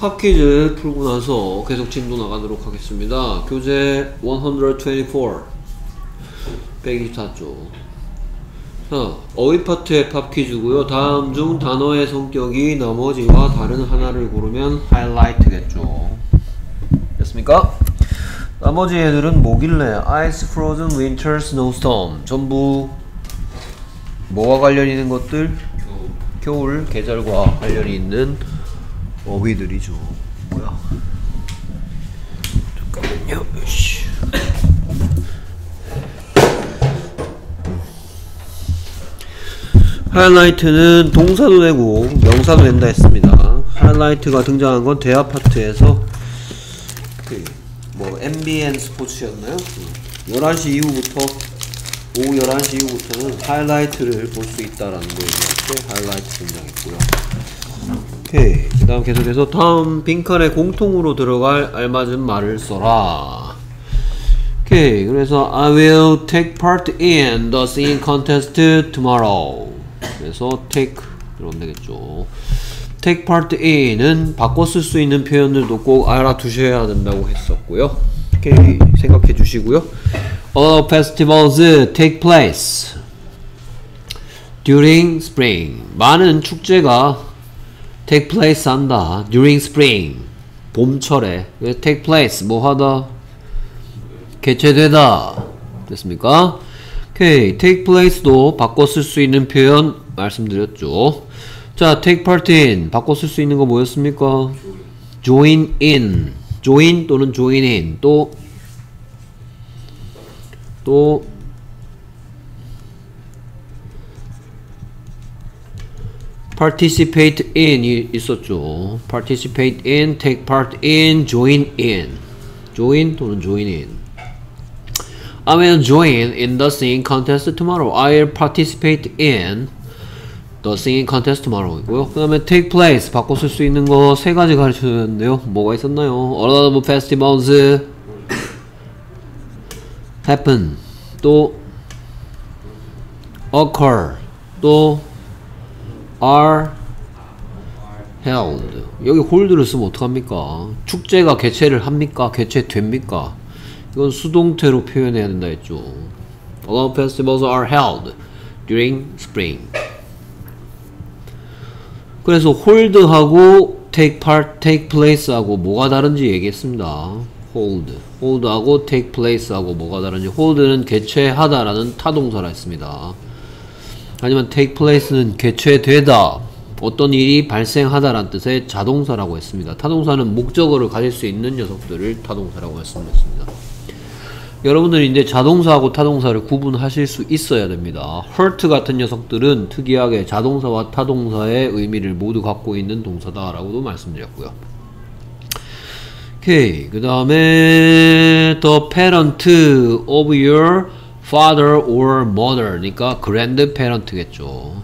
팝 퀴즈 풀고 나서 계속 진도 나가도록 하겠습니다. 교재 124 124쪽. 자, 어휘 파트의 팝 퀴즈고요. 다음 중 단어의 성격이 나머지와 다른 하나를 고르면 하이라이트겠죠. 됐습니까? 나머지 애들은 뭐길래 Ice, Frozen, Winter, Snowstorm 전부 뭐와 관련이 있는 것들? 겨울 계절과 관련이 있는 어휘들이죠. 뭐야? 잠깐만요. 하이라이트는 동사도 되고 명사도 된다 했습니다. 하이라이트가 등장한 건 대화 파트에서 뭐 MBN 스포츠였나요? 11시 이후부터 오후 11시 이후부터는 하이라이트를 볼 수 있다라는 거 얘기할 때 하이라이트 등장했고요. 오케이. 그 다음 계속해서 다음 빈칸에 공통으로 들어갈 알맞은 말을 써라. 오케이. 그래서 I will take part in the singing contest tomorrow. 그래서 take 들어오면 되겠죠. take part in은 바꿔 쓸 수 있는 표현들도 꼭 알아두셔야 된다고 했었고요. 오케이. 생각해 주시고요. All festivals take place during spring. 많은 축제가 take place 한다. during spring. 봄철에. take place 뭐 하다? 개최되다. 됐습니까? 오케이. take place도 바꿔 쓸 수 있는 표현 말씀드렸죠. 자, take part in 바꿔 쓸 수 있는 거 뭐였습니까? join in. join 또는 join in. 또 participate in 있었죠. participate in, take part in, join in. join 또는 join in. I will join in the singing contest tomorrow. I'll participate in the singing contest tomorrow 이고요. 그 다음에 take place 바꿔 쓸 수 있는 거 세 가지 가르쳐줬는데요. 뭐가 있었나요? A lot of festivals happen. 또 occur. 또 are held. 여기 hold를 쓰면 어떡합니까? 축제가 개최를 합니까? 개최됩니까? 이건 수동태로 표현해야 된다 했죠. A lot of festivals are held during spring. 그래서 hold하고 take part, take place하고 뭐가 다른지 얘기했습니다. hold하고 take place하고 뭐가 다른지. hold는 개최하다라는 타동사라 했습니다. 하지만 take place는 개최되다, 어떤 일이 발생하다라는 뜻의 자동사라고 했습니다. 타동사는 목적어를 가질 수 있는 녀석들을 타동사라고 말씀드렸습니다. 여러분들이 이제 자동사하고 타동사를 구분하실 수 있어야 됩니다. hurt 같은 녀석들은 특이하게 자동사와 타동사의 의미를 모두 갖고 있는 동사다라고도 말씀드렸고요. 오케이. 그 다음에 the parent of your father or mother 니까 grandparent겠죠.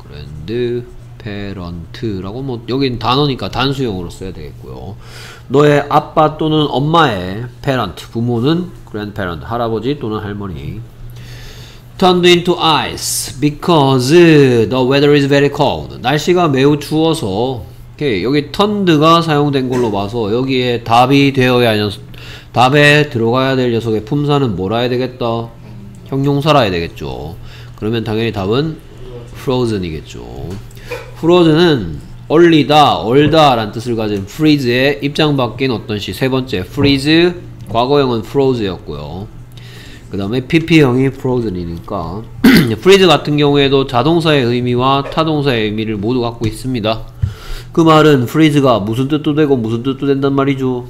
grandparent라고 뭐 여긴 단어니까 단수형으로 써야 되겠고요. 너의 아빠 또는 엄마의 parent 부모는 grandparent 할아버지 또는 할머니. turned into ice because the weather is very cold. 날씨가 매우 추워서. 오케이. 여기 turned가 사용된 걸로 봐서 여기에 답이 되어야 할 녀석, 답에 들어가야 될 녀석의 품사는 뭐라 해야 되겠다? 형용사라 해야 되겠죠. 그러면 당연히 답은 frozen이겠죠. frozen은 얼리다, 얼다 라는 뜻을 가진 freeze의 입장 바뀐 어떤 시. 세 번째 freeze, 과거형은 froze였고요. 그 다음에 pp형이 frozen이니까 freeze 같은 경우에도 자동사의 의미와 타동사의 의미를 모두 갖고 있습니다. 그 말은 freeze가 무슨 뜻도 되고 무슨 뜻도 된단 말이죠.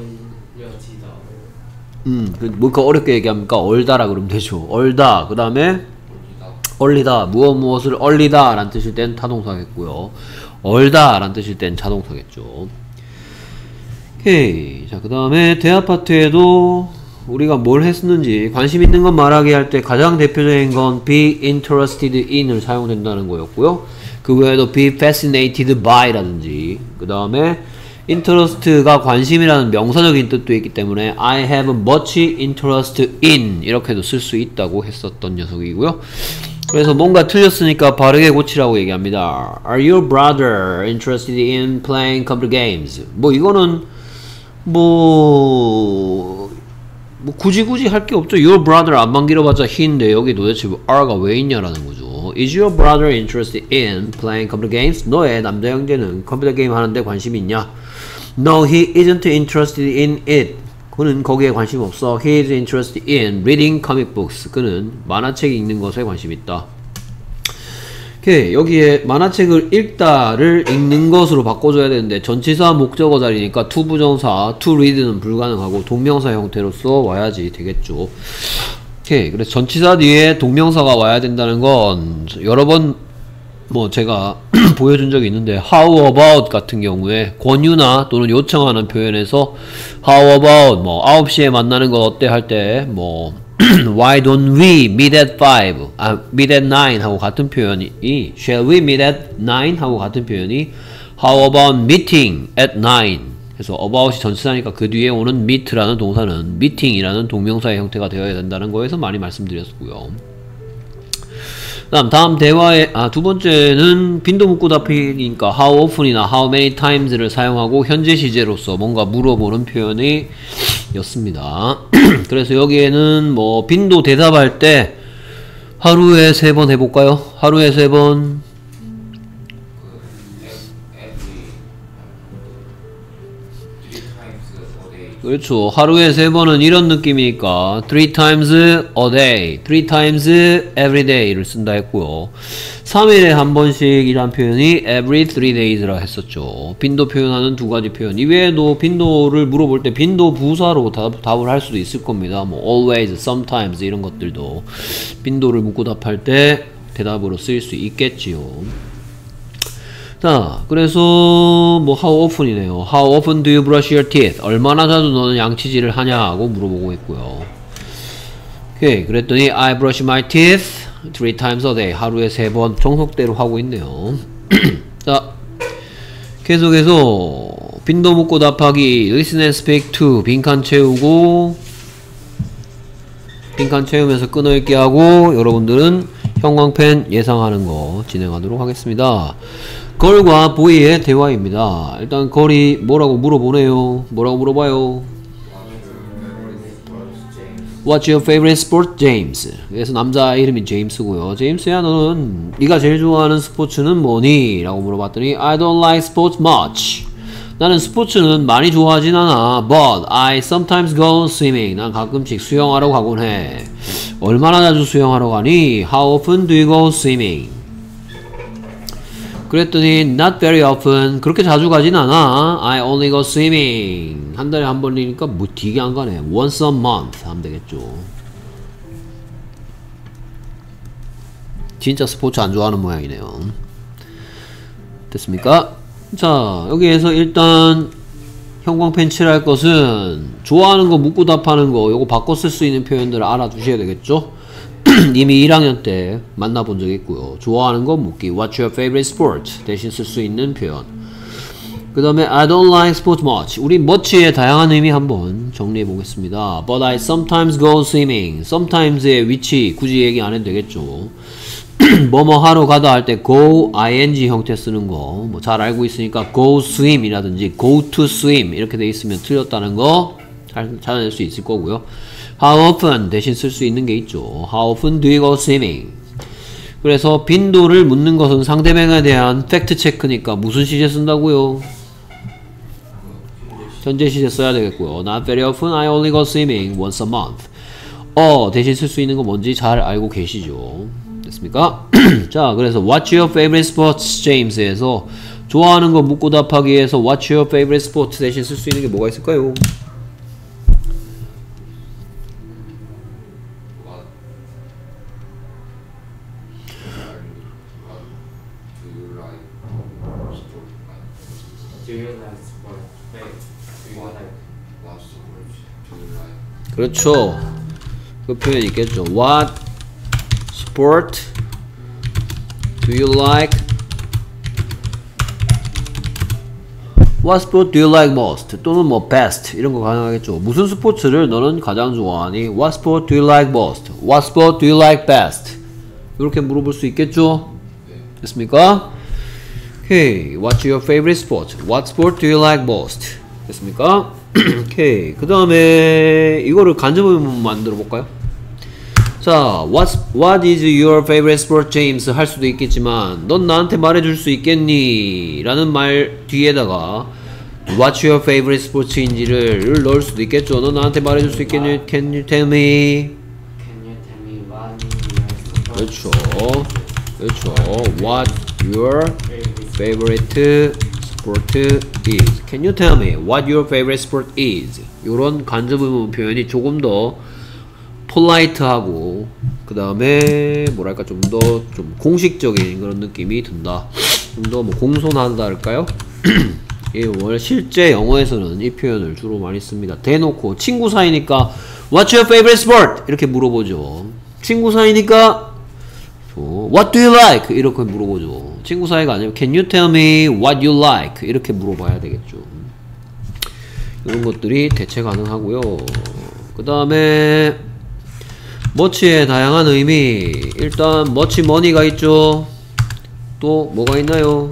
뭐가 어렵게 얘기합니까? 얼다라 그러면 되죠. 얼다. 그 다음에 얼리다. 무엇을 얼리다 라는 뜻일 땐 타동사겠고요. 얼다 라는 뜻일 땐 자동사겠죠. 오케이. 자, 그 다음에 대화 파트에도 우리가 뭘 했었는지 관심 있는 것 말하기 할 때 가장 대표적인 건 be interested in을 사용된다는 거였고요. 그 외에도 be fascinated by 라든지, 그 다음에 interest가 관심이라는 명사적인 뜻도 있기 때문에 I have much interest in 이렇게도 쓸 수 있다고 했었던 녀석이고요. 그래서 뭔가 틀렸으니까 바르게 고치라고 얘기합니다. Are your brother interested in playing computer games? 뭐 이거는 뭐 굳이 할 게 없죠. Your brother 안만 길어봤자 he인데 여기 도대체 are가 왜 있냐라는 거죠. Is your brother interested in playing computer games? 너의 남자 형제는 컴퓨터 게임 하는데 관심이 있냐? No, he isn't interested in it. 그는 거기에 관심 없어. He is interested in reading comic books. 그는 만화책 읽는 것에 관심이 있다. 오케이, 여기에 만화책을 읽다를 읽는 것으로 바꿔줘야 되는데 전치사 목적어 자리니까 to 부정사 to read는 불가능하고 동명사 형태로서 와야지 되겠죠. 오케이, 그래서 전치사 뒤에 동명사가 와야 된다는 건 여러 번 뭐 제가 보여준 적이 있는데 how about 같은 경우에 권유나 또는 요청하는 표현에서 how about 뭐 9시에 만나는 건 어때 할 때 뭐 why don't we meet at 5 meet at 9 하고 같은 표현이 shall we meet at 9 하고 같은 표현이 how about meeting at 9 그래서 about이 전치사니까 그 뒤에 오는 meet라는 동사는 meeting이라는 동명사의 형태가 되어야 된다는 거에서 많이 말씀드렸고요. 다음 대화의 두 번째는 빈도 묻고 답이니까 how often이나 how many times를 사용하고 현재 시제로서 뭔가 물어보는 표현이 였습니다. 그래서 여기에는 뭐 빈도 대답할 때 하루에 3번 해볼까요? 하루에 3번 그렇죠. 하루에 3번은 이런 느낌이니까 3 times a day, 3 times every day를 쓴다 했고요. 3일에 한 번씩이란 표현이 every 3 days라 했었죠. 빈도 표현하는 두 가지 표현. 이외에도 빈도를 물어볼 때 빈도 부사로 답을 할 수도 있을 겁니다. 뭐 always, sometimes 이런 것들도 빈도를 묻고 답할 때 대답으로 쓰일 수 있겠지요. 자, 그래서 뭐 how often이네요. How often do you brush your teeth? 얼마나 자주 너는 양치질을 하냐고 물어보고 있고요. 오케이, 그랬더니 I brush my teeth 3 times a day. 하루에 3번 정석대로 하고 있네요. 자, 계속해서 빈도 묻고 답하기 listen and speak to 빈칸 채우고 빈칸 채우면서 끊어읽기 하고 여러분들은 형광펜 예상하는 거 진행하도록 하겠습니다. 걸과 보이의 대화입니다. 일단 걸이 뭐라고 물어보네요. 뭐라고 물어봐요? What's your favorite sport, James? 그래서 남자 이름이 제임스고요. 제임스야 너는 네가 제일 좋아하는 스포츠는 뭐니? 라고 물어봤더니 I don't like sports much. 나는 스포츠는 많이 좋아하진 않아. But I sometimes go swimming. 난 가끔씩 수영하러 가곤 해. 얼마나 자주 수영하러 가니? How often do you go swimming? 그랬더니 not very often. 그렇게 자주 가진 않아. I only go swimming. 한 달에 한 번이니까 뭐 되게 안 가네. Once a month 하면 되겠죠. 진짜 스포츠 안 좋아하는 모양이네요. 됐습니까? 자, 여기에서 일단 형광펜 칠할 것은 좋아하는 거 묻고 답하는 거 요거 바꿔 쓸 수 있는 표현들을 알아두셔야 되겠죠? 이미 1학년 때 만나본 적이 있고요. 좋아하는 거 묻기 What's your favorite sport? 대신 쓸 수 있는 표현. 그 다음에 I don't like sports much. 우리 much의 다양한 의미 한번 정리해 보겠습니다. But I sometimes go swimming. sometimes의 위치 굳이 얘기 안 해도 되겠죠. 뭐뭐 하러 가다 할 때 go ing 형태 쓰는 거 뭐 잘 알고 있으니까 go swim 이라든지 go to swim 이렇게 돼 있으면 틀렸다는 거 찾아낼 수 있을 거고요. How often 대신 쓸 수 있는 게 있죠. How often do you go swimming? 그래서 빈도를 묻는 것은 상대방에 대한 팩트 체크니까 무슨 시제 쓴다고요? 현재 시제 써야 되겠고요. Not very often, I only go swimming once a month. 대신 쓸 수 있는 거 뭔지 잘 알고 계시죠? 됐습니까? 자, 그래서 What's your favorite sports, James에서 좋아하는 거 묻고 답하기 위해서 What's your favorite sport 대신 쓸 수 있는 게 뭐가 있을까요? 그렇죠. 그 표현이 있겠죠. What sport do you like? What sport do you like most? 또는 뭐 best 이런 거 가능하겠죠. 무슨 스포츠를 너는 가장 좋아하니? What sport do you like most? What sport do you like best? 이렇게 물어볼 수 있겠죠? 됐습니까? 오케이. What's your favorite sport? What sport do you like most? 됐습니까? 오케이. 그 다음에 이거를 간접의문 만들어 볼까요? 자, what is your favorite sport, James? 할 수도 있겠지만, 넌 나한테 말해줄 수 있겠니? 라는 말 뒤에다가 What's your favorite sports인지를 넣을 수도 있겠죠. 넌 나한테 말해줄 수 있겠니? Can you tell me? 그렇죠. 그렇죠. What your favorite sport is? Can you tell me what your favorite sport is? 요런 간접의문 표현이 조금 더 폴라이트하고 그 다음에 뭐랄까 좀 더 좀 공식적인 그런 느낌이 든다. 좀 더 뭐 공손하다 할까요? 예, 원래 실제 영어에서는 이 표현을 주로 많이 씁니다. 대놓고 친구 사이니까 What's your favorite sport? 이렇게 물어보죠. 친구 사이니까 What do you like? 이렇게 물어보죠. 친구 사이가 아니면 Can you tell me what you like? 이렇게 물어봐야 되겠죠. 이런 것들이 대체 가능하고요. 그 다음에 머치의 다양한 의미. 일단 머치 머니가 있죠. 또 뭐가 있나요?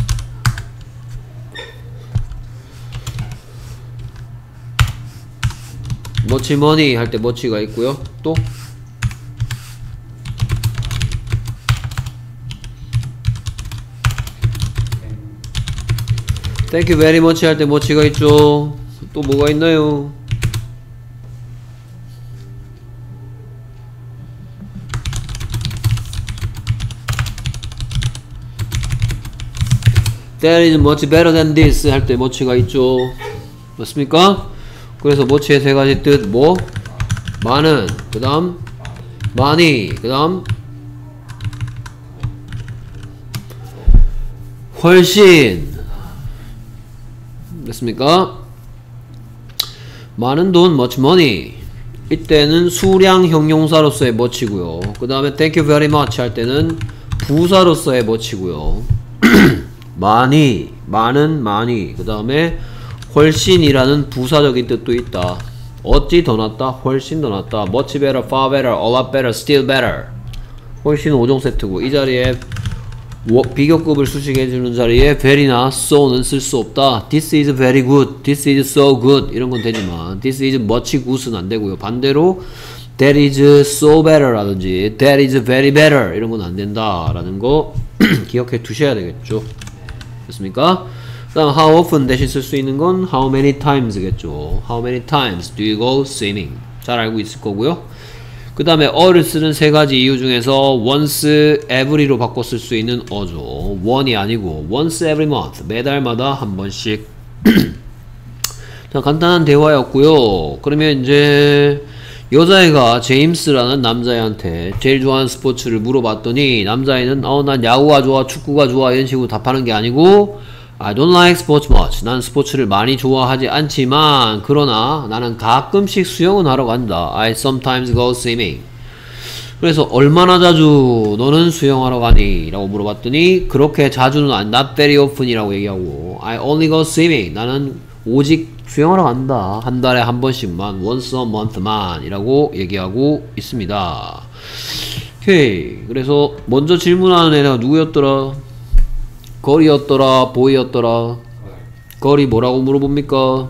머치 머니 할 때 머치가 있고요. 또 Thank you very much 할 때 머치가 있죠. 또 뭐가 있나요? That is much better than this 할 때 much가 있죠. 맞습니까? 그래서 much의 세 가지 뜻 뭐? 많은, 그 다음 많이, 그 다음 훨씬. 됐습니까? 많은 돈 much money. 이때는 수량 형용사로서의 much고요. 그 다음에 thank you very much 할 때는 부사로서의 much고요. 많이, 많은, 많이. 그 다음에 훨씬이라는 부사적인 뜻도 있다. 어찌 더 낫다, 훨씬 더 낫다. much better, far better, a lot better, still better. 훨씬 5종 세트고 이 자리에 비교급을 수식해주는 자리에 very나 so는 쓸 수 없다. This is very good, this is so good 이런 건 되지만 this is much good은 안 되고요. 반대로 that is so better 라든지 that is very better 이런 건 안 된다 라는 거 기억해 두셔야 되겠죠. 됐습니까? 그 다음 how often 대신 쓸 수 있는 건 how many times 겠죠. How many times do you go swimming? 잘 알고 있을 거고요. 그 다음에 어를 쓰는 세 가지 이유 중에서 once every로 바꿔 쓸 수 있는 어죠. one이 아니고 once every month 매달마다 한 번씩. 자, 간단한 대화였고요. 그러면 이제 여자애가 제임스라는 남자애한테 제일 좋아하는 스포츠를 물어봤더니 남자애는 난 야구가 좋아, 축구가 좋아 이런 식으로 답하는 게 아니고 I don't like sports much. 난 스포츠를 많이 좋아하지 않지만 그러나 나는 가끔씩 수영은 하러 간다. I sometimes go swimming. 그래서 얼마나 자주 너는 수영하러 가니? 라고 물어봤더니 그렇게 자주는 not very often 이라고 얘기하고 I only go swimming. 나는 오직 수영하러 간다. 한 달에 한 번씩만 once a month만 이라고 얘기하고 있습니다. 오케이. 그래서 먼저 질문하는 애가 누구였더라? 거리였더라? 보이였더라? 거리 뭐라고 물어봅니까?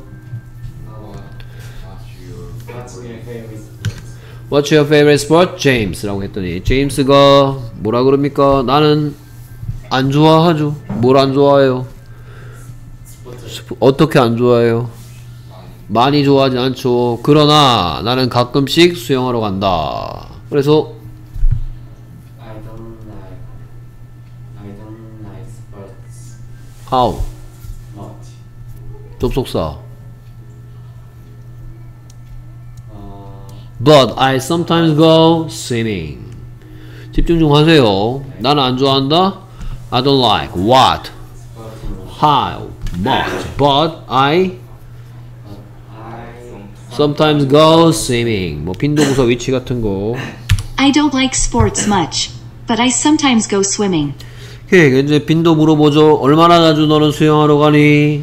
What's your favorite sport? James 라고 했더니 제임스가 뭐라 그럽니까? 나는 안 좋아하죠. 뭘 안 좋아해요? 어떻게 안 좋아해요? 많이 좋아하지 않죠. 그러나 나는 가끔씩 수영하러 간다. 그래서 How? 접속사. But I sometimes go swimming. 집중 좀 하세요. 나는 안 좋아한다. I don't like what? How much? But I sometimes go swimming. 뭐 빈도구사 위치 같은 거. I don't like sports much, but I sometimes go swimming. 오케이, 이제 빈도 물어보죠. 얼마나 자주 너는 수영하러 가니?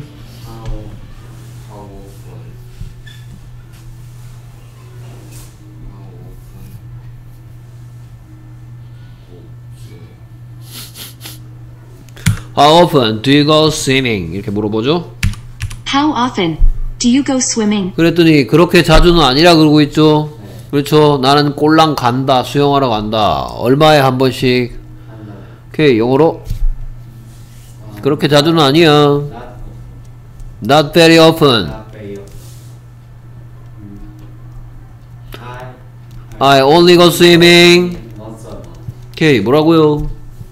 How often do you go swimming? 이렇게 물어보죠. How often do you go swimming? 그랬더니 그렇게 자주는 아니라 그러고 있죠. 그렇죠. 나는 꼴랑 간다. 수영하러 간다. 얼마에 한 번씩. 오케이. 영어로 그렇게 자주는 아니야. Not very often. I only go swimming. 오케이. 뭐라고요?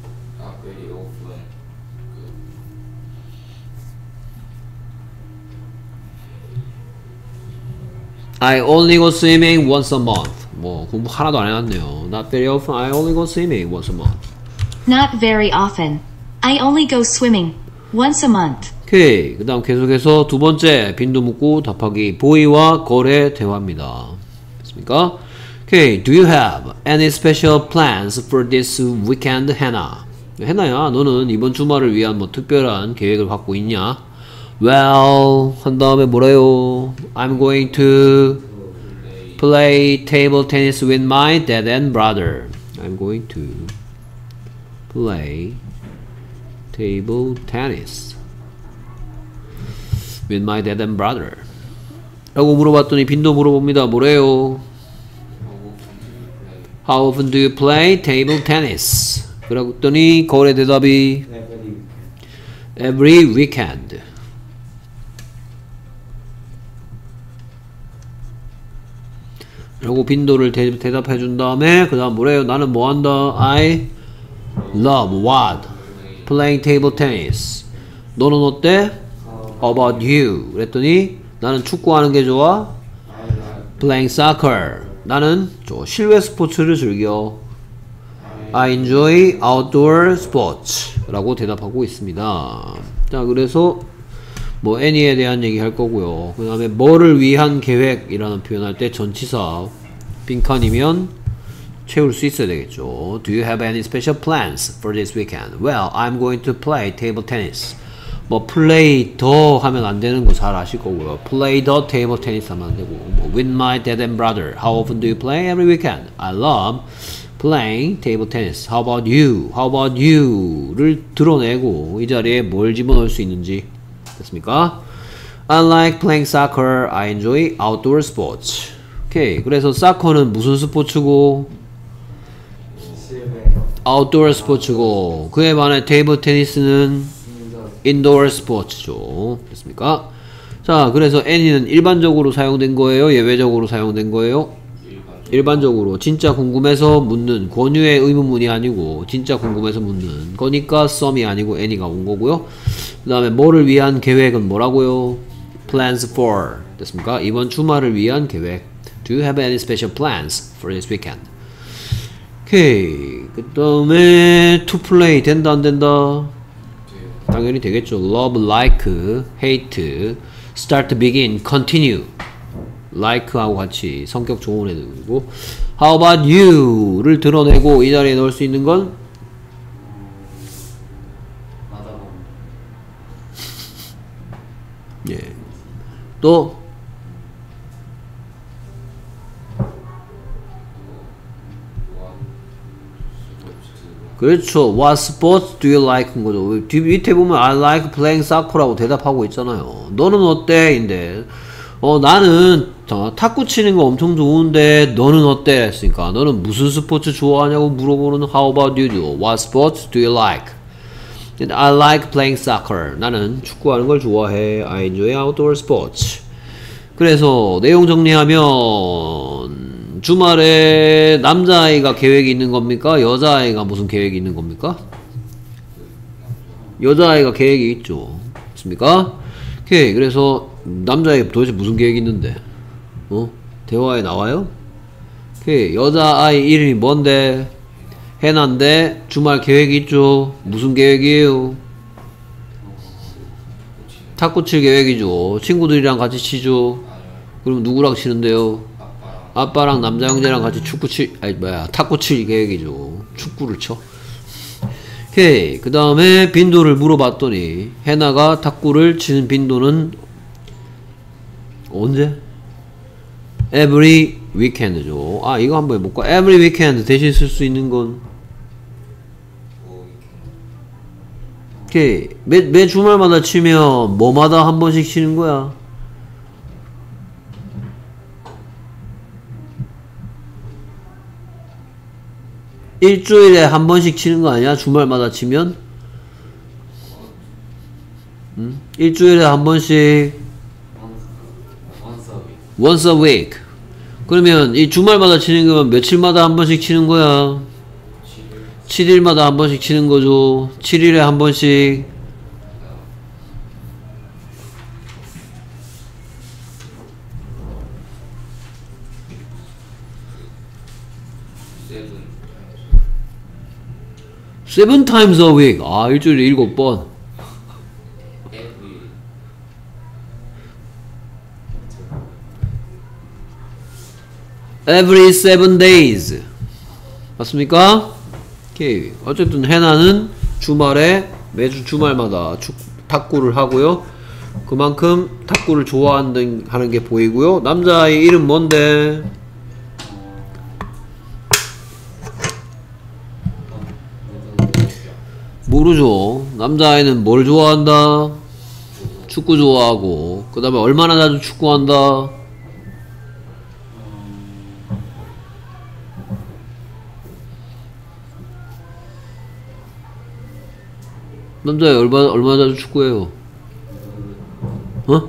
I only go swimming once a month. 뭐 공부 하나도 안 해놨네요. Not very often. I only go swimming once a month. Not very often. I only go swimming once a month. 오케이. 그 다음 계속해서 두 번째 빈도 묻고 답하기 보이와 걸의 대화입니다. 됐습니까? 오케이. Do you have any special plans for this weekend, Hannah? 해나야, 너는 이번 주말을 위한 뭐 특별한 계획을 갖고 있냐? Well, 한 다음에 뭐래요? I'm going to play table tennis with my dad and brother. I'm going to play table tennis with my dad and brother. 라고 물어봤더니 빈도 물어봅니다. 뭐래요? How often do you play table tennis? 그랬더니 거울의 대답이 Every weekend. 라고 빈도를 대답해 준 다음에 그 다음 뭐래요? 나는 뭐 한다? I love what? Playing table tennis. 너는 어때? How about you? 그랬더니 나는 축구하는 게 좋아? Playing soccer. 나는 실외 스포츠를 즐겨. I enjoy outdoor sports. 라고 대답하고 있습니다. 자, 그래서 뭐 any에 대한 얘기 할 거고요. 그 다음에 뭐를 위한 계획이라는 표현할 때 전치사 빈칸이면 채울 수 있어야 되겠죠. Do you have any special plans for this weekend? Well, I'm going to play table tennis. 뭐 play 더 하면 안 되는 거 잘 아실 거고요. Play the table tennis 하면 안 되고 뭐 with my dad and brother. How often do you play? Every weekend. I love playing table tennis. How about you? How about you?를 드러내고 이 자리에 뭘 집어넣을 수 있는지 됐습니까? I like playing soccer. I enjoy outdoor sports. 오케이. 그래서 사커는 무슨 스포츠고? outdoor 스포츠고 그에 반해 테이블 테니스는 indoor 스포츠죠. 됐습니까? 자, 그래서 any는 일반적으로 사용된 거예요? 예외적으로 사용된 거예요? 일반적으로. 진짜 궁금해서 묻는 권유의 의문문이 아니고 진짜 궁금해서 묻는 거니까 some이 아니고 any가 온 거고요. 그 다음에 뭐를 위한 계획은 뭐라고요? plans for. 됐습니까? 이번 주말을 위한 계획. Do you have any special plans for this weekend? 오케이. 그 다음에 to play 된다 안 된다? 당연히 되겠죠. love, like, hate, start, begin, continue. like하고 같이 성격 좋은 애들이고 how about you를 드러내고 이 자리에 넣을 수 있는 건 예. 또 그렇죠. What sports do you like? 인 거죠. 밑에 보면 I like playing soccer라고 대답하고 있잖아요. 너는 어때? 인데 나는 탁구 치는 거 엄청 좋은데 너는 어때? 했으니까 너는 무슨 스포츠 좋아하냐고 물어보는 How about you? What sports do you like? I like playing soccer. 나는 축구하는 걸 좋아해. I enjoy outdoor sports. 그래서 내용 정리하면 주말에 남자아이가 계획이 있는 겁니까? 여자아이가 무슨 계획이 있는 겁니까? 여자아이가 계획이 있죠. 맞습니까? 오케이. 그래서 남자아이 도대체 무슨 계획이 있는데? 대화에 나와요? 오케이. 여자아이 이름이 뭔데? 해난데 주말 계획이 있죠. 무슨 계획이에요? 탁구 칠 계획이죠. 친구들이랑 같이 치죠. 그럼 누구랑 치는데요? 아빠랑 남자 형제랑 같이 탁구 칠 계획이죠. 축구를 쳐. 오케이. 그 다음에 빈도를 물어봤더니 해나가 탁구를 치는 빈도는 언제? Every weekend죠. 아, 이거 한번 해볼까? Every weekend 대신 쓸 수 있는 건 오케이. 매 주말마다 치면 뭐마다 한 번씩 치는 거야? 일주일에 한 번씩 치는 거 아니야? 주말마다 치면? 응? 일주일에 한 번씩 once a week. 그러면 이 주말마다 치는 거면 며칠마다 한 번씩 치는 거야? 7일마다 한 번씩 치는 거죠. 7일에 한 번씩. seven times a week. 아, 일주일에 7번. every 7 days. 맞습니까? 오케이. 어쨌든 해나는 주말에 매주 주말마다 탁구를 하고요. 그만큼 탁구를 좋아하는 게 보이고요. 남자의 이름 뭔데? 모르죠. 남자아이는 뭘 좋아한다? 축구 좋아하고, 그 다음에 얼마나 자주 축구한다? 남자애 얼마나 자주 축구해요? 어?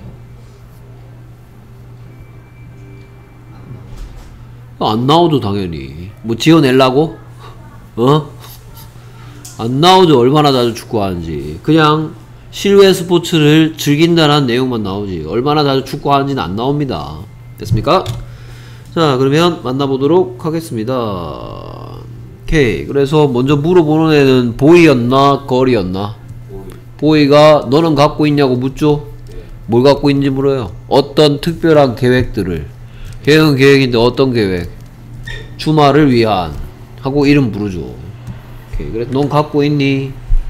안 나오죠, 당연히. 뭐 지어내려고? 어? 안 나오죠. 얼마나 자주 축구하는지. 그냥 실외 스포츠를 즐긴다는 내용만 나오지. 얼마나 자주 축구하는지는 안 나옵니다. 됐습니까? 자, 그러면 만나보도록 하겠습니다. 오케이. 그래서 먼저 물어보는 애는 보이였나 걸이었나? 보이가 너는 갖고 있냐고 묻죠? 뭘 갖고 있는지 물어요. 어떤 특별한 계획들을. 계획은 계획인데 어떤 계획? 주말을 위한 하고 이름 부르죠. 오케이. 그래서 넌 갖고 있니?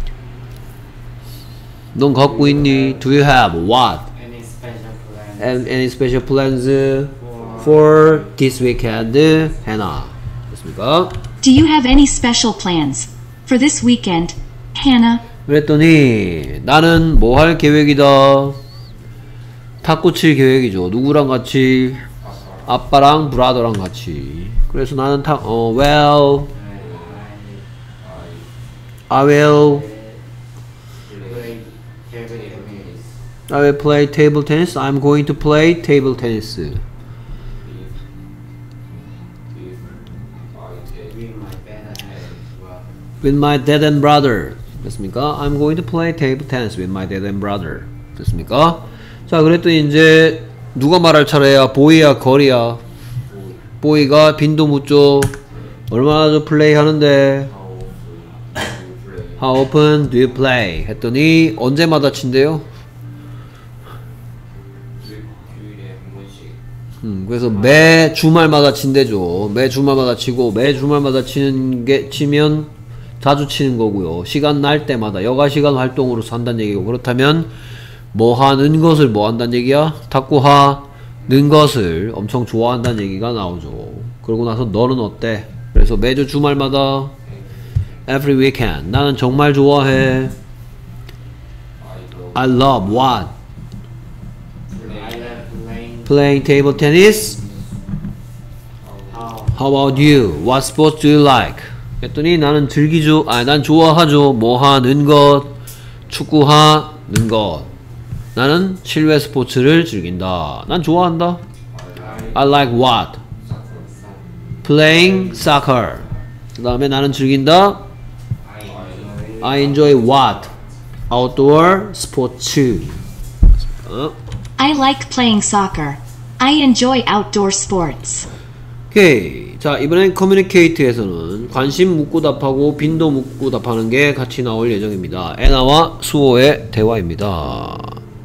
넌 갖고 있니? Do you have what? Any special plans for this weekend? Hannah. 됐습니까? Do you have any special plans for this weekend, Hannah? 그랬더니 나는 뭐 할 계획이다. 탁구 칠 계획이죠. 누구랑 같이? 아빠랑 브라더랑 같이. 그래서 나는 well, I will play table tennis. I'm going to play table tennis with my dad and brother. 됐습니까? I'm going to play table tennis with my dad and brother. 됐습니까? 자, 그랬더니 이제 누가 말할 차례야? 보이야, 걸이야? 보이가 빈도 묻죠. 얼마나 저 플레이 하는데? How often do you play? 했더니 언제마다 친대요? 그래서 매 주말마다 친대죠. 매 주말마다 치고, 매 주말마다 치면 자주 치는 거고요. 시간 날 때마다 여가시간 활동으로서 한다는 얘기고, 그렇다면 뭐 하는 것을 뭐 한다는 얘기야? 탁구 하는 것을 엄청 좋아한다는 얘기가 나오죠. 그러고 나서 너는 어때? 그래서 매주 주말마다 every weekend. 나는 정말 좋아해. I love what? Playing table tennis. How about you? What sports do you like? 했더니 나는 즐기죠. 난 좋아하죠. 뭐 하는 것? 축구하는 것. 나는 실외 스포츠를 즐긴다. 난 좋아한다. I like what? Playing soccer. 그 다음에 나는 즐긴다. I enjoy what? Outdoor sports. I like playing soccer. I enjoy outdoor sports. 오케이. 자, 이번엔 커뮤니케이트에서는 관심 묻고 답하고 빈도 묻고 답하는 게 같이 나올 예정입니다. 애나와 수호의 대화입니다.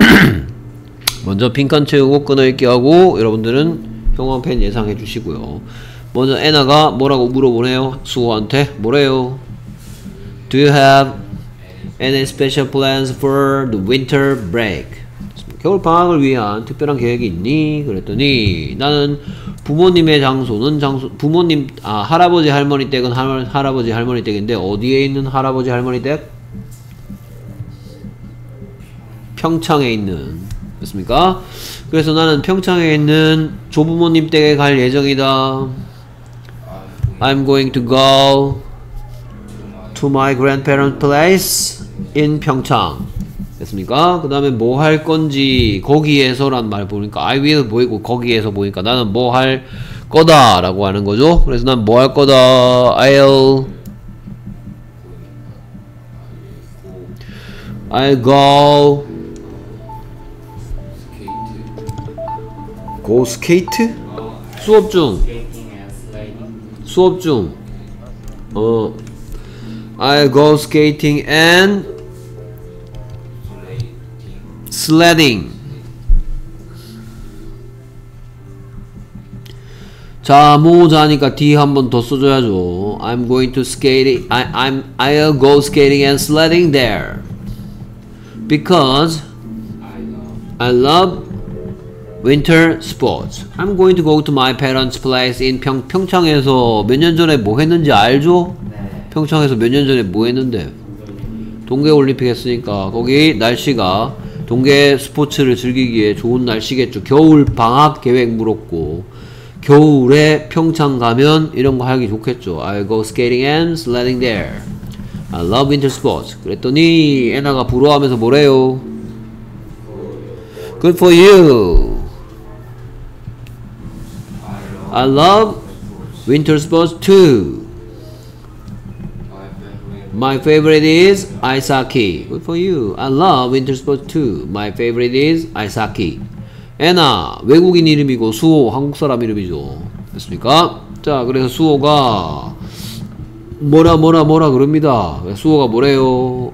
먼저 빈칸 채우고 끊어읽기 하고 여러분들은 형광펜 예상해 주시고요. 먼저 애나가 뭐라고 물어보네요. 수호한테 뭐래요? Do you have any special plans for the winter break? 겨울방학을 위한 특별한 계획이 있니? 그랬더니 나는 부모님의 장소는 부모님 할아버지 할머니 댁은 할아버지 할머니 댁인데 어디에 있는 할아버지 할머니 댁? 평창에 있는 됐습니까? 그래서 나는 평창에 있는 조부모님 댁에 갈 예정이다. I'm going to go to my grandparents' place in 평창. 됐습니까? 그 다음에 뭐 할 건지 거기에서란 말 보니까 I will 보이고 거기에서 보니까 나는 뭐 할 거다 라고 하는 거죠. 그래서 난 뭐 할 거다. I'll go skate? 수업 중 I'll go skating and sledding. 자, 모자니까 D 한 번 더 써줘야죠. I'm going to skating. I'll go skating and sledding there because I love winter sports. I'm going to go to my parents' place in 평창에서 몇 년 전에 뭐 했는지 알죠? 네. 평창에서 몇 년 전에 뭐 했는데? 동계올림픽 했으니까 거기 날씨가 동계 스포츠를 즐기기에 좋은 날씨겠죠. 겨울 방학 계획 물었고 겨울에 평창 가면 이런 거 하기 좋겠죠. I'll go skating and sledding there. I love winter sports. 그랬더니 애나가 부러워하면서 뭐래요? Good for you. I love winter sports too. My favorite is ice hockey. Good for you. I love winter sports too. My favorite is ice hockey. 애나 외국인 이름이고 수호 한국 사람 이름이죠. 됐습니까? 자, 그래서 수호가 뭐라 그럽니다. 수호가 뭐래요?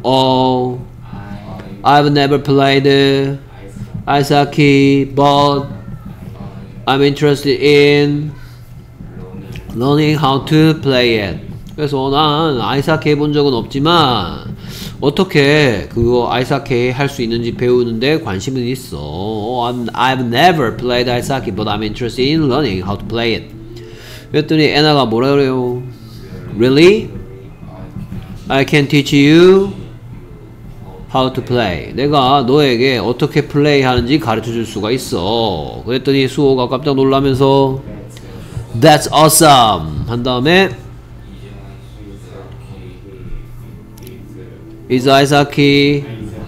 I've never played ice hockey, but I'm interested in learning how to play it. 그래서 난 아이스하키 해본 적은 없지만 어떻게 그거 아이스하키 할 수 있는지 배우는데 관심은 있어. I've never played ice hockey, but I'm interested in learning how to play it. 그랬더니 애나가 뭐라 그래요? Really? I can teach you how to play. 내가 너에게 어떻게 플레이 하는지 가르쳐 줄 수가 있어. 그랬더니 수호가 깜짝 놀라면서 That's awesome! 한 다음에 Is ice hockey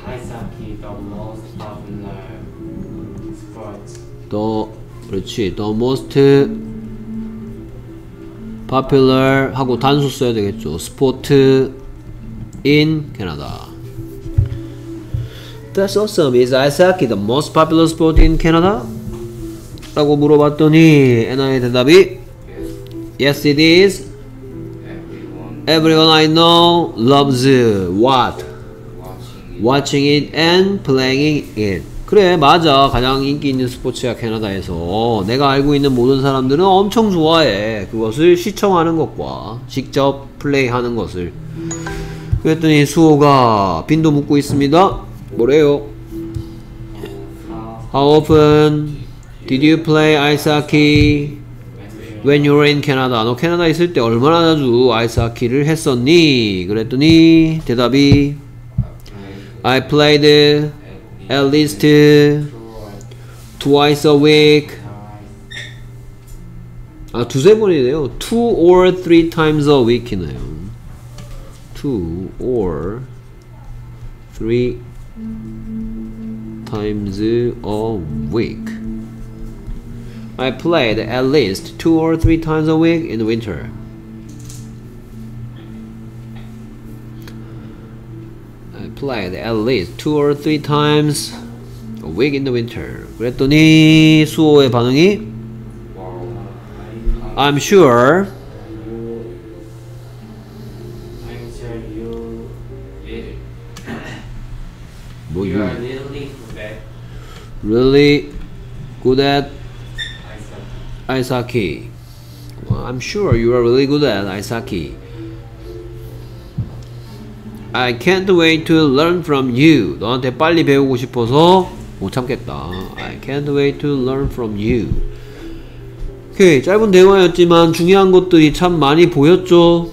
the most popular 하고 단수 써야 되겠죠. 스포츠 in Canada. That's awesome. Is ice hockey the most popular sport in Canada? 라고 물어봤더니 애나의 대답이 Yes, it is. Everyone I know loves what? Watching it and playing it. 그래, 맞아. 가장 인기 있는 스포츠야, 캐나다에서. 내가 알고 있는 모든 사람들은 엄청 좋아해. 그것을 시청하는 것과 직접 플레이하는 것을. 그랬더니 수호가 빈도 묻고 있습니다. 뭐래요? How often did you play ice hockey when you were in Canada? 너 캐나다 있을 때 얼마나 자주 아이스 하키를 했었니? 그랬더니 대답이 I played at least twice a week. 아, 두세 번이네요. 2 or 3 times a week이네요. 2 or 3 times a week. I played at least 2 or 3 times a week in the winter. I played at least 2 or 3 times a week in the winter. 그랬더니 수호의 반응이 I'm sure you are really good at ice hockey. Well, I'm sure you are really good at ice hockey. I can't wait to learn from you. 너한테 빨리 배우고 싶어서 못 참겠다. I can't wait to learn from you. 오케이, 짧은 대화였지만 중요한 것들이 참 많이 보였죠?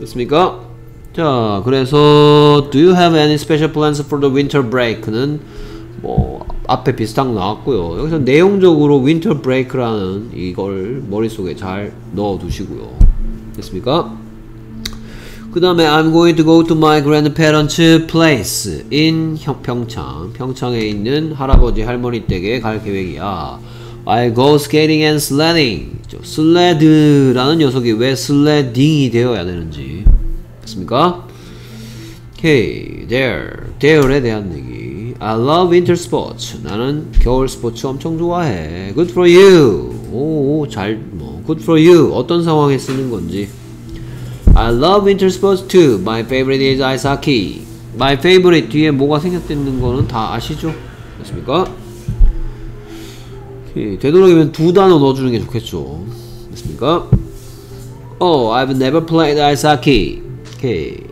됐습니까? 자, 그래서 Do you have any special plans for the winter break는 뭐 앞에 비슷한 거 나왔고요. 여기서 내용적으로 winter break라는 이걸 머릿속에 잘 넣어 두시고요. 됐습니까? 그 다음에 I'm going to go to my grandparents' place in 평창. 평창에 있는 할아버지 할머니 댁에 갈 계획이야. I'll go skating and sledding. 슬레드라는 녀석이 왜 슬레딩이 되어야 되는지. 됐습니까? 오케이, there에 대한 얘기. I love winter sports. 나는 겨울 스포츠 엄청 좋아해. Good for you. 오, good for you. 어떤 상황에 쓰는 건지. I love winter sports too. My favorite is ice hockey. My favorite 뒤에 뭐가 생략되는 거는 다 아시죠? 됐습니까? 오케이, 되도록이면 두 단어 넣어주는 게 좋겠죠. 됐습니까? Oh, I've never played ice hockey. 오케이.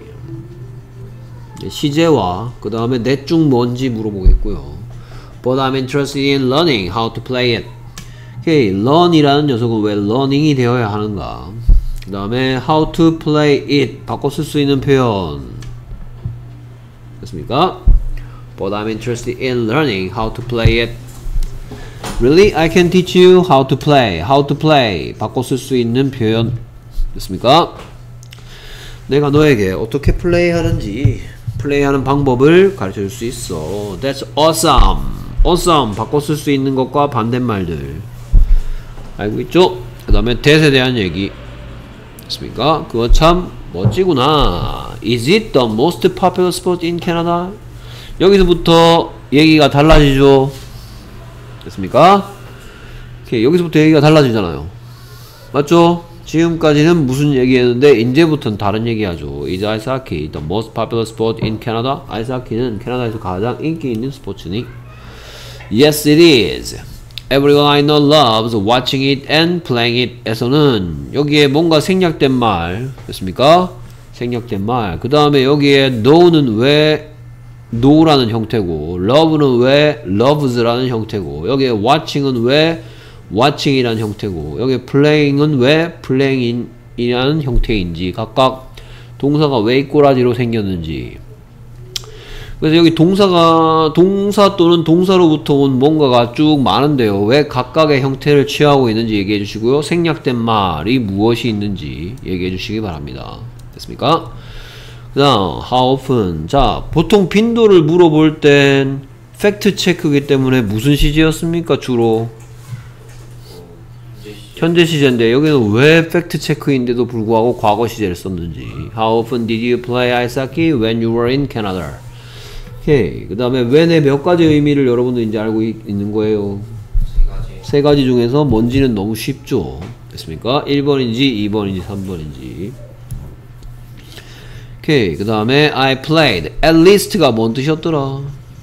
시제와 그 다음에 넷 중 뭔지 물어보겠고요. But I'm interested in learning how to play it. 오케이, learn이라는 녀석은 왜 learning이 되어야 하는가? 그 다음에 how to play it 바꿔 쓸 수 있는 표현 됐습니까? But I'm interested in learning how to play it. Really? I can teach you how to play. How to play 바꿔 쓸 수 있는 표현 됐습니까? 내가 너에게 어떻게 플레이하는지 플레이하는 방법을 가르쳐 줄 수 있어. That's awesome. Awesome 바꿔 쓸 수 있는 것과 반대말들 알고 있죠? 그 다음에 that에 대한 얘기 됐습니까? 그거 참 멋지구나. Is it the most popular sport in Canada? 여기서부터 얘기가 달라지죠. 됐습니까? 오케이, 여기서부터 얘기가 달라지잖아요. 맞죠? 지금까지는 무슨 얘기했는데 이제부터는 다른 얘기하죠. Is ice hockey the most popular sport in Canada? 아이스 하키는 캐나다에서 가장 인기 있는 스포츠니? Yes, it is. Everyone I know loves watching it and playing it. 에서는 여기에 뭔가 생략된 말 됐습니까? 생략된 말. 그 다음에 여기에 know는 왜 know라는 형태고, love는 왜 loves라는 형태고, 여기에 watching은 왜 watching이라는 형태고, 여기에 playing은 왜 playing이라는 형태인지, 각각 동사가 왜 이 꼬라지로 생겼는지. 그래서 여기 동사 또는 동사로부터 온 뭔가가 쭉 많은데요. 왜 각각의 형태를 취하고 있는지 얘기해 주시고요. 생략된 말이 무엇이 있는지 얘기해 주시기 바랍니다. 됐습니까? 그 다음, how often. 자, 보통 빈도를 물어볼 땐 팩트 체크이기 때문에 무슨 시제였습니까? 주로 현재 시제인데 여기는 왜 팩트 체크인데도 불구하고 과거 시제를 썼는지. How often did you play ice hockey when you were in Canada? 오케이. 그 다음에 when의 몇 가지 의미를 여러분들 이제 알고 있는 거예요. 세 가지 중에서 뭔지는 너무 쉽죠. 됐습니까? 1번인지 2번인지 3번인지. 오케이. 그 다음에 I played at least가 뭔 뜻이었더라?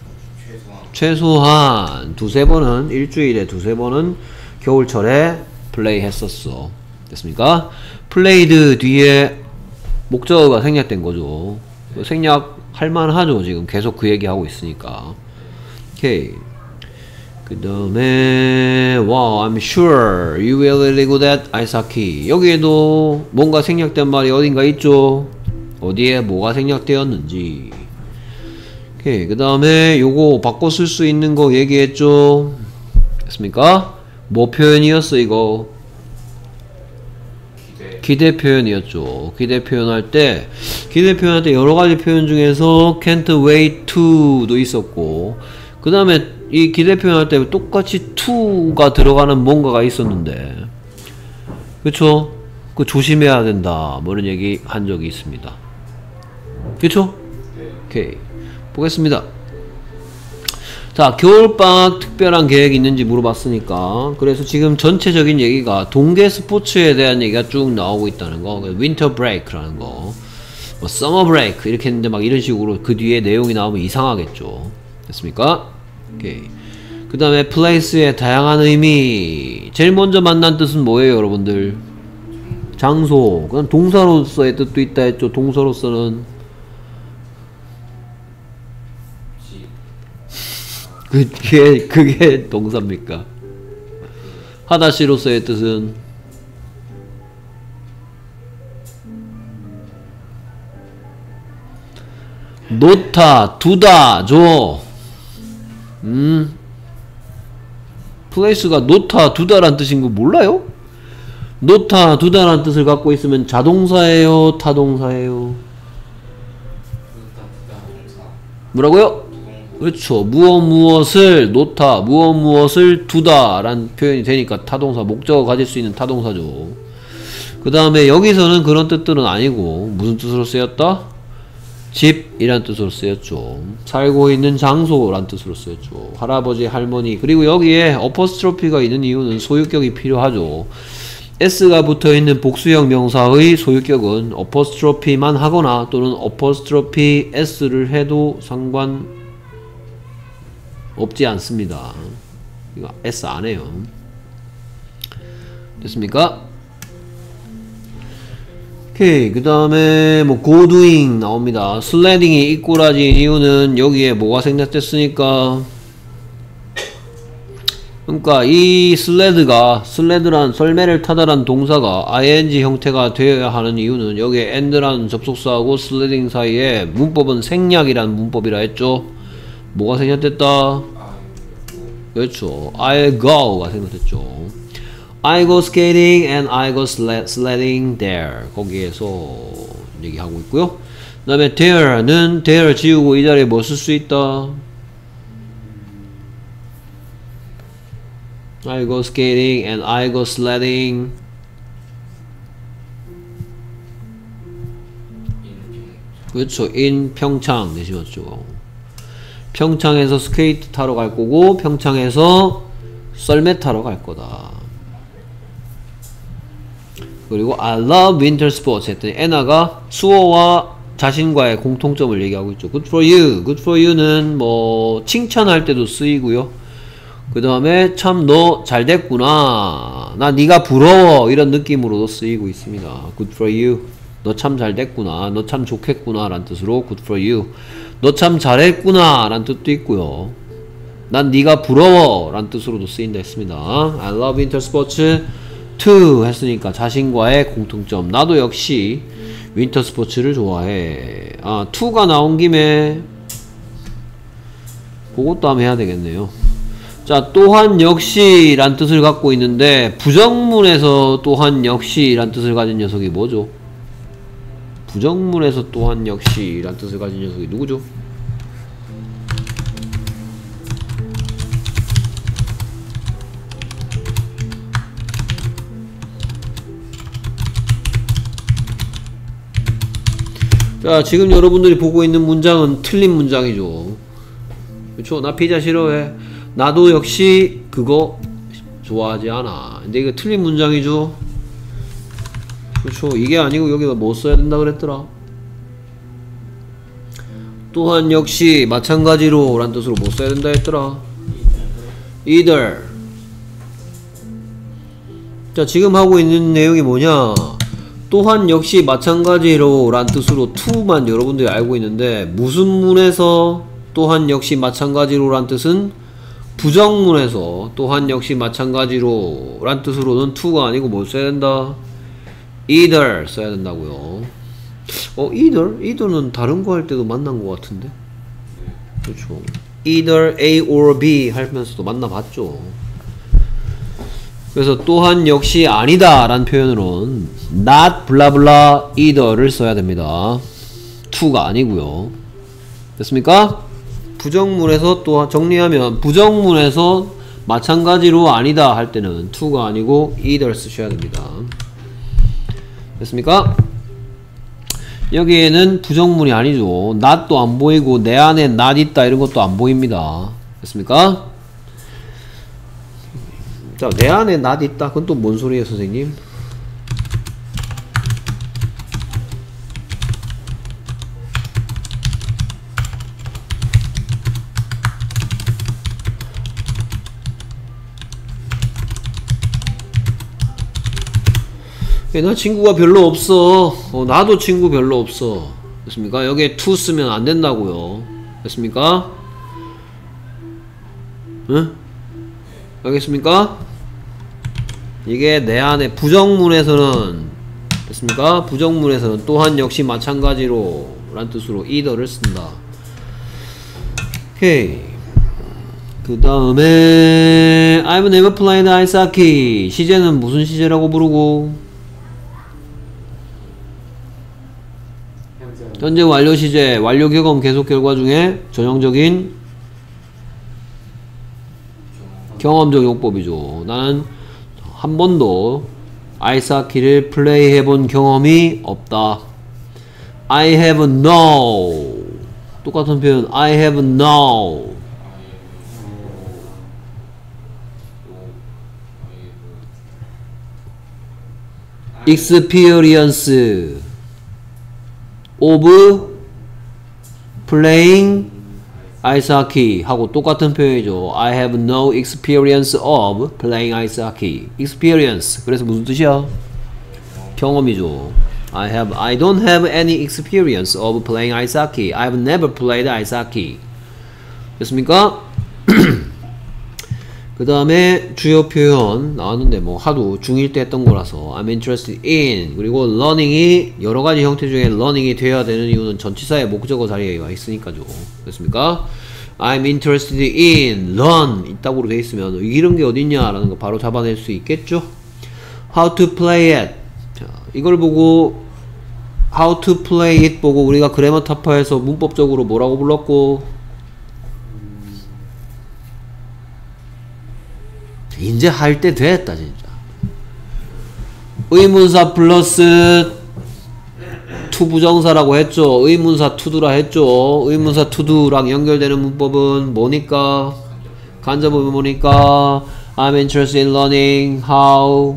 최소한 두세 번은 일주일에 두세 번은 겨울철에 플레이 했었어. 됐습니까? played 뒤에 목적어가 생략된 거죠. 생략할 만하죠. 지금 계속 그 얘기 하고 있으니까. 오케이. 그 다음에 wow, I'm sure you will really good at ice hockey. 여기에도 뭔가 생략된 말이 어딘가 있죠. 어디에 뭐가 생략되었는지. 오케이. 그 다음에 요거 바꿔 쓸 수 있는 거 얘기했죠. 됐습니까? 뭐 표현이었어 이거? 기대 표현이었죠. 기대 표현할 때 여러가지 표현 중에서 can't wait to도 있었고, 그 다음에 이 기대 표현할 때 똑같이 to가 들어가는 뭔가가 있었는데, 그쵸? 그 조심해야 된다 뭐 이런 얘기 한 적이 있습니다. 그쵸? 오케이. 보겠습니다. 자, 겨울방학 특별한 계획이 있는지 물어봤으니까, 그래서 지금 전체적인 얘기가 동계 스포츠에 대한 얘기가 쭉 나오고 있다는 거, 윈터 브레이크라는 거, 뭐 서머 브레이크 이렇게 했는데 막 이런 식으로 그 뒤에 내용이 나오면 이상하겠죠. 됐습니까? 오케이. 그 다음에 place의 다양한 의미. 제일 먼저 만난 뜻은 뭐예요, 여러분들? 장소. 그다음 동사로서의 뜻도 있다 했죠. 동사로서는 그게 동사입니까? 하다시로서의 뜻은 놓다, 두다, 줘. place가 놓다 두다란 뜻인 거 몰라요? 놓다 두다란 뜻을 갖고 있으면 자동사예요, 타동사예요? 뭐라고요? 그렇죠. 무엇을 놓다, 무엇을 두다 라는 표현이 되니까 타동사, 목적어 가질 수 있는 타동사죠. 그 다음에 여기서는 그런 뜻들은 아니고 무슨 뜻으로 쓰였다? 집이란 뜻으로 쓰였죠. 살고 있는 장소란 뜻으로 쓰였죠. 할아버지, 할머니. 그리고 여기에 어퍼스트로피가 있는 이유는 소유격이 필요하죠. s가 붙어있는 복수형 명사의 소유격은 어퍼스트로피만 하거나 또는 어퍼스트로피 s를 해도 상관없지 않습니다. 이거 s 안 해요. 됐습니까? 오케이. 그 다음에 뭐 go doing 나옵니다. 슬래딩이 이꼬라지인 이유는 여기에 뭐가 생략됐으니까, 그러니까 이 슬레드란 썰매를 타다란 동사가 ing 형태가 되어야 하는 이유는 여기에 and라는 접속사하고 슬레딩 사이에 문법은 생략이란 문법이라 했죠. 뭐가 생략됐다? 그렇죠. I go가 생략됐죠. I go skating and I go sledding there. 거기에서 얘기하고 있고요. 그 다음에 there는 there 지우고 이 자리에 뭐 쓸 수 있다? I go skating and I go sledding. 그렇죠. in 평창 되시죠. 평창에서 스케이트 타러 갈 거고 평창에서 썰매 타러 갈 거다. 그리고 I love winter sports 했더니 애나가 수어와 자신과의 공통점을 얘기하고 있죠. Good for you. Good for you는 뭐 칭찬할 때도 쓰이고요. 그 다음에 참 너 잘됐구나, 나 네가 부러워, 이런 느낌으로도 쓰이고 있습니다. Good for you. 너 참 잘됐구나, 너 참 좋겠구나 라는 뜻으로 good for you. 너 참 잘했구나 라는 뜻도 있고요. 난 네가 부러워 라는 뜻으로도 쓰인다 했습니다. I love winter sports too 했으니까 자신과의 공통점. 나도 역시 윈터 스포츠를 좋아해. 아, to가 나온 김에 그것도 한번 해야 되겠네요. 자, 또한 역시 란 뜻을 갖고 있는데 부정문에서 또한 역시 란 뜻을 가진 녀석이 뭐죠? 부정문에서 또한 역시 란 뜻을 가진 녀석이 누구죠? 자, 지금 여러분들이 보고 있는 문장은 틀린 문장이죠. 그쵸? 나 피자 싫어해. 나도 역시 그거 좋아하지 않아. 근데 이거 틀린 문장이죠. 그쵸? 이게 아니고 여기다 뭐 써야 된다 그랬더라? 또한 역시 마찬가지로 란 뜻으로 뭐 써야 된다 했더라? either. 자, 지금 하고 있는 내용이 뭐냐? 또한 역시 마찬가지로 란 뜻으로 to만 여러분들이 알고 있는데 무슨 문에서 또한 역시 마찬가지로 란 뜻은 부정문에서 또한 역시 마찬가지로 란 뜻으로는 to가 아니고 뭘 써야 된다? either 써야 된다고요. either는 다른 거 할 때도 만난 것 같은데. 그렇죠. either A or B 하면서도 만나봤죠. 그래서 또한 역시 아니다 라는 표현으로는 not 블라블라 either를 써야 됩니다. to가 아니고요. 됐습니까? 부정문에서 또 정리하면 부정문에서 마찬가지로 아니다 할 때는 to가 아니고 either 쓰셔야 됩니다. 됐습니까? 여기에는 부정문이 아니죠. not도 안 보이고 내 안에 not 있다 이런 것도 안 보입니다. 됐습니까? 자, 내 안에 not 있다. 그건 또 뭔 소리예요, 선생님? 나 친구가 별로 없어. 나도 친구 별로 없어. 됐습니까? 여기에 to 쓰면 안 된다고요. 됐습니까? 응? 알겠습니까? 이게 내 안에 부정문에서는 됐습니까? 부정문에서는 또한 역시 마찬가지로 란 뜻으로 either를 쓴다. 오케이. 그 다음에 I've never played ice hockey. 시제는 무슨 시제라고 부르고? 현재 완료 시제, 완료 경험 계속 결과 중에 전형적인 경험적 용법이죠. 나는 한 번도 아이스하키를 플레이 해본 경험이 없다. I have no. 똑같은 표현 I have no. experience of playing ice hockey 하고 똑같은 표현이죠. I have no experience of playing ice hockey. experience 그래서 무슨 뜻이야? 경험이죠. I don't have any experience of playing ice hockey. I've never played ice hockey. 됐습니까? 그 다음에 주요 표현 나왔는데 뭐 하도 중1 때 했던 거라서 I'm interested in 그리고 learning이 여러가지 형태 중에 learning이 되어야 되는 이유는 전치사의 목적어 자리에 와 있으니까죠. 됐습니까? I'm interested in learn 있다고 돼 있으면 이런 게 어딨냐 라는 거 바로 잡아낼 수 있겠죠. How to play it. 자, 이걸 보고 How to play it 보고 우리가 그래머 타파에서 문법적으로 뭐라고 불렀고 이제 할 때 됐다 진짜. 의문사 플러스 투부정사라고 했죠. 의문사 투두라 했죠. 의문사 투두랑 연결되는 문법은 뭐니까? 간접은 뭐니까? I'm interested in learning how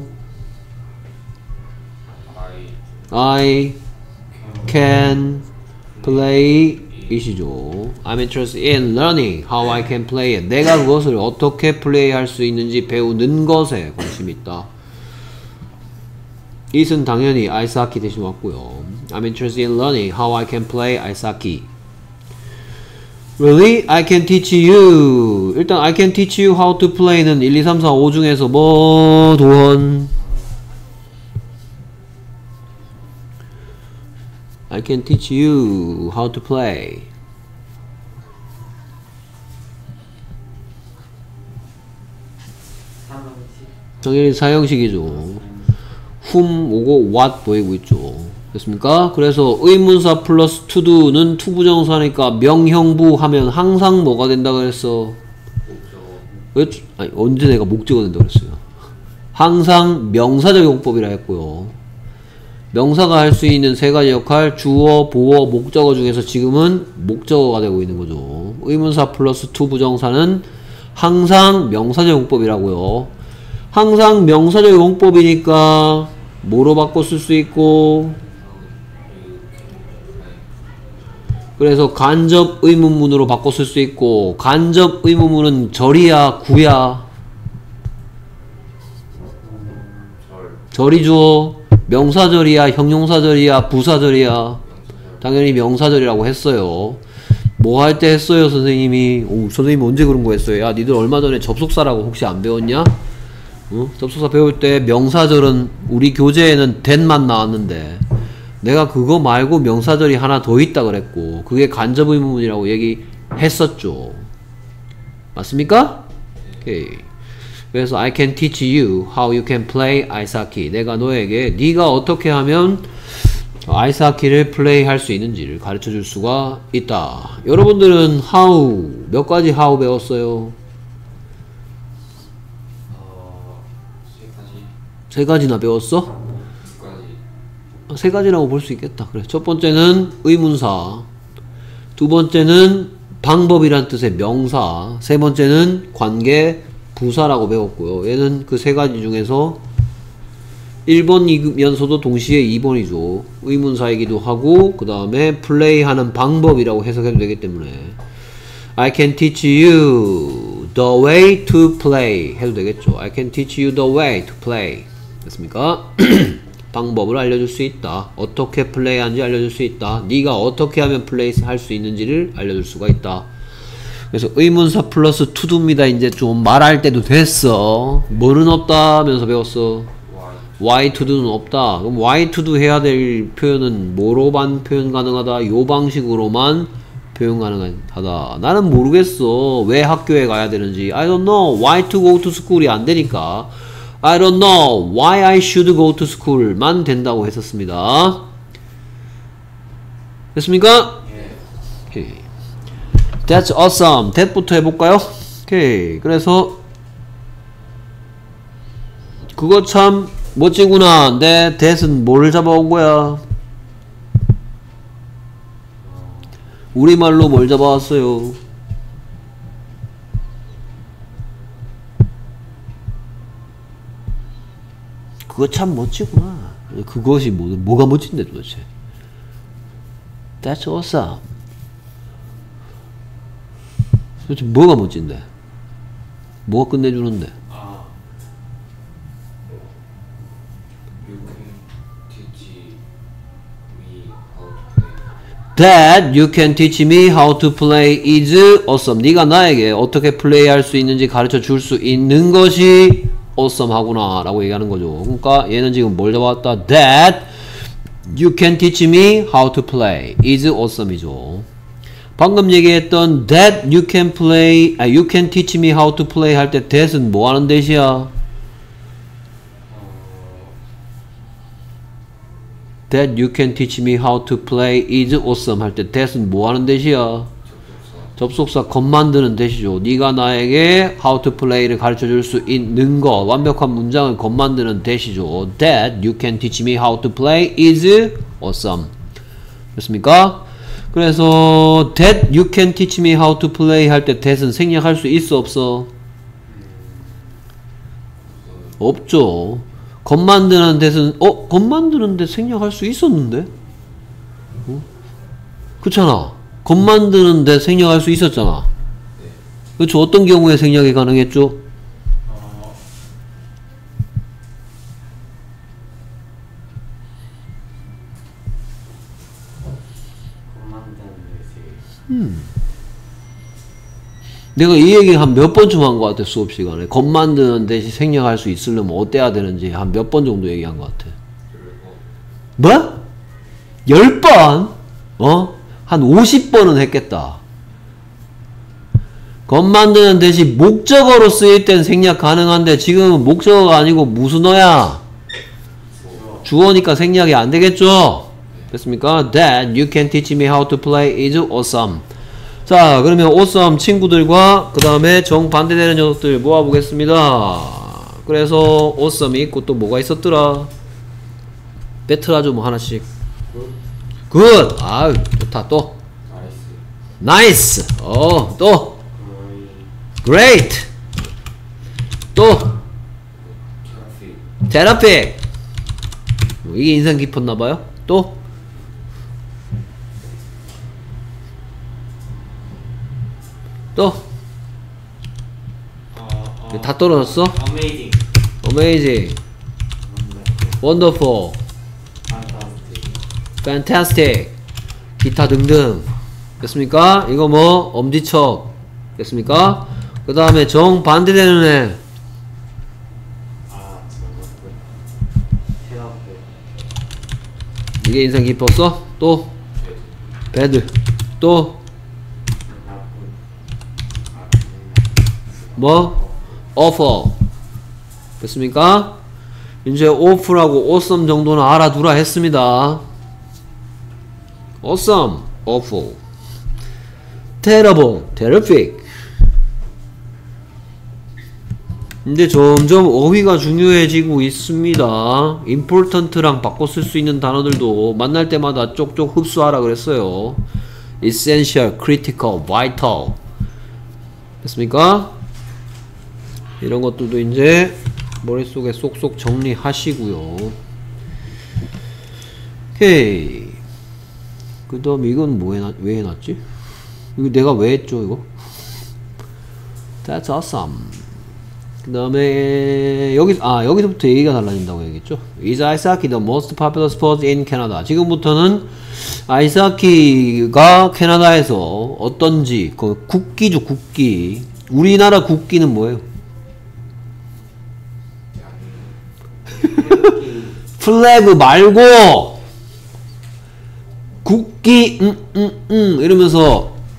I can play 이시죠. I'm interested in learning how I can play it. 내가 그것을 어떻게 플레이할 수 있는지 배우는 것에 관심이 있다. it은 당연히 아이스하키 대신 왔고요. I'm interested in learning how I can play ice hockey. Really? I can teach you. 일단 I can teach you how to play는 1, 2, 3, 4, 5 중에서 뭐 도원 I can teach you how to play. 당연히 사형식이죠. whom 오고 what 보이고 있죠. 됐습니까? 그래서 의문사 플러스 to do는 투부정사니까 명형부 하면 항상 뭐가 된다 그랬어? 왜? 아니, 언제 내가 목적어 된다 그랬어요? 항상 명사적 용법이라 했고요. 명사가 할 수 있는 세 가지 역할 주어, 보어, 목적어 중에서 지금은 목적어가 되고 있는 거죠. 의문사 플러스 to 부정사는 항상 명사적 용법이라고요. 항상 명사적 용법이니까 뭐로 바꿔 쓸 수 있고 그래서 간접 의문문으로 바꿔 쓸 수 있고 간접 의문문은 절이야 구야? 절이죠. 명사절이야 형용사절이야 부사절이야? 당연히 명사절이라고 했어요. 뭐 할 때 했어요 선생님이? 선생님이 언제 그런 거 했어요? 야 니들 얼마 전에 접속사라고 혹시 안 배웠냐? 접속사 배울 때 명사절은 우리 교재에는 that만 나왔는데 내가 그거 말고 명사절이 하나 더 있다 그랬고 그게 간접의문문이라고 얘기했었죠. 맞습니까? 오케이. 그래서 I can teach you how you can play ice hockey. 내가 너에게 네가 어떻게 하면 아이스하키를 플레이 할 수 있는지를 가르쳐 줄 수가 있다. 여러분들은 how 몇 가지 how 배웠어요? 세 가지나 배웠어? 세 가지라고 볼 수 있겠다. 그래. 첫 번째는 의문사, 두 번째는 방법이란 뜻의 명사, 세 번째는 관계 부사라고 배웠고요. 얘는 그 세 가지 중에서 1번이면서도 동시에 2번이죠. 의문사이기도 하고 그 다음에 플레이하는 방법이라고 해석해도 되기 때문에 I can teach you the way to play 해도 되겠죠. I can teach you the way to play. 됐습니까? 방법을 알려줄 수 있다. 어떻게 플레이하는지 알려줄 수 있다. 네가 어떻게 하면 플레이 할 수 있는지를 알려줄 수가 있다. 그래서 의문사 플러스 to도입니다. 이제 좀 말할 때도 됐어. 뭐는 없다 하면서 배웠어. why to도는 없다. 그럼 why to도 해야 될 표현은 뭐로만 표현 가능하다? 요 방식으로만 표현 가능하다. 나는 모르겠어. 왜 학교에 가야 되는지. I don't know why to go to school이 안 되니까 I don't know why I should go to school만 된다고 했었습니다. 됐습니까? 오케이. That's awesome. that부터 해볼까요? 오케이. 그래서 그거 참 멋지구나. 근데 that은 뭘 잡아온 거야? 우리말로 뭘 잡아왔어요? 그거 참 멋지구나. 그것이 뭐가 멋진데 도대체? That's awesome. 도대체 뭐가 멋진데? 뭐가 끝내주는데? That you can teach me how to play is awesome. 네가 나에게 어떻게 플레이할 수 있는지 가르쳐 줄 수 있는 것이 awesome 하구나 라고 얘기하는 거죠. 그러니까 얘는 지금 뭘 잡아왔다? That you can teach me how to play is awesome 이죠. 방금 얘기했던 that you can teach me how to play 할 때 that은 뭐 하는 대시야? That you can teach me how to play is awesome 할 때 that은 뭐 하는 대시야? 접속사 것 만드는 대시죠. 네가 나에게 how to play를 가르쳐 줄 수 있는 것, 완벽한 문장을 것 만드는 대시죠. That you can teach me how to play is awesome. 됐습니까? 그래서 that you can teach me how to play 할 때 that은 생략할 수 있어 없어? 없죠. 것 만드는 that은 것 만드는 데 생략할 수 있었는데? 그렇잖아. 것 만드는 데 생략할 수 있었잖아. 그렇죠. 어떤 경우에 생략이 가능했죠? 내가 이 얘기 한 몇 번쯤 한 것 같아. 수업 시간에 것 만드는 대신 생략할 수 있으려면 어때야 되는지 한 몇 번 정도 얘기한 것 같아. 뭐? 10번? 한 50번은 했겠다. 것 만드는 대신 목적어로 쓰일 땐 생략 가능한데 지금은 목적어가 아니고 무슨 어야? 주어니까 생략이 안 되겠죠? 됐습니까? That you can teach me how to play is awesome. 자, 그러면 awesome 친구들과 그 다음에 정반대되는 녀석들 모아보겠습니다. 그래서 awesome이 있고 또 뭐가 있었더라? 배틀하죠 뭐 하나씩. 굿! 아유 좋다. 또 나이스. 또 great. 또 terrific. 이게 인상 깊었나봐요. 또 다 떨어졌어? amazing, wonderful, fantastic, 기타 등등. 됐습니까? 이거 뭐 엄지척. 됐습니까? 그 다음에 정반대되는 애. 이게 인상 깊었어? 또 bad. 또 뭐? awful. 됐습니까? 이제 awful하고 awesome 정도는 알아두라 했습니다. awesome, awful, terrible, terrific. 근데 점점 어휘가 중요해지고 있습니다. important랑 바꿔 쓸 수 있는 단어들도 만날 때마다 쪽쪽 흡수하라 그랬어요. essential, critical, vital. 됐습니까? 이런 것들도 이제 머릿속에 쏙쏙 정리하시고요. 오케이. 그 다음 이건 왜 해놨지? 이거 내가 왜 했죠 이거? That's awesome. 그 다음에 여기서부터 얘기가 달라진다고 얘기했죠. Is ice hockey the most popular sport in Canada? 지금부터는 아이스하키가 캐나다에서 어떤지, 그 국기죠, 국기. 우리나라 국기는 뭐예요? 플래그 말고 국기 이러면서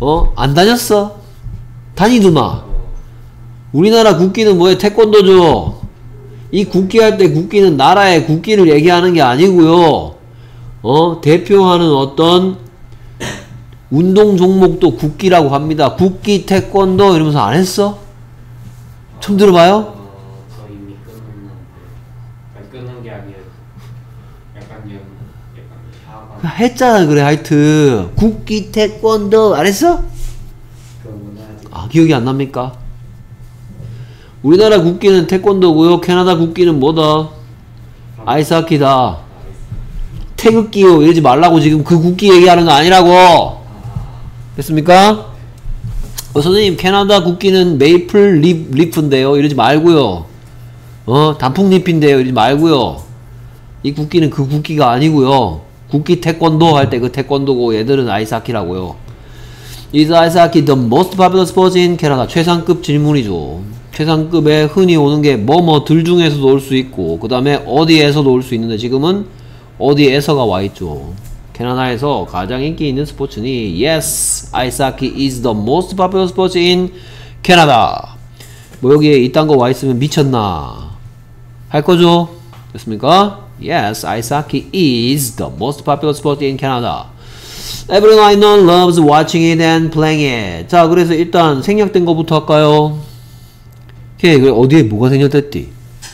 안 다녔어? 다니더마. 우리나라 국기는 뭐예요? 태권도죠. 이 국기 할 때 국기는 나라의 국기를 얘기하는 게 아니고요. 대표하는 어떤 운동 종목도 국기라고 합니다. 국기 태권도 이러면서 안 했어? 처음 들어봐요? 저 이미 끊었는데. 아니, 끊은 게 아니라 약간 하가. 했잖아. 그래 하여튼 국기 태권도 안 했어? 그거는 아직. 아 기억이 안 납니까? 우리나라 국기는 태권도고요. 캐나다 국기는 뭐다? 아이스하키다. 태극기요 이러지 말라고. 지금 그 국기 얘기하는 거 아니라고. 됐습니까? 선생님 캐나다 국기는 메이플 리프인데요 이러지 말고요. 단풍잎인데요 이러지 말고요. 이 국기는 그 국기가 아니고요. 국기 태권도 할 때 그 태권도고 얘들은 아이스하키라고요. Is ice hockey the most popular sport in Canada? 최상급 질문이죠. 최상급에 흔히 오는 게 뭐뭐들 중에서도 올 수 있고 그 다음에 어디에서도 올 수 있는데 지금은 어디에서가 와있죠. 캐나다에서 가장 인기 있는 스포츠니 Yes, ice hockey is the most popular sport in Canada. 뭐 여기에 이딴 거 와있으면 미쳤나 할 거죠. 됐습니까? Yes, ice hockey is the most popular sport in Canada. Everyone I know loves watching it and playing it. 자, 그래서 일단 생략된 거부터 할까요? 오케이, 그래 어디에 뭐가 생략됐디?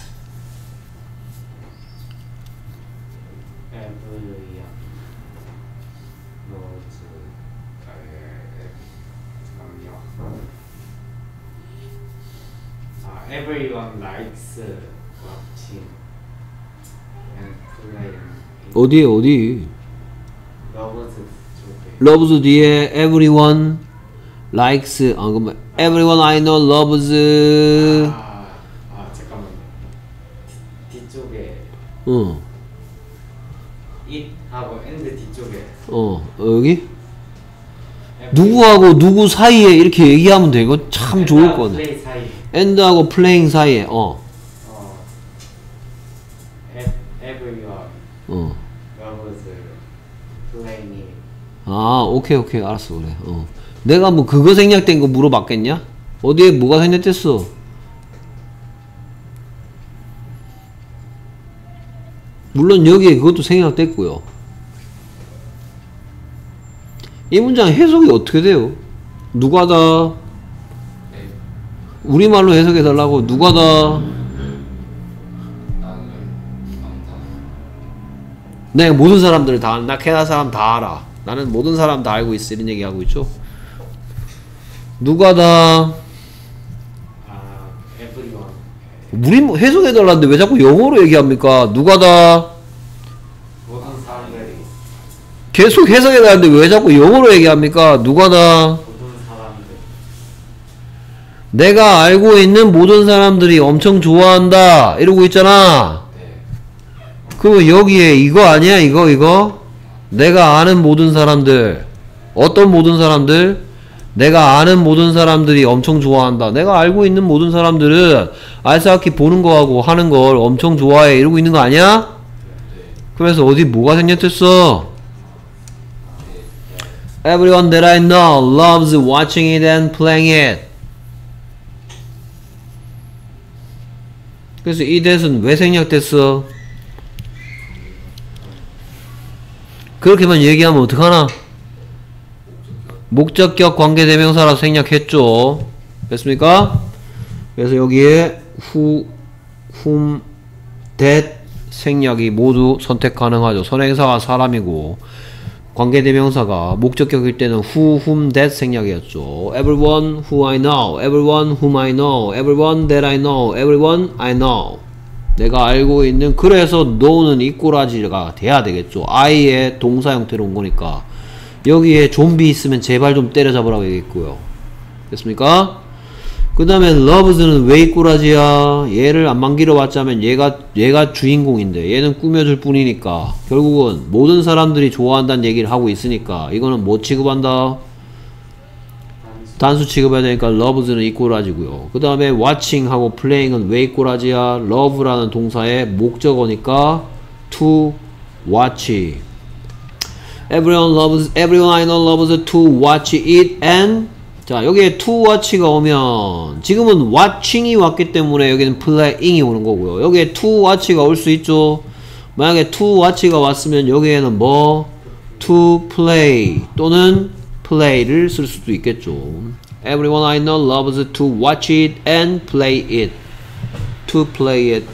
Everyone likes watching and playing. 어디에 어디? Loves 쪽에. loves 뒤에 everyone likes 그러면 everyone I know loves 잠깐만요. 뒤쪽에 어. it 하고 and 뒤쪽에 여기? 누구하고 누구 사이에 이렇게 얘기하면 돼. 이거 참 좋을 거네. play 사이. end하고 playing 사이에 everyone loves playing. 오케이 알았어. 그래. 내가 뭐 그거 생략된 거 물어봤겠냐? 어디에 뭐가 생략됐어? 물론 여기에 그것도 생략됐고요. 이 문장 해석이 어떻게 돼요? 누가다? 우리말로 해석해달라고. 누가다? 내가 모든 사람들을 다, 나 캐나다 사람 다 알아. 나는 모든 사람 다 알고 있어. 이런 얘기 하고 있죠. 누가다? everyone. 우리 뭐 해석해달라는데 왜 자꾸 영어로 얘기합니까? 누가다? 모든 사람들이. 계속 해석해달라는데 왜 자꾸 영어로 얘기합니까? 누가다? 모든 사람들. 내가 알고 있는 모든 사람들이 엄청 좋아한다 이러고 있잖아. 그럼 여기에 이거 아니야? 이거? 내가 아는 모든 사람들. 어떤 모든 사람들? 내가 아는 모든 사람들이 엄청 좋아한다. 내가 알고 있는 모든 사람들은 아이스하키 보는 거하고 하는 걸 엄청 좋아해 이러고 있는 거 아니야? 그래서 어디 뭐가 생략됐어? Everyone that I know loves watching it and playing it. 그래서 이 that은 왜 생략됐어? 그렇게만 얘기하면 어떡하나? 목적격 관계대명사라서 생략했죠. 됐습니까? 그래서 여기에 who, whom, that 생략이 모두 선택 가능하죠. 선행사가 사람이고 관계대명사가 목적격일 때는 who, whom, that 생략이었죠. Everyone who I know, everyone whom I know, everyone that I know, everyone I know. 내가 알고 있는. 그래서 know는 이꼬라지가 돼야 되겠죠. I의 동사 형태로 온 거니까. 여기에 좀비 있으면 제발 좀 때려잡으라고 얘기했고요. 됐습니까? 그 다음에 loves는 왜 이꼬라지야? 얘를 안 만기러 왔자면 얘가 주인공인데 얘는 꾸며줄 뿐이니까 결국은 모든 사람들이 좋아한다는 얘기를 하고 있으니까 이거는 뭐 취급한다? 단수 취급해야 되니까 loves는 이꼬라지고요. 그 다음에 watching하고 playing은 왜 이꼬라지야? love라는 동사의 목적어니까 to watch. everyone I know loves to watch it and 자 여기에 to watch가 오면 지금은 watching이 왔기 때문에 여기는 playing이 오는 거고요. 여기에 to watch가 올 수 있죠. 만약에 to watch가 왔으면 여기에는 뭐 to play 또는 play를 쓸 수도 있겠죠. Everyone I know loves to watch it and play it. To play it.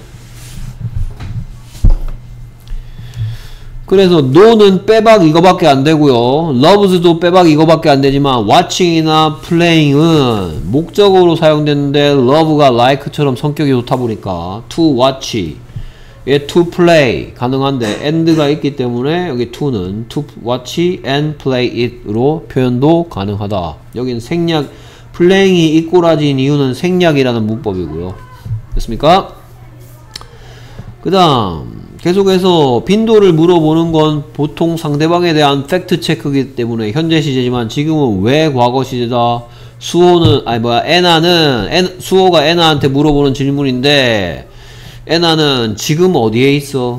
그래서 no는 빼박 이거밖에 안 되고요. loves도 빼박 이거밖에 안 되지만 watching이나 playing은 목적어로 사용되는데 love가 like처럼 성격이 좋다 보니까 to watch, 예, to play 가능한데 and가 있기 때문에 여기 to는 to watch and play it으로 표현도 가능하다. 여기는 생략, playing이 이 꼬라지인 이유는 생략이라는 문법이고요. 됐습니까? 그 다음 계속해서 빈도를 물어보는 건 보통 상대방에 대한 팩트 체크이기 때문에 현재 시제지만 지금은 왜 과거 시제다. 수호는 수호가 애나한테 물어보는 질문인데 애나는 지금 어디에 있어?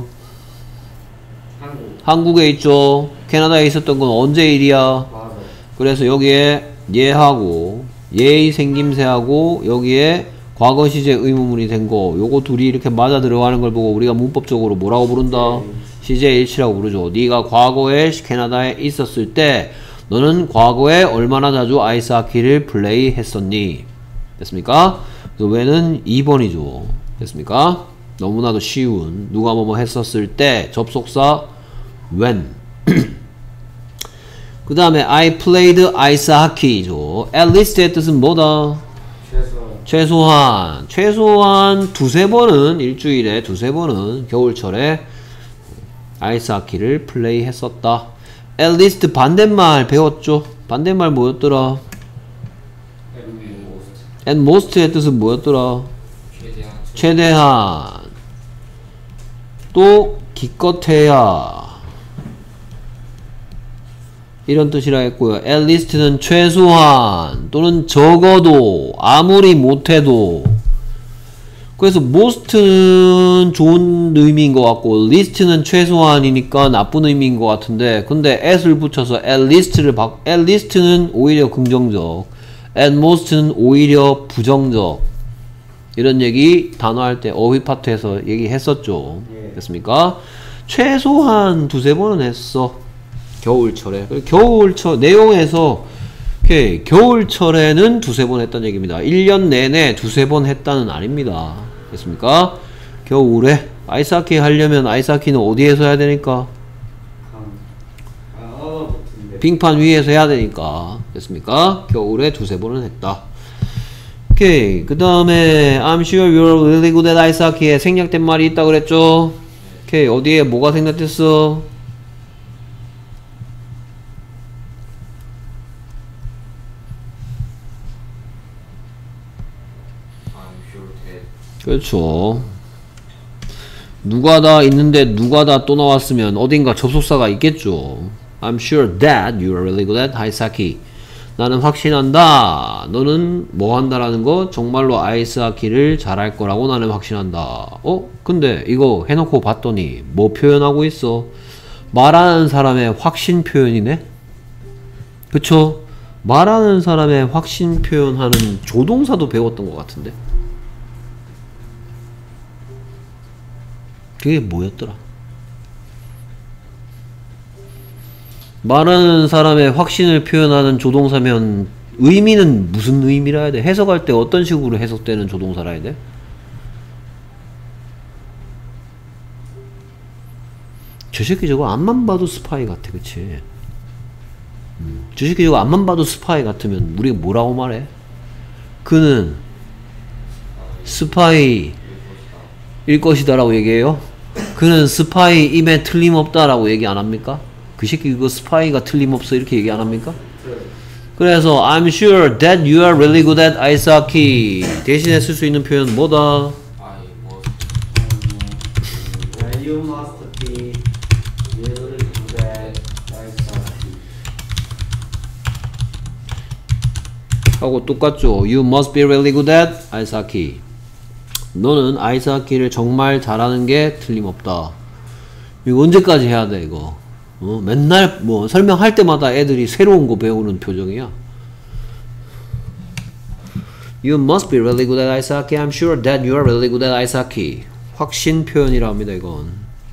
한국에 있죠. 캐나다에 있었던 건 언제 일이야? 맞아. 그래서 여기에 얘하고 얘의 생김새하고 여기에 과거 시제 의문문이 된 거, 요거 둘이 이렇게 맞아 들어가는 걸 보고 우리가 문법적으로 뭐라고 부른다? 시제 일치라고 부르죠. 네가 과거에 캐나다에 있었을 때 너는 과거에 얼마나 자주 아이스하키를 플레이했었니? 됐습니까? 그래서 왜는 2번이죠. 됐습니까? 너무나도 쉬운 누가 뭐뭐 했었을 때 접속사 when. 그 다음에 I played ice hockey죠. At least의 뜻은 뭐다? 최소한 두세 번은 일주일에 두세 번은 겨울철에 아이스하키를 플레이 했었다. At least 반대말 배웠죠? 반대말 뭐였더라? At most의 뜻은 뭐였더라? 최대한. 또 기껏해야 이런 뜻이라 했고요. at least는 최소한 또는 적어도 아무리 못해도. 그래서 most는 좋은 의미인 것 같고 least는 최소한이니까 나쁜 의미인 것 같은데 근데 at을 붙여서 at least는 오히려 긍정적, at most는 오히려 부정적. 이런 얘기 단어할 때 어휘 파트에서 얘기했었죠. 됐습니까? 최소한 두세 번은 했어. 겨울철에. 겨울철 내용에서 오케이, 겨울철에는 두세 번 했다는 얘기입니다. 1년 내내 두세 번 했다는 아닙니다. 됐습니까? 겨울에 아이스하키 하려면 아이스하키는 어디에서 해야 되니까? 빙판 위에서 해야 되니까. 됐습니까? 겨울에 두세 번은 했다. 오케이. 그 다음에 I'm sure you're really good at ice hockey에 생략된 말이 있다 그랬죠? 오케이. 어디에 뭐가 생략됐어? 그렇죠. 누가 다 있는데 누가 다 또 나왔으면 어딘가 접속사가 있겠죠. I'm sure that you are really good at ice hockey. 나는 확신한다. 너는 뭐 한다라는 거 정말로 아이스하키를 잘할 거라고 나는 확신한다. 근데 이거 해놓고 봤더니 뭐 표현하고 있어? 말하는 사람의 확신 표현이네? 그쵸? 말하는 사람의 확신 표현하는 조동사도 배웠던 것 같은데? 그게 뭐였더라? 말하는 사람의 확신을 표현하는 조동사면 의미는 무슨 의미라 해야 돼? 해석할 때 어떤 식으로 해석되는 조동사라 해야 돼? 저 새끼 저거 앞만 봐도 스파이 같아, 그치? 저 새끼 저거 앞만 봐도 스파이 같으면 우리가 뭐라고 말해? 그는 스파이일 것이다 라고 얘기해요? 그는 스파이임에 틀림없다 라고 얘기 안합니까? 그 새끼 그거 스파이가 틀림없어 이렇게 얘기 안합니까? 그래서 I'm sure that you are really good at ice hockey 대신에 쓸 수 있는 표현 뭐다? You must be really good at ice hockey. 하고 똑같죠. You must be really good at ice hockey. 너는 아이스하키를 정말 잘하는 게 틀림없다. 이거 언제까지 해야 돼 이거? 맨날 뭐 설명할 때마다 애들이 새로운 거 배우는 표정이야. You must be really good at ice hockey. I'm sure that you are really good at ice hockey. 확신 표현이라 합니다, 이건.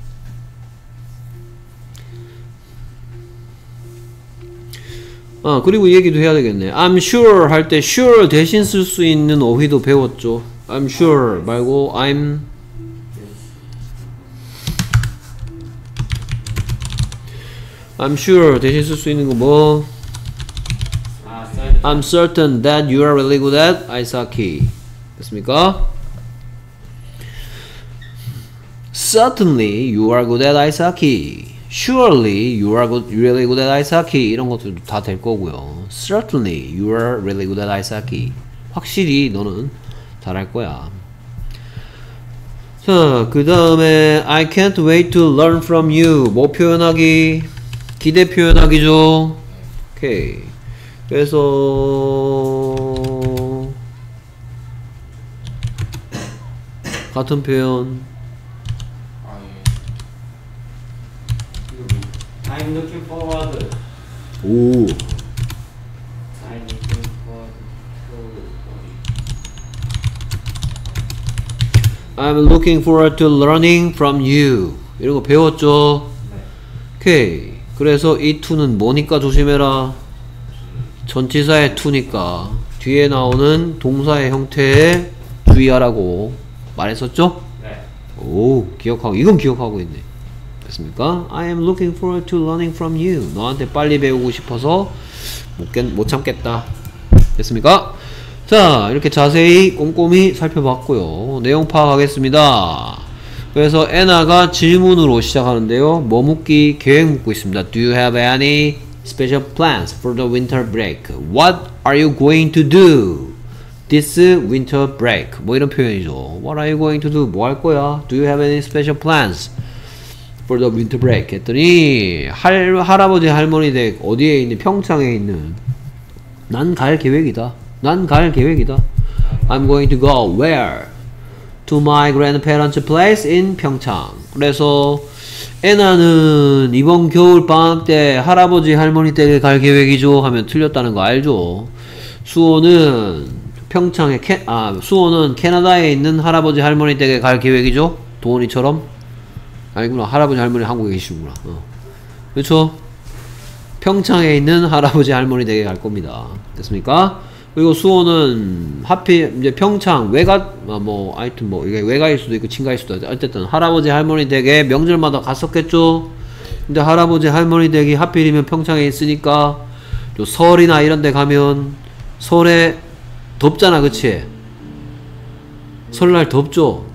그리고 이 얘기도 해야 되겠네. I'm sure 할 때 sure 대신 쓸 수 있는 어휘도 배웠죠. I'm sure 말고 I'm sure 대신 쓸 수 있는 거 뭐? I'm certain that you are really good at ice hockey. 됐습니까? Certainly you are good at ice hockey. Surely you are really good at ice hockey. 이런 것들도 다 될 거고요. Certainly you are really good at ice hockey. 확실히 너는 잘할 거야. 자, 그 다음에 I can't wait to learn from you. 뭐 표현하기? 기대 표현하기죠. 오케이. 그래서 같은 표현. I'm looking forward. 오. I'm looking forward to learning from you. 이런 거 배웠죠? 네. 오케이. 그래서 이 to는 뭐니까 조심해라. 전치사의 to니까 뒤에 나오는 동사의 형태에 주의하라고 말했었죠? 네. 오, 기억하고, 이건 기억하고 있네. 됐습니까? I am looking forward to learning from you. 너한테 빨리 배우고 싶어서 못 참겠다. 됐습니까? 자, 이렇게 자세히 꼼꼼히 살펴봤고요. 내용 파악하겠습니다. 그래서 애나가 질문으로 시작하는데요. 뭐 묻기? 계획 묻고 있습니다. Do you have any special plans for the winter break? What are you going to do this winter break? 뭐 이런 표현이죠. What are you going to do? 뭐 할 거야? Do you have any special plans for the winter break? 했더니 할아버지 할머니 댁 어디에 있는 평창에 있는 난 갈 계획이다. 난 갈 계획이다. I'm going to go where? To my grandparents' place in 평창. 그래서 애나는 이번 겨울 방학 때 할아버지 할머니 댁에 갈 계획이죠 하면 틀렸다는 거 알죠? 수호는 평창에 수호는 캐나다에 있는 할아버지 할머니 댁에 갈 계획이죠? 도원이처럼? 아니구나. 할아버지 할머니 한국에 계시구나. 그렇죠? 평창에 있는 할아버지 할머니 댁에 갈 겁니다. 됐습니까? 그리고 수호는 하필 이제 평창 외가 뭐 하여튼 뭐 이게 외가일 수도 있고 친가일 수도 있고 어쨌든 할아버지 할머니 댁에 명절마다 갔었겠죠. 근데 할아버지 할머니 댁이 하필이면 평창에 있으니까 또 설이나 이런 데 가면 설에 덥잖아. 그치? 설날 덥죠?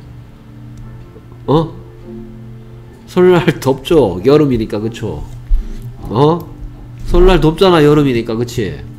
설날 덥죠? 여름이니까. 그쵸? 설날 덥잖아. 여름이니까. 그치?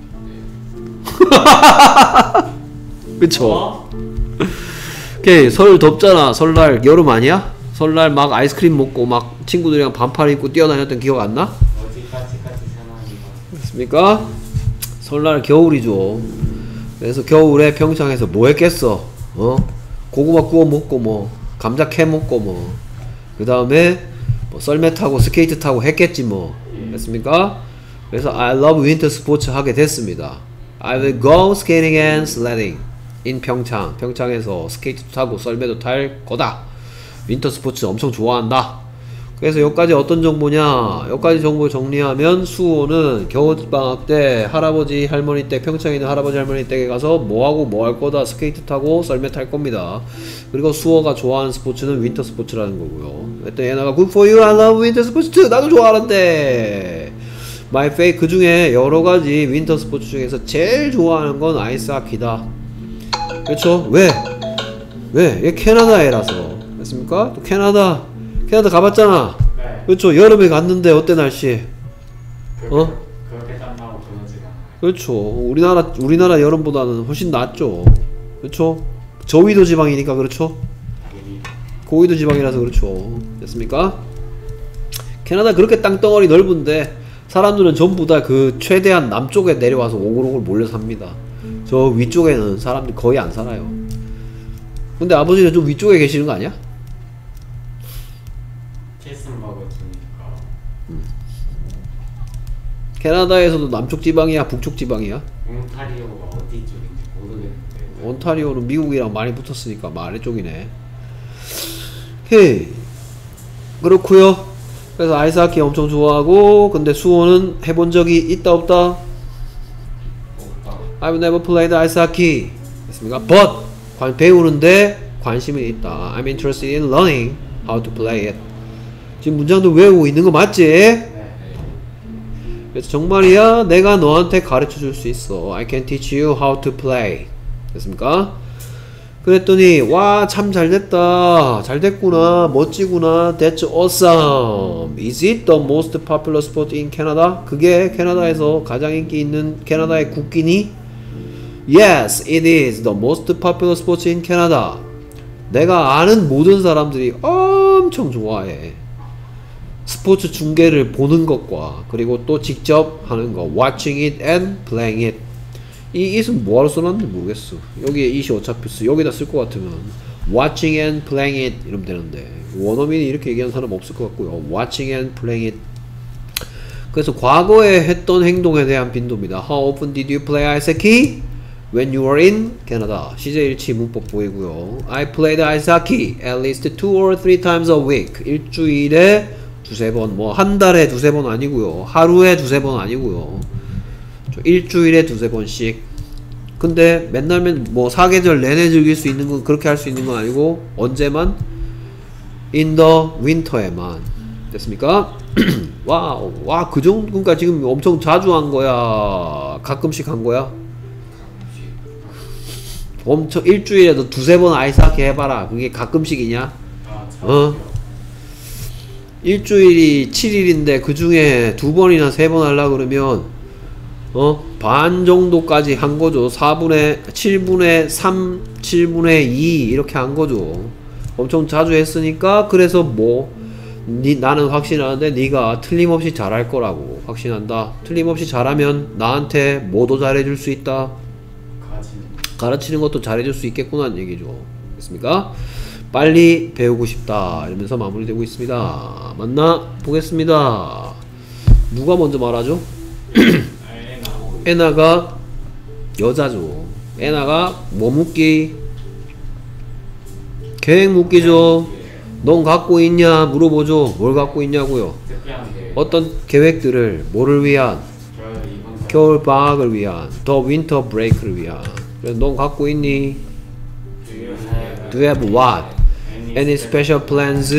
그쵸? 오케이. 설 덥잖아. 설날 여름 아니야? 설날 막 아이스크림 먹고 막 친구들이랑 반팔 입고 뛰어다녔던 기억 안 나? 어디까지 생각이 됐습니까? 설날 겨울이죠. 그래서 겨울에 평창에서 뭐 했겠어? 고구마 구워 먹고 뭐 감자 캐 먹고 뭐 그 다음에 뭐 썰매 타고 스케이트 타고 했겠지 뭐. 됐습니까? 그래서 I love winter sports 하게 됐습니다. I will go skating and sledding in 평창. 평창에서 스케이트도 타고 썰매도 탈 거다. 윈터 스포츠 엄청 좋아한다. 그래서 여기까지 어떤 정보냐? 여기까지 정보 정리하면 수호는 겨울방학 때 할아버지 할머니 댁 평창에 있는 할아버지 할머니 댁에 가서 뭐하고 뭐 할 거다. 스케이트 타고 썰매 탈 겁니다. 그리고 수호가 좋아하는 스포츠는 윈터 스포츠라는 거고요. 그랬더니 얘네가 Good for you, I love winter sports too. 나도 좋아하는데 My favorite, 그 중에 여러가지 윈터 스포츠 중에서 제일 좋아하는 건 아이스하키다. 그렇죠? 왜? 얘 캐나다 애라서. 됐습니까? 또 캐나다 가봤잖아. 네. 그렇죠? 여름에 갔는데 어때 날씨? 그렇게 땀나고 그러지가 않아요. 그렇죠. 우리나라 여름보다는 훨씬 낫죠. 그렇죠? 저위도 지방이니까. 그렇죠? 고위도 지방이라서. 그렇죠. 됐습니까? 캐나다 그렇게 땅덩어리 넓은데 사람들은 전부 다 그 최대한 남쪽에 내려와서 오글오글 몰려 삽니다. 저 위쪽에는 사람들이 거의 안 살아요. 근데 아버지는 좀 위쪽에 계시는 거 아니야? 캐슨버그 주니까 캐나다에서도 남쪽 지방이야, 북쪽 지방이야? 온타리오가 어디 쪽인지 모르겠는데. 온타리오는 미국이랑 많이 붙었으니까 아래쪽이네. 헤이. 그렇구요. 그래서 아이스하키 엄청 좋아하고, 근데 수호는 해본 적이 있다 없다? I've never played ice hockey. 됐습니까? But 배우는데 관심이 있다. I'm interested in learning how to play it. 지금 문장도 외우고 있는 거 맞지? 그래서 정말이야 내가 너한테 가르쳐 줄 수 있어. I can teach you how to play. 됐습니까? 그랬더니 와 참 잘됐다. 잘됐구나. 멋지구나. That's awesome. Is it the most popular sport in Canada? 그게 캐나다에서 가장 인기 있는 캐나다의 국기니? Yes, it is the most popular sport in Canada. 내가 아는 모든 사람들이 엄청 좋아해. 스포츠 중계를 보는 것과 그리고 또 직접 하는 거. Watching it and playing it. 이 it은 뭐하러 써놨는지 모르겠어. 여기에 it이 어차피 써. 여기다 쓸 것 같으면 watching and playing it 이러면 되는데 원어민이 이렇게 얘기하는 사람 없을 것 같고요. watching and playing it. 그래서 과거에 했던 행동에 대한 빈도입니다. How often did you play ice hockey? When you were in Canada. 시제일치 문법 보이고요. I played ice hockey at least 2 or 3 times a week. 일주일에 두세 번, 뭐 한 달에 두세 번 아니고요. 하루에 두세 번 아니고요. 일주일에 두세 번씩. 근데 맨날 뭐 사계절 내내 즐길 수 있는 건 그렇게 할 수 있는 건 아니고 언제만? In the winter에만. 됐습니까? 와우, 와, 그 정도, 그러니까 지금 엄청 자주 한 거야? 가끔씩 한 거야? 엄청 일주일에도 두세 번 아이스하키 해봐라. 그게 가끔씩이냐? 일주일이 7일인데 그 중에 두 번이나 세 번 하려고 그러면 반 정도까지 한 거죠. 7분의 3, 7분의 2 이렇게 한 거죠. 엄청 자주 했으니까 그래서 뭐 나는 확신하는데 네가 틀림없이 잘할 거라고 확신한다. 틀림없이 잘하면 나한테 뭐도 잘해줄 수 있다. 가르치는 것도 잘해줄 수 있겠구나 얘기죠. 됐습니까? 빨리 배우고 싶다 이러면서 마무리되고 있습니다. 맞나? 보겠습니다. 누가 먼저 말하죠? 에나가 여자죠. 에나가 뭐 묻기? 계획 묻기죠. 넌 갖고 있냐 물어보죠. 뭘 갖고 있냐고요. 어떤 계획들을 뭐를 위한? 겨울 방학을 위한, 더 윈터 브레이크를 위한. 그래서 넌 갖고 있니? Do you have what? Any special plans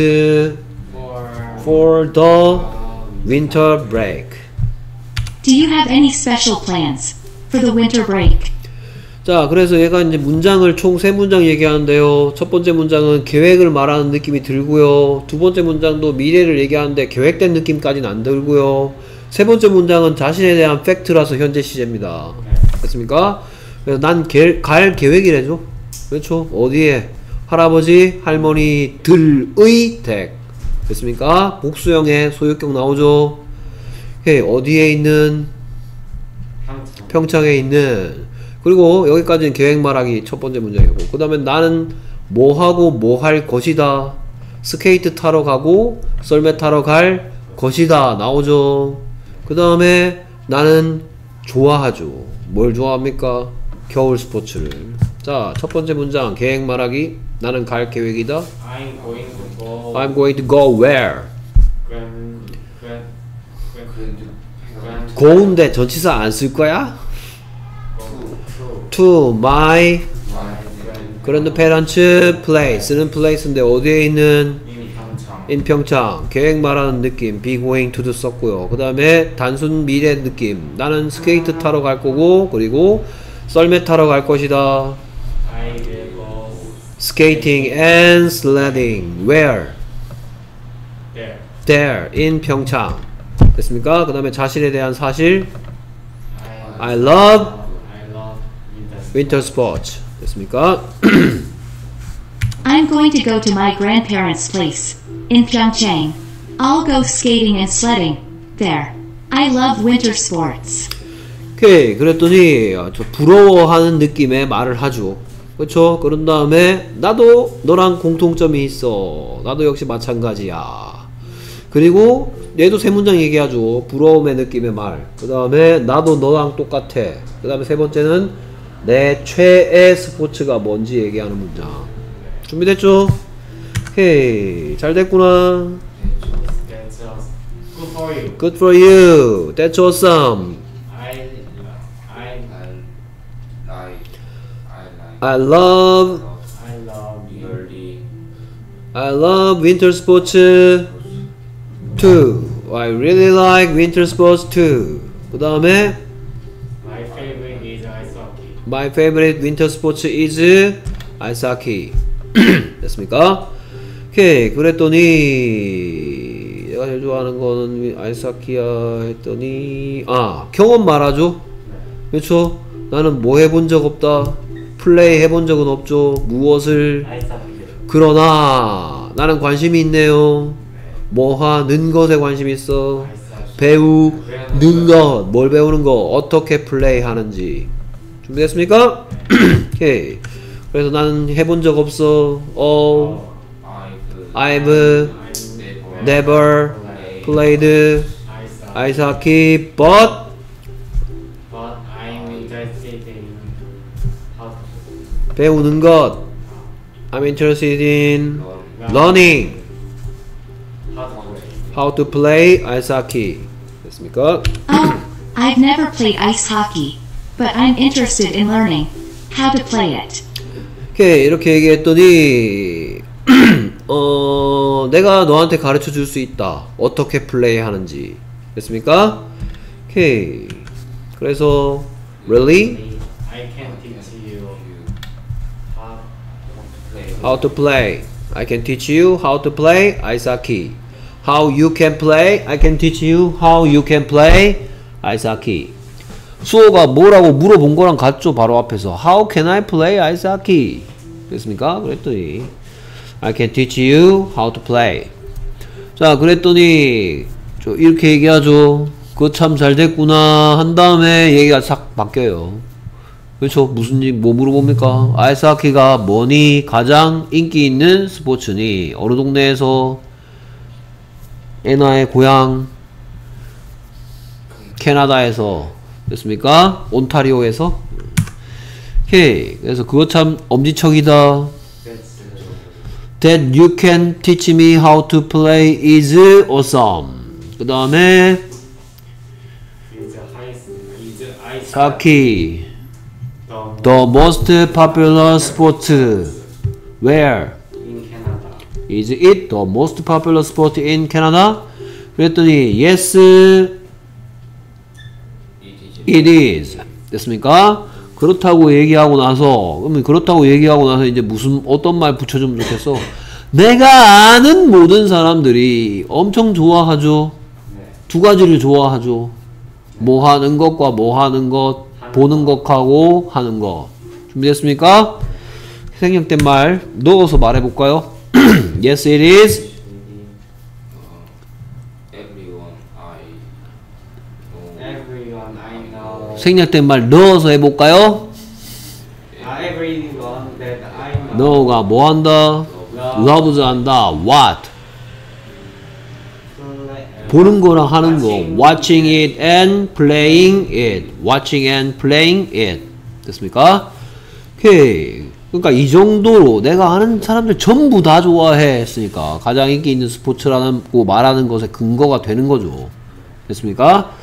for the winter break? Do you have any special plans for the winter break? 자, 그래서 얘가 이제 문장을 총 3문장 얘기하는데요. 첫 번째 문장은 계획을 말하는 느낌이 들고요. 두 번째 문장도 미래를 얘기하는데 계획된 느낌까지는 안 들고요. 세 번째 문장은 자신에 대한 팩트라서 현재 시제입니다. 됐습니까? 그래서 난 갈 계획이래죠. 그렇죠? 어디에? 할아버지, 할머니들의 댁. 됐습니까? 복수형의 소유격 나오죠? 어디에 있는? 평창에 있는. 그리고 여기까지는 계획 말하기 첫 번째 문장이고, 그 다음에 나는 뭐 하고 뭐 할 것이다. 스케이트 타러 가고 썰매 타러 갈 것이다 나오죠. 그 다음에 나는 좋아하죠. 뭘 좋아합니까? 겨울 스포츠를. 자, 첫 번째 문장 계획 말하기. 나는 갈 계획이다. I'm going to go where? 고운데 전치사 안 쓸 거야? To my grandparents' place는 place인데 어디에 있는? in 평창. 계획 말하는 느낌 be going to도 썼고요. 그 다음에 단순 미래 느낌 나는 스케이트 타러 갈 거고 그리고 썰매 타러 갈 것이다. skating and sledding where? there in 평창. 됐습니까? 그 다음에 자신에 대한 사실 I love winter sports. 됐습니까? I'm going to go to my grandparents' place in Pyeongchang. I'll go skating and sledding there. I love winter sports. 오케이. 그랬더니 저 부러워하는 느낌의 말을 하죠. 그렇죠? 그런 다음에 나도 너랑 공통점이 있어. 나도 역시 마찬가지야. 그리고 얘도 세 문장 얘기하죠. 부러움의 느낌의 말. 그 다음에 나도 너랑 똑같아. 그 다음에 세 번째는 내 최애 스포츠가 뭔지 얘기하는 문장. 준비됐죠? 오케이. 잘 됐구나. That's good for you. Good for you. That's awesome. I love I love winter sports too. I really like winter sports too. 그 다음에 My favorite is ice hockey. My favorite winter sports is ice hockey. 됐습니까? 오케이. 그랬더니 내가 제일 좋아하는 거는 아이스 하키야 했더니 경험 말하죠. 그렇죠? 나는 뭐 해본 적 없다. 플레이 해본 적은 없죠. 무엇을 ice hockey. 그러나 나는 관심이 있네요. 뭐 하는 것에 관심이 있어. 배우는 것. 뭘 배우는 거. 어떻게 플레이 하는지. 준비됐습니까? 오케이. 그래서 나는 해본 적 없어. I've never played ice hockey, but I'm interested in how 배우는 것. I'm interested in learning how to play ice hockey. 됐습니까? Oh, I've never played ice hockey, but I'm interested in learning how to play it. 오케이. 이렇게 얘기했더니 내가 너한테 가르쳐 줄 수 있다. 어떻게 플레이 하는지. 됐습니까? 오케이. 그래서 really I can teach you how to play. I can teach you how to play ice hockey. How you can play. I can teach you how you can play ice hockey. 수호가 뭐라고 물어본 거랑 같죠. 바로 앞에서 How can I play ice hockey? 됐습니까? 그랬더니 I can teach you how to play. 자, 그랬더니 이렇게 얘기하죠. 그거 참 잘 됐구나 한 다음에 얘기가 싹 바뀌어요. 그렇죠? 뭐 물어봅니까? 아이스하키가 뭐니? 가장 인기 있는 스포츠니? 어느 동네에서? 애나의 고향 캐나다에서. 됐습니까? 온타리오에서. 오케이. 그래서 그거 참 엄지척이다. That you can teach me how to play is awesome. 그 다음에 ice hockey, the most popular sport. Where? in Canada. Is it the most popular sport in Canada? 그랬더니 yes, it is. 됐습니까? 그렇다고 얘기하고 나서, 그러면 그렇다고 얘기하고 나서 이제 어떤 말 붙여주면 좋겠어? 내가 아는 모든 사람들이 엄청 좋아하죠. 두 가지를 좋아하죠. 뭐 하는 것과 뭐 하는 것, 보는 것하고 하는 것. 준비됐습니까? 생략된 말 넣어서 말해볼까요? Yes, it is. Everyone I know. 생략된 말 넣어서 해볼까요? Everyone that I know. 너가 뭐 한다? loves 한다. what? 보는 거랑 하는 거. watching it and playing it. watching and playing it. 됐습니까? 오케이. 그러니까 이 정도로 내가 아는 사람들 전부 다 좋아해 했으니까 가장 인기 있는 스포츠라는 거 말하는 것에 근거가 되는 거죠. 됐습니까?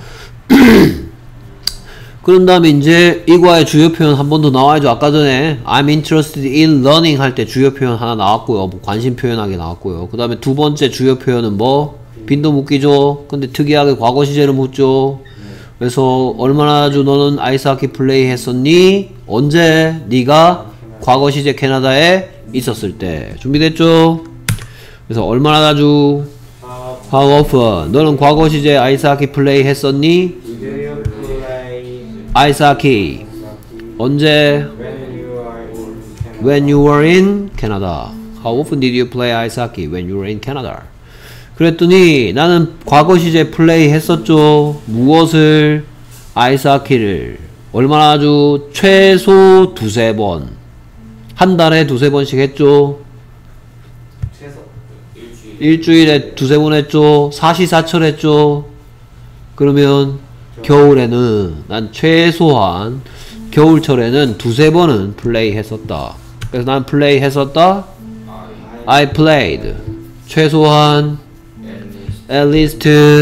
그런 다음에 이제 이과의 주요 표현 한 번 더 나와야죠. 아까 전에 I'm interested in learning 할 때 주요 표현 하나 나왔고요. 뭐 관심 표현하게 나왔고요. 그 다음에 두 번째 주요 표현은 뭐? 빈도 묻기죠. 근데 특이하게 과거 시제를 묻죠. 그래서 얼마나 자주 너는 아이스하키 플레이 했었니? 언제? 네가 과거 시제 캐나다에 있었을 때. 준비됐죠? 그래서 얼마나 자주? How often? 너는 과거 시제 아이스하키 플레이 했었니? Do you play 아이스하키. 언제? when you are in Canada? When you were in Canada. How often did you play ice hockey when you were in Canada? 그랬더니 나는 과거 시제 플레이 했었죠. 무엇을? 아이스 하키를. 얼마나 아주? 최소 두세 번. 한 달에 두세 번씩 했죠. 최소 일주일에 두세 번 했죠. 사시사철 했죠. 그러면 겨울에는 난 최소한 겨울철에는 두세 번은 플레이 했었다. 그래서 난 플레이 했었다. I played. 최소한 at least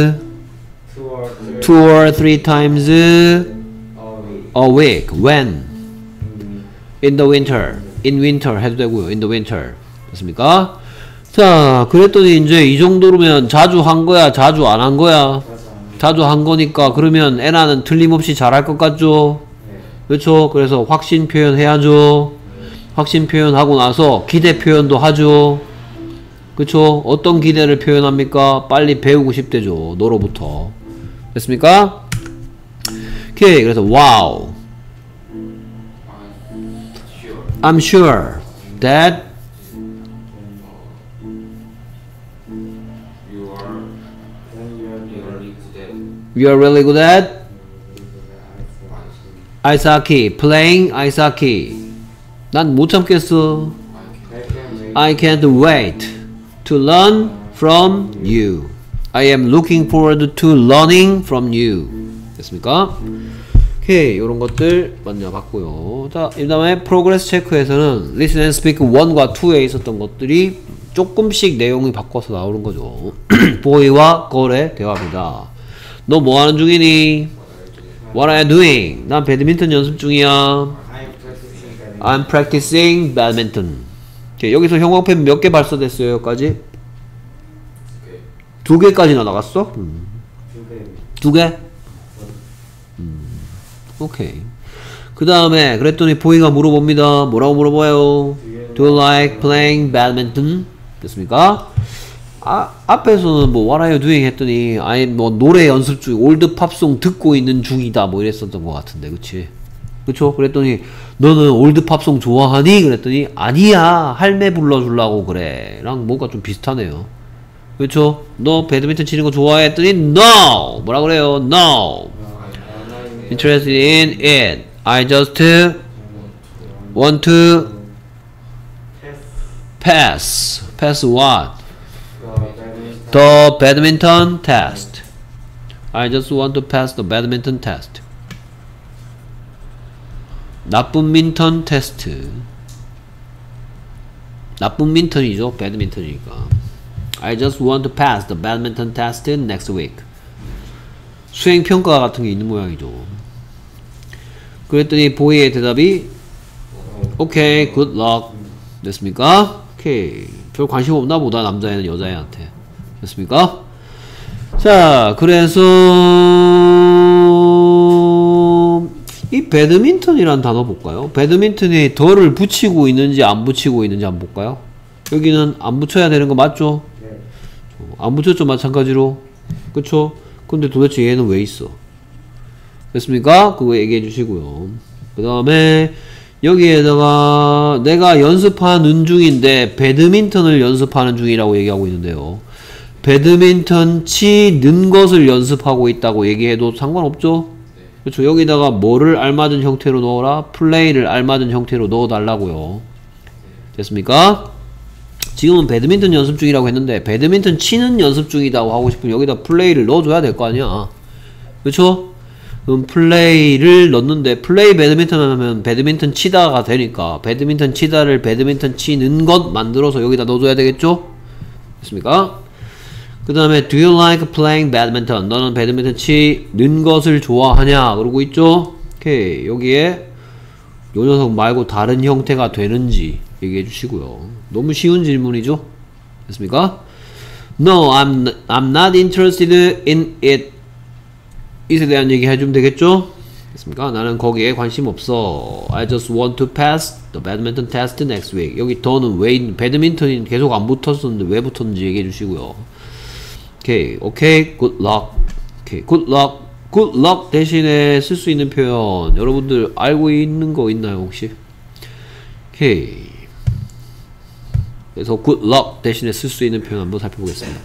two or three times a week. When? In the winter. In winter 해도 되고요. In the winter. 됐습니까? 자, 그랬더니 이제 이 정도로면 자주 한 거야? 자주 안 한 거야? 자주 한 거니까 그러면 애나는 틀림없이 잘할 것 같죠? 그렇죠? 그래서 확신 표현 해야죠. 확신 표현하고 나서 기대 표현도 하죠. 그쵸? 어떤 기대를 표현합니까? 빨리 배우고 싶대죠. 너로부터. 됐습니까? 오케이. 그래서 wow. I'm sure that you are really good at ice hockey. Playing ice hockey. 난 못 참겠어. I can't wait to learn from you. I am looking forward to learning from you. 됐습니까? 오케이. 요런 것들 먼저 봤고요. 자, 이 다음에 프로그레스 체크에서는 listen and speak 1과 2에 있었던 것들이 조금씩 내용이 바꿔서 나오는 거죠. boy와 girl의 대화입니다. 너 뭐 하는 중이니? What are you doing? 난 배드민턴 연습 중이야. I'm practicing badminton. 오케이, 여기서 형광펜 몇 개 발사됐어요? 여기까지? 2개까지나 나갔어? 2개? 오케이. 그 다음에 그랬더니 보이가 물어봅니다. 뭐라고 물어봐요? Do you like playing badminton? 됐습니까? 앞에서는 뭐 What are you doing? 했더니 아니 뭐 노래 연습 중 올드 팝송 듣고 있는 중이다 뭐 이랬었던 것 같은데 그치? 그쵸? 그랬더니 너는 올드 팝송 좋아하니? 그랬더니 아니야 할매 불러주려고 그래 랑 뭔가 좀 비슷하네요. 그쵸? 너 배드민턴 치는 거 좋아해? 했더니 No! 뭐라 그래요? No! Interested in it. I just want to pass. Pass what? The badminton test. I just want to pass the badminton test. 나쁜 민턴 테스트. 나쁜 민턴이죠. 배드민턴이니까. I just want to pass the badminton test next week. 수행평가 같은 게 있는 모양이죠. 그랬더니 보이의 대답이 오케이, good luck. 됐습니까? 오케이. 별 관심 없나 보다, 남자애는 여자애한테. 됐습니까? 자, 그래서 이 배드민턴이란 단어 볼까요? 배드민턴에 덜을 붙이고 있는지 안 붙이고 있는지 한번 볼까요? 여기는 안 붙여야 되는 거 맞죠? 안 붙였죠, 마찬가지로. 그쵸? 근데 도대체 얘는 왜 있어? 됐습니까? 그거 얘기해 주시고요. 그 다음에 여기에다가 내가 연습하는 중인데 배드민턴을 연습하는 중이라고 얘기하고 있는데요. 배드민턴 치는 것을 연습하고 있다고 얘기해도 상관없죠? 그렇죠. 여기다가 뭐를 알맞은 형태로 넣어라? 플레이를 알맞은 형태로 넣어달라고요. 됐습니까? 지금은 배드민턴 연습 중이라고 했는데 배드민턴 치는 연습 중이라고 하고 싶으면 여기다 플레이를 넣어줘야 될 거 아니야. 그렇죠? 그럼 플레이를 넣는데 플레이 배드민턴 하면 배드민턴 치다가 되니까 배드민턴 치다를 배드민턴 치는 것 만들어서 여기다 넣어줘야 되겠죠? 됐습니까? 그 다음에 Do you like playing badminton? 너는 배드민턴 치는 것을 좋아하냐? 그러고 있죠? 오케이. 여기에 요 녀석 말고 다른 형태가 되는지 얘기해 주시고요. 너무 쉬운 질문이죠? 됐습니까? No, I'm not interested in it. it에 대한 얘기 해주면 되겠죠? 됐습니까? 나는 거기에 관심 없어. I just want to pass the badminton test next week. 여기 더는 왜 배드민턴이 계속 안 붙었었는데 왜 붙었는지 얘기해 주시고요. 오케이, 오케이, good luck. 오케이, good luck. good luck 대신에 쓸 수 있는 표현 여러분들 알고 있는 거 있나요 혹시? 오케이. 그래서 good luck 대신에 쓸 수 있는 표현 한번 살펴보겠습니다.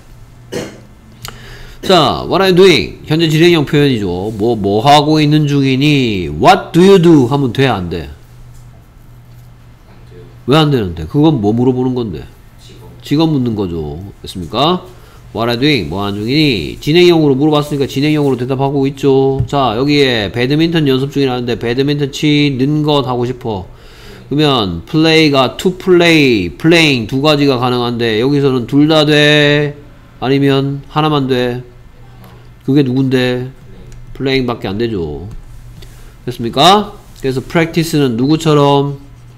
자, what are you doing? 현재 진행형 표현이죠. 뭐 하고 있는 중이니? What do you do? 하면 돼, 안 돼? 왜 안 되는데? 그건 뭐 물어보는 건데? 직업 묻는 거죠. 됐습니까? What are you doing? 뭐 하는 중이니? 진행형으로 물어봤으니까 진행형으로 대답하고 있죠. 자, 여기에 배드민턴 연습 중이라는데 배드민턴 치는 것 하고 싶어. 그러면 play가 to play, playing 두 가지가 가능한데 여기서는 둘 다 돼? 아니면 하나만 돼? 그게 누군데? playing 밖에 안 되죠. 됐습니까? 그래서 practice는 누구처럼?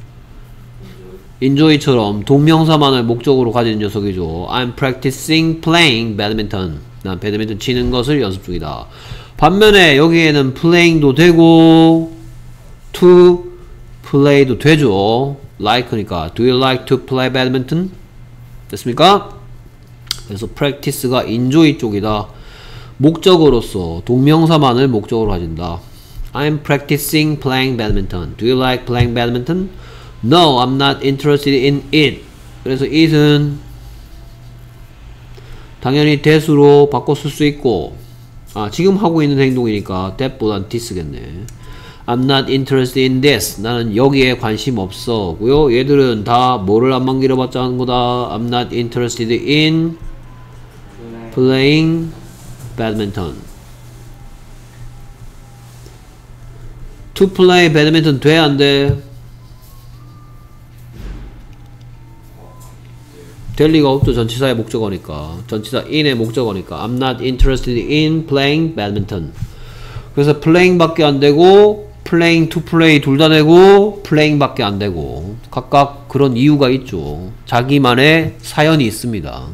enjoy처럼 동명사만을 목적으로 가진 녀석이죠. I'm practicing playing badminton. 난 배드민턴 치는 것을 연습 중이다. 반면에 여기에는 playing도 되고 to play도 되죠. like니까 Do you like to play badminton? 됐습니까? 그래서 practice가 enjoy 쪽이다. 목적어로서 동명사만을 목적으로 가진다. I'm practicing playing badminton. Do you like playing badminton? No, I'm not interested in it. 그래서 it은 당연히 that으로 바꿔 쓸 수 있고 지금 하고 있는 행동이니까 that보단 this겠네. I'm not interested in this. 나는 여기에 관심 없어 고요. 얘들은 다 뭐를 안만 길어봤자 하는 거다. I'm not interested in playing badminton. To play badminton 돼? 안 돼? 될 리가 없죠. 전치사의 목적어니까. 전치사 in의 목적어니까. I'm not interested in playing badminton. 그래서 playing 밖에 안 되고 playing to play 둘 다 되고 playing 밖에 안 되고 각각 그런 이유가 있죠. 자기만의 사연이 있습니다.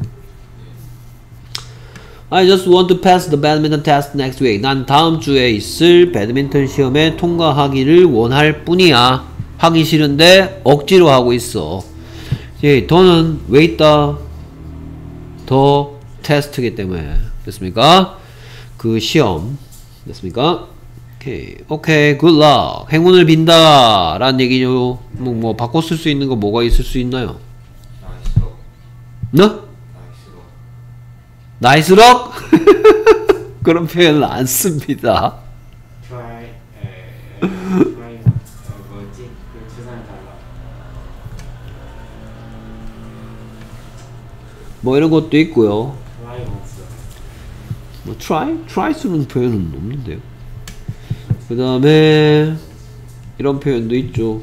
I just want to pass the badminton test next week. 난 다음 주에 있을 배드민턴 시험에 통과하기를 원할 뿐이야. 하기 싫은데 억지로 하고 있어. 예, 더는 왜 있다? 더 테스트이기 때문에. 됐습니까? 그 시험. 됐습니까? 오케이, good luck. 행운을 빈다. 라는 얘기죠. 뭐 바꿔 쓸 수 있는 거 뭐가 있을 수 있나요? 너? 나이스럭? 그런 표현을 안 씁니다. try 뭐지? 그 주사를 달라. 뭐 이런 것도 있고요. try 없어. 뭐 try 쓰는 표현은 없는데요. 그 다음에 이런 표현도 있죠.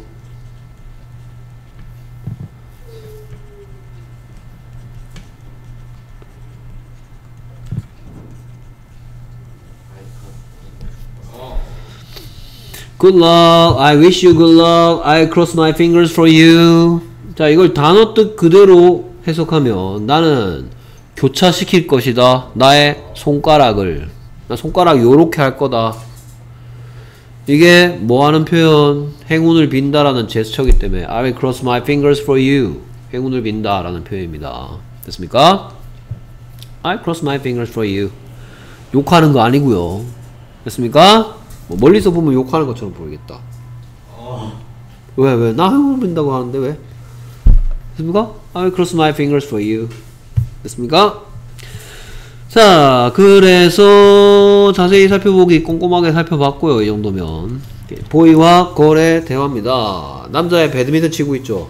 Good luck. I wish you good luck. I cross my fingers for you. 자, 이걸 단어 뜻 그대로 해석하면 나는 교차시킬 것이다. 나의 손가락을. 나 손가락 요렇게 할 거다. 이게 뭐 하는 표현? 행운을 빈다라는 제스처이기 때문에 I will cross my fingers for you. 행운을 빈다라는 표현입니다. 됐습니까? I cross my fingers for you. 욕하는 거 아니고요. 됐습니까? 뭐 멀리서 보면 욕하는 것처럼 보이겠다. 왜? 나 행운을 빈다고 하는데 왜? 됐습니까? I will cross my fingers for you. 됐습니까? 자, 그래서 자세히 살펴보기 꼼꼼하게 살펴봤고요. 이 정도면 보이와 걸의 대화입니다. 남자애 배드민턴 치고 있죠.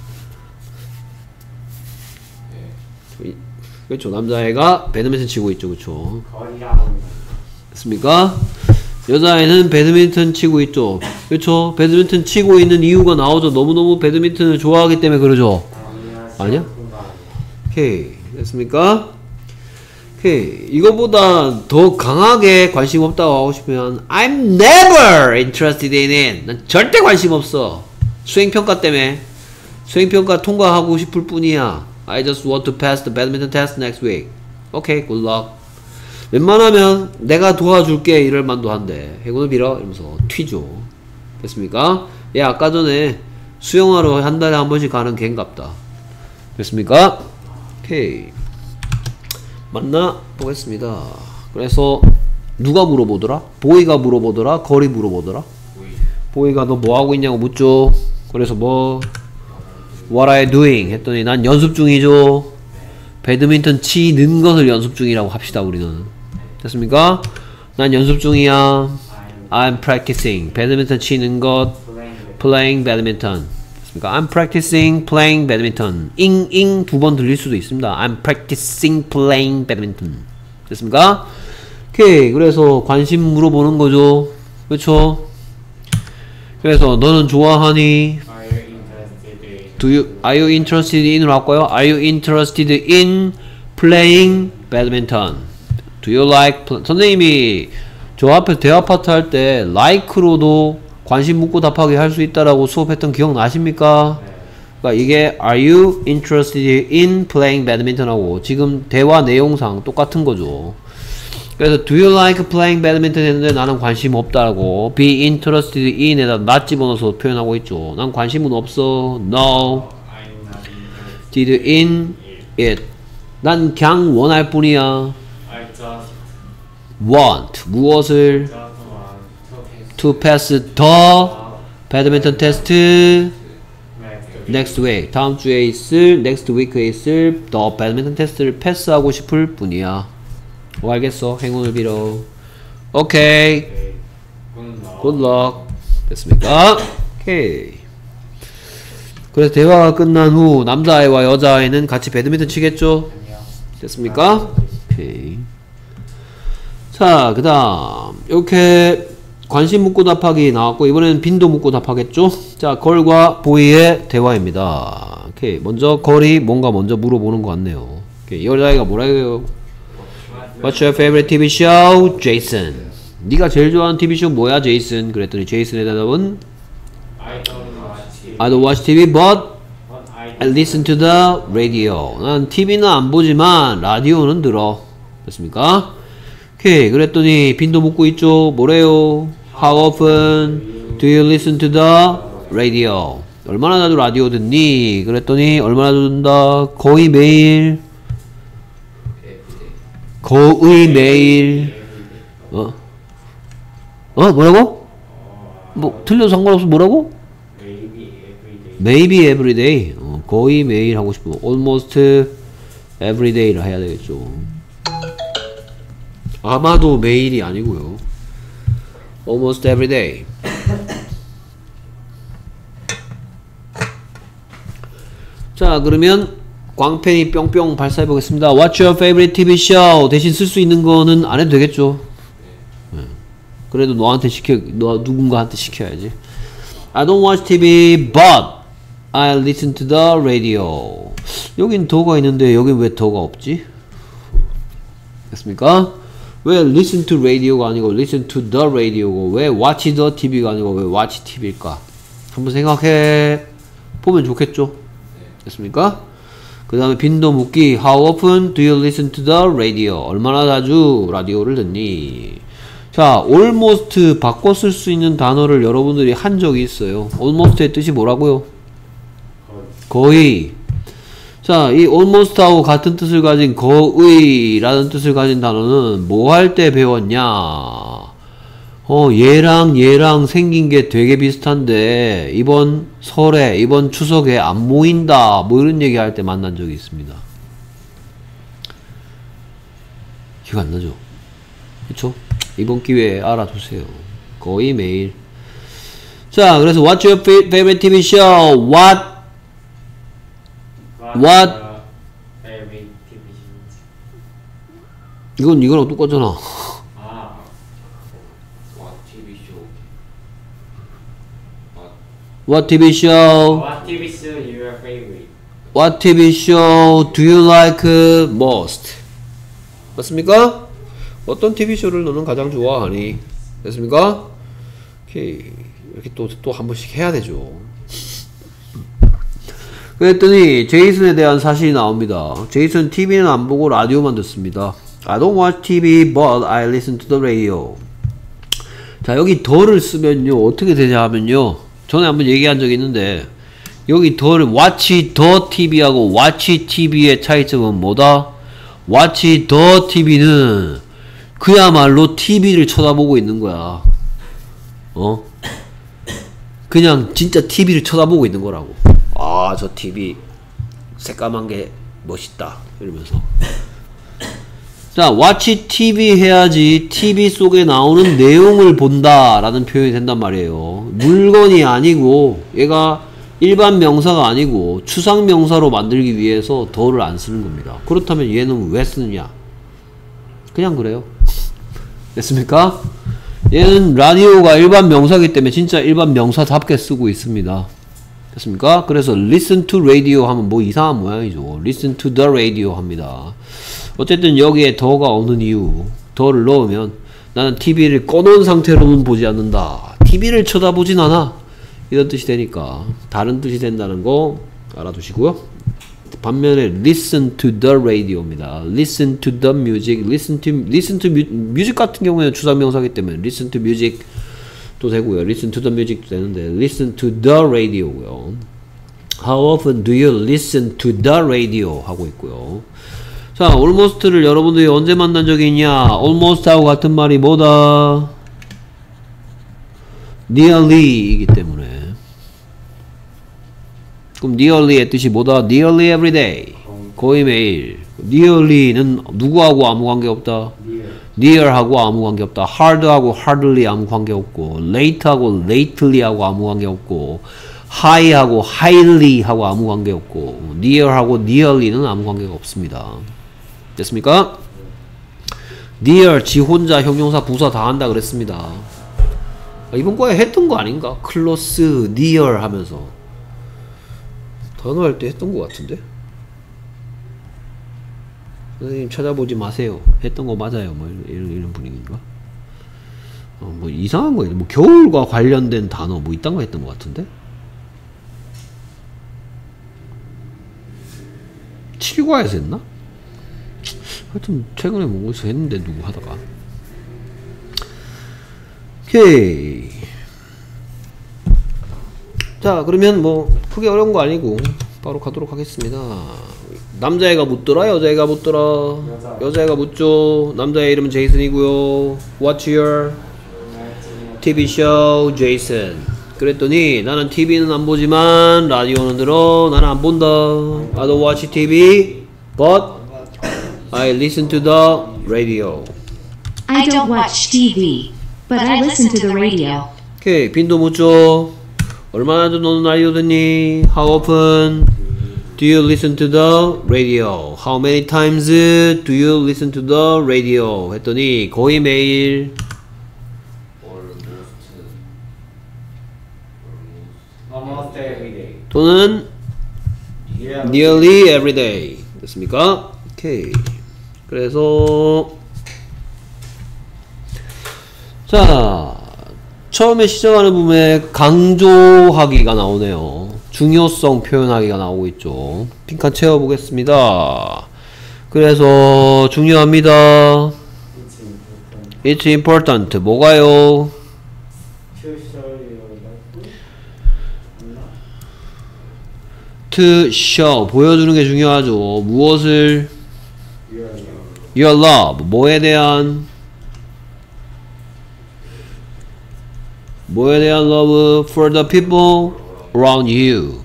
그렇죠. 남자애가 배드민턴 치고 있죠. 그렇죠. 거리라고. 됐습니까? 여자애는 배드민턴 치고 있죠. 그렇죠. 배드민턴 치고 있는 이유가 나오죠. 너무너무 배드민턴을 좋아하기 때문에 그러죠. 아니야? 오케이. 됐습니까? 오케이. 이거보다 더 강하게 관심 없다고 하고 싶으면 I'm never interested in it. 난 절대 관심 없어. 수행평가 때문에. 수행평가 통과하고 싶을 뿐이야. I just want to pass the badminton test next week. Okay, good luck. 웬만하면 내가 도와줄게 이럴 만도 한데 행운을 빌어 이러면서 튀죠. 됐습니까? 얘 아까 전에 수영하러 한 달에 한 번씩 가는 걘갑다. 됐습니까? 오케이. 만나 보겠습니다. 그래서 누가 물어보더라? 보이가 물어보더라? 걸이 물어보더라? 보이가 너 뭐하고 있냐고 묻죠. 그래서 뭐 What are you doing? 했더니 난 연습 중이죠. 배드민턴 치는 것을 연습 중이라고 합시다. 우리는 됐습니까? 난 연습 중이야. I'm practicing. 배드민턴 치는 것. Playing badminton. 그러니까 I'm practicing playing badminton. ing 두 번 들릴 수도 있습니다. I'm practicing playing badminton. 됐습니까? 오케이. 그래서 관심 물어보는 거죠. 그렇죠? 그래서 너는 좋아하니? Are you interested in으로 할까요? Are you interested in playing badminton? Do you like 선생님이 저 앞에 대화 파트 할 때 like로도 관심 묻고 답하게 할 수 있다라고 수업했던 기억 나십니까? 그러니까 이게 Are you interested in playing badminton 하고 지금 대화 내용상 똑같은 거죠. 그래서 Do you like playing badminton 했는데 나는 관심 없다고 be interested in에다 not 집어넣어서 표현하고 있죠. 난 관심은 없어. No. Did in it. 난 그냥 원할 뿐이야. I just Want. 무엇을? want To pass the badminton test next week. 다음 주에 있을 next week에 있을 the badminton test를 패스하고 싶을 뿐이야. 뭐 알겠어? 행운을 빌어. 오케이. Good luck. 됐습니까? 오케이. 그래서 대화가 끝난 후 남자아이와 여자아이는 같이 배드민턴 치겠죠? 됐습니까? 오케이. 자, 그 다음 이렇게 관심 묻고 답하기 나왔고 이번에는 빈도 묻고 답하겠죠? 자, 걸과 보이의 대화입니다. 오케이. 먼저 걸이 뭔가 먼저 물어보는 것 같네요. 오케이. 여자아이가 뭐라 해요? What's your favorite TV show? Jason. 네가 제일 좋아하는 TV쇼 뭐야, 제이슨? 그랬더니 제이슨의 대답은 I don't watch TV, but I listen to the radio. 난 TV는 안 보지만 라디오는 들어. 됐습니까? 오케이. 그랬더니 빈도 묻고 있죠. 뭐래요? How often do you listen to the radio? 얼마나 자주 라디오 듣니? 그랬더니 얼마나 자주 듣는다? 거의 매일. 거의 매일. 뭐라고? 뭐 틀려도 상관없어. 뭐라고? Maybe every day. 거의 매일 하고 싶어. Almost every day라 해야 되겠죠. 아마도 매일이 아니고요. Almost every day. 자, 그러면 광팬이 뿅뿅 발사해 보겠습니다. What's your favorite TV show? 대신 쓸 수 있는 거는 안 해도 되겠죠. 네. 그래도 너한테 너 누군가한테 시켜야지. I don't watch TV, but I listen to the radio. 여긴 더가 있는데 여긴 왜 더가 없지? 됐습니까? 왜 listen to radio가 아니고 listen to the radio고 왜 watch the TV가 아니고 왜 watch TV일까? 한번 생각해 보면 좋겠죠? 됐습니까? 그 다음에 빈도 묻기 How often do you listen to the radio? 얼마나 자주 라디오를 듣니? 자, almost 바꿔 쓸 수 있는 단어를 여러분들이 한 적이 있어요. almost의 뜻이 뭐라고요? 거의. 자, 이 almost하고 같은 뜻을 가진 거의라는 뜻을 가진 단어는 뭐 할 때 배웠냐? 얘랑 생긴 게 되게 비슷한데 이번 설에 이번 추석에 안 모인다 뭐 이런 얘기 할 때 만난 적이 있습니다. 기억 안 나죠? 그쵸? 이번 기회에 알아두세요. 거의 매일. 자, 그래서 What's your favorite TV show? What favorite TV show? 이거랑 똑같잖아. What TV show? What TV show your favorite? What TV show do you like most? 맞습니까? 어떤 TV쇼를 너는 가장 좋아하니? 됐습니까? 오케이. 이렇게 또 한 번씩 해야 되죠. 그랬더니 제이슨에 대한 사실이 나옵니다. 제이슨 TV는 안 보고 라디오만 듣습니다. I don't watch TV, but I listen to the radio. 자, 여기 더를 쓰면요 어떻게 되냐 하면요 전에 한번 얘기한 적이 있는데 여기 더를 watch the TV하고 watch TV의 차이점은 뭐다? watch the TV는 그야말로 TV를 쳐다보고 있는 거야. 그냥 진짜 TV를 쳐다보고 있는 거라고. 아, 저 TV 새까만 게 멋있다 이러면서. 자, watch TV 해야지 TV 속에 나오는 내용을 본다 라는 표현이 된단 말이에요. 물건이 아니고 얘가 일반 명사가 아니고 추상 명사로 만들기 위해서 더를 안 쓰는 겁니다. 그렇다면 얘는 왜 쓰느냐? 그냥 그래요. 됐습니까? 얘는 라디오가 일반 명사이기 때문에 진짜 일반 명사답게 쓰고 있습니다. 됐습니까? 그래서 listen to radio 하면 뭐 이상한 모양이죠. listen to the radio 합니다. 어쨌든 여기에 더가 없는 이유, 더를 넣으면 나는 TV를 꺼놓은 상태로는 보지 않는다. TV를 쳐다보진 않아. 이런 뜻이 되니까 다른 뜻이 된다는 거 알아두시고요. 반면에 listen to the radio입니다. listen to the music, listen to music 같은 경우에는 추상명사이기 때문에 listen to music 도 되고요. listen to the music도 되는데 listen to the radio고요. How often do you listen to the radio 하고 있고요. 자, almost를 여러분들이 언제 만난 적이 있냐? almost하고 같은 말이 뭐다? nearly이기 때문에. 그럼 nearly의 뜻이 뭐다? nearly every day. 거의 매일. nearly는 누구하고 아무 관계없다? near하고 아무 관계없다. hard하고 hardly 아무 관계없고, late하고 lately하고 아무 관계없고, high하고 highly하고 아무 관계없고, near하고 nearly는 아무 관계가 없습니다. 됐습니까? near, 지 혼자 형용사 부사 다 한다 그랬습니다. 이번 거에 했던 거 아닌가? close, near 하면서 단어 할 때 했던 거 같은데? 선생님 찾아보지 마세요. 했던 거 맞아요. 뭐 이런 분위기인가? 뭐 이상한 거예요. 뭐 겨울과 관련된 단어 뭐 이딴 거 했던 거 같은데? 7과에서 했나? 하여튼 최근에 뭐어디서 했는데 누구 하다가. 오케이. 자, 그러면 뭐 크게 어려운 거 아니고 바로 가도록 하겠습니다. 남자애가 묻더라? 여자애가 묻더라? 여자애가 묻죠. 남자애 이름은 제이슨이고요. What's your TV show? 제이슨. 그랬더니 나는 TV는 안 보지만 라디오는 들어. 나는 안 본다. I don't watch TV, but I listen to the radio. I don't watch TV, but I listen to the radio. 오케이. 빈도 묻죠. 얼마나 너는 라디오 듣니? How often do you listen to the radio? How many times do you listen to the radio? 했더니 거의 매일. Almost every day. 또는 nearly every day. 됐습니까? 오케이. 그래서 자, 처음에 시작하는 부분에 강조하기가 나오네요. 중요성 표현하기가 나오고 있죠. 빈칸 채워보겠습니다. 그래서 중요합니다. It's important. 뭐가요? To show. 보여주는 게 중요하죠. 무엇을? Your love. 뭐에 대한 love for the people around you.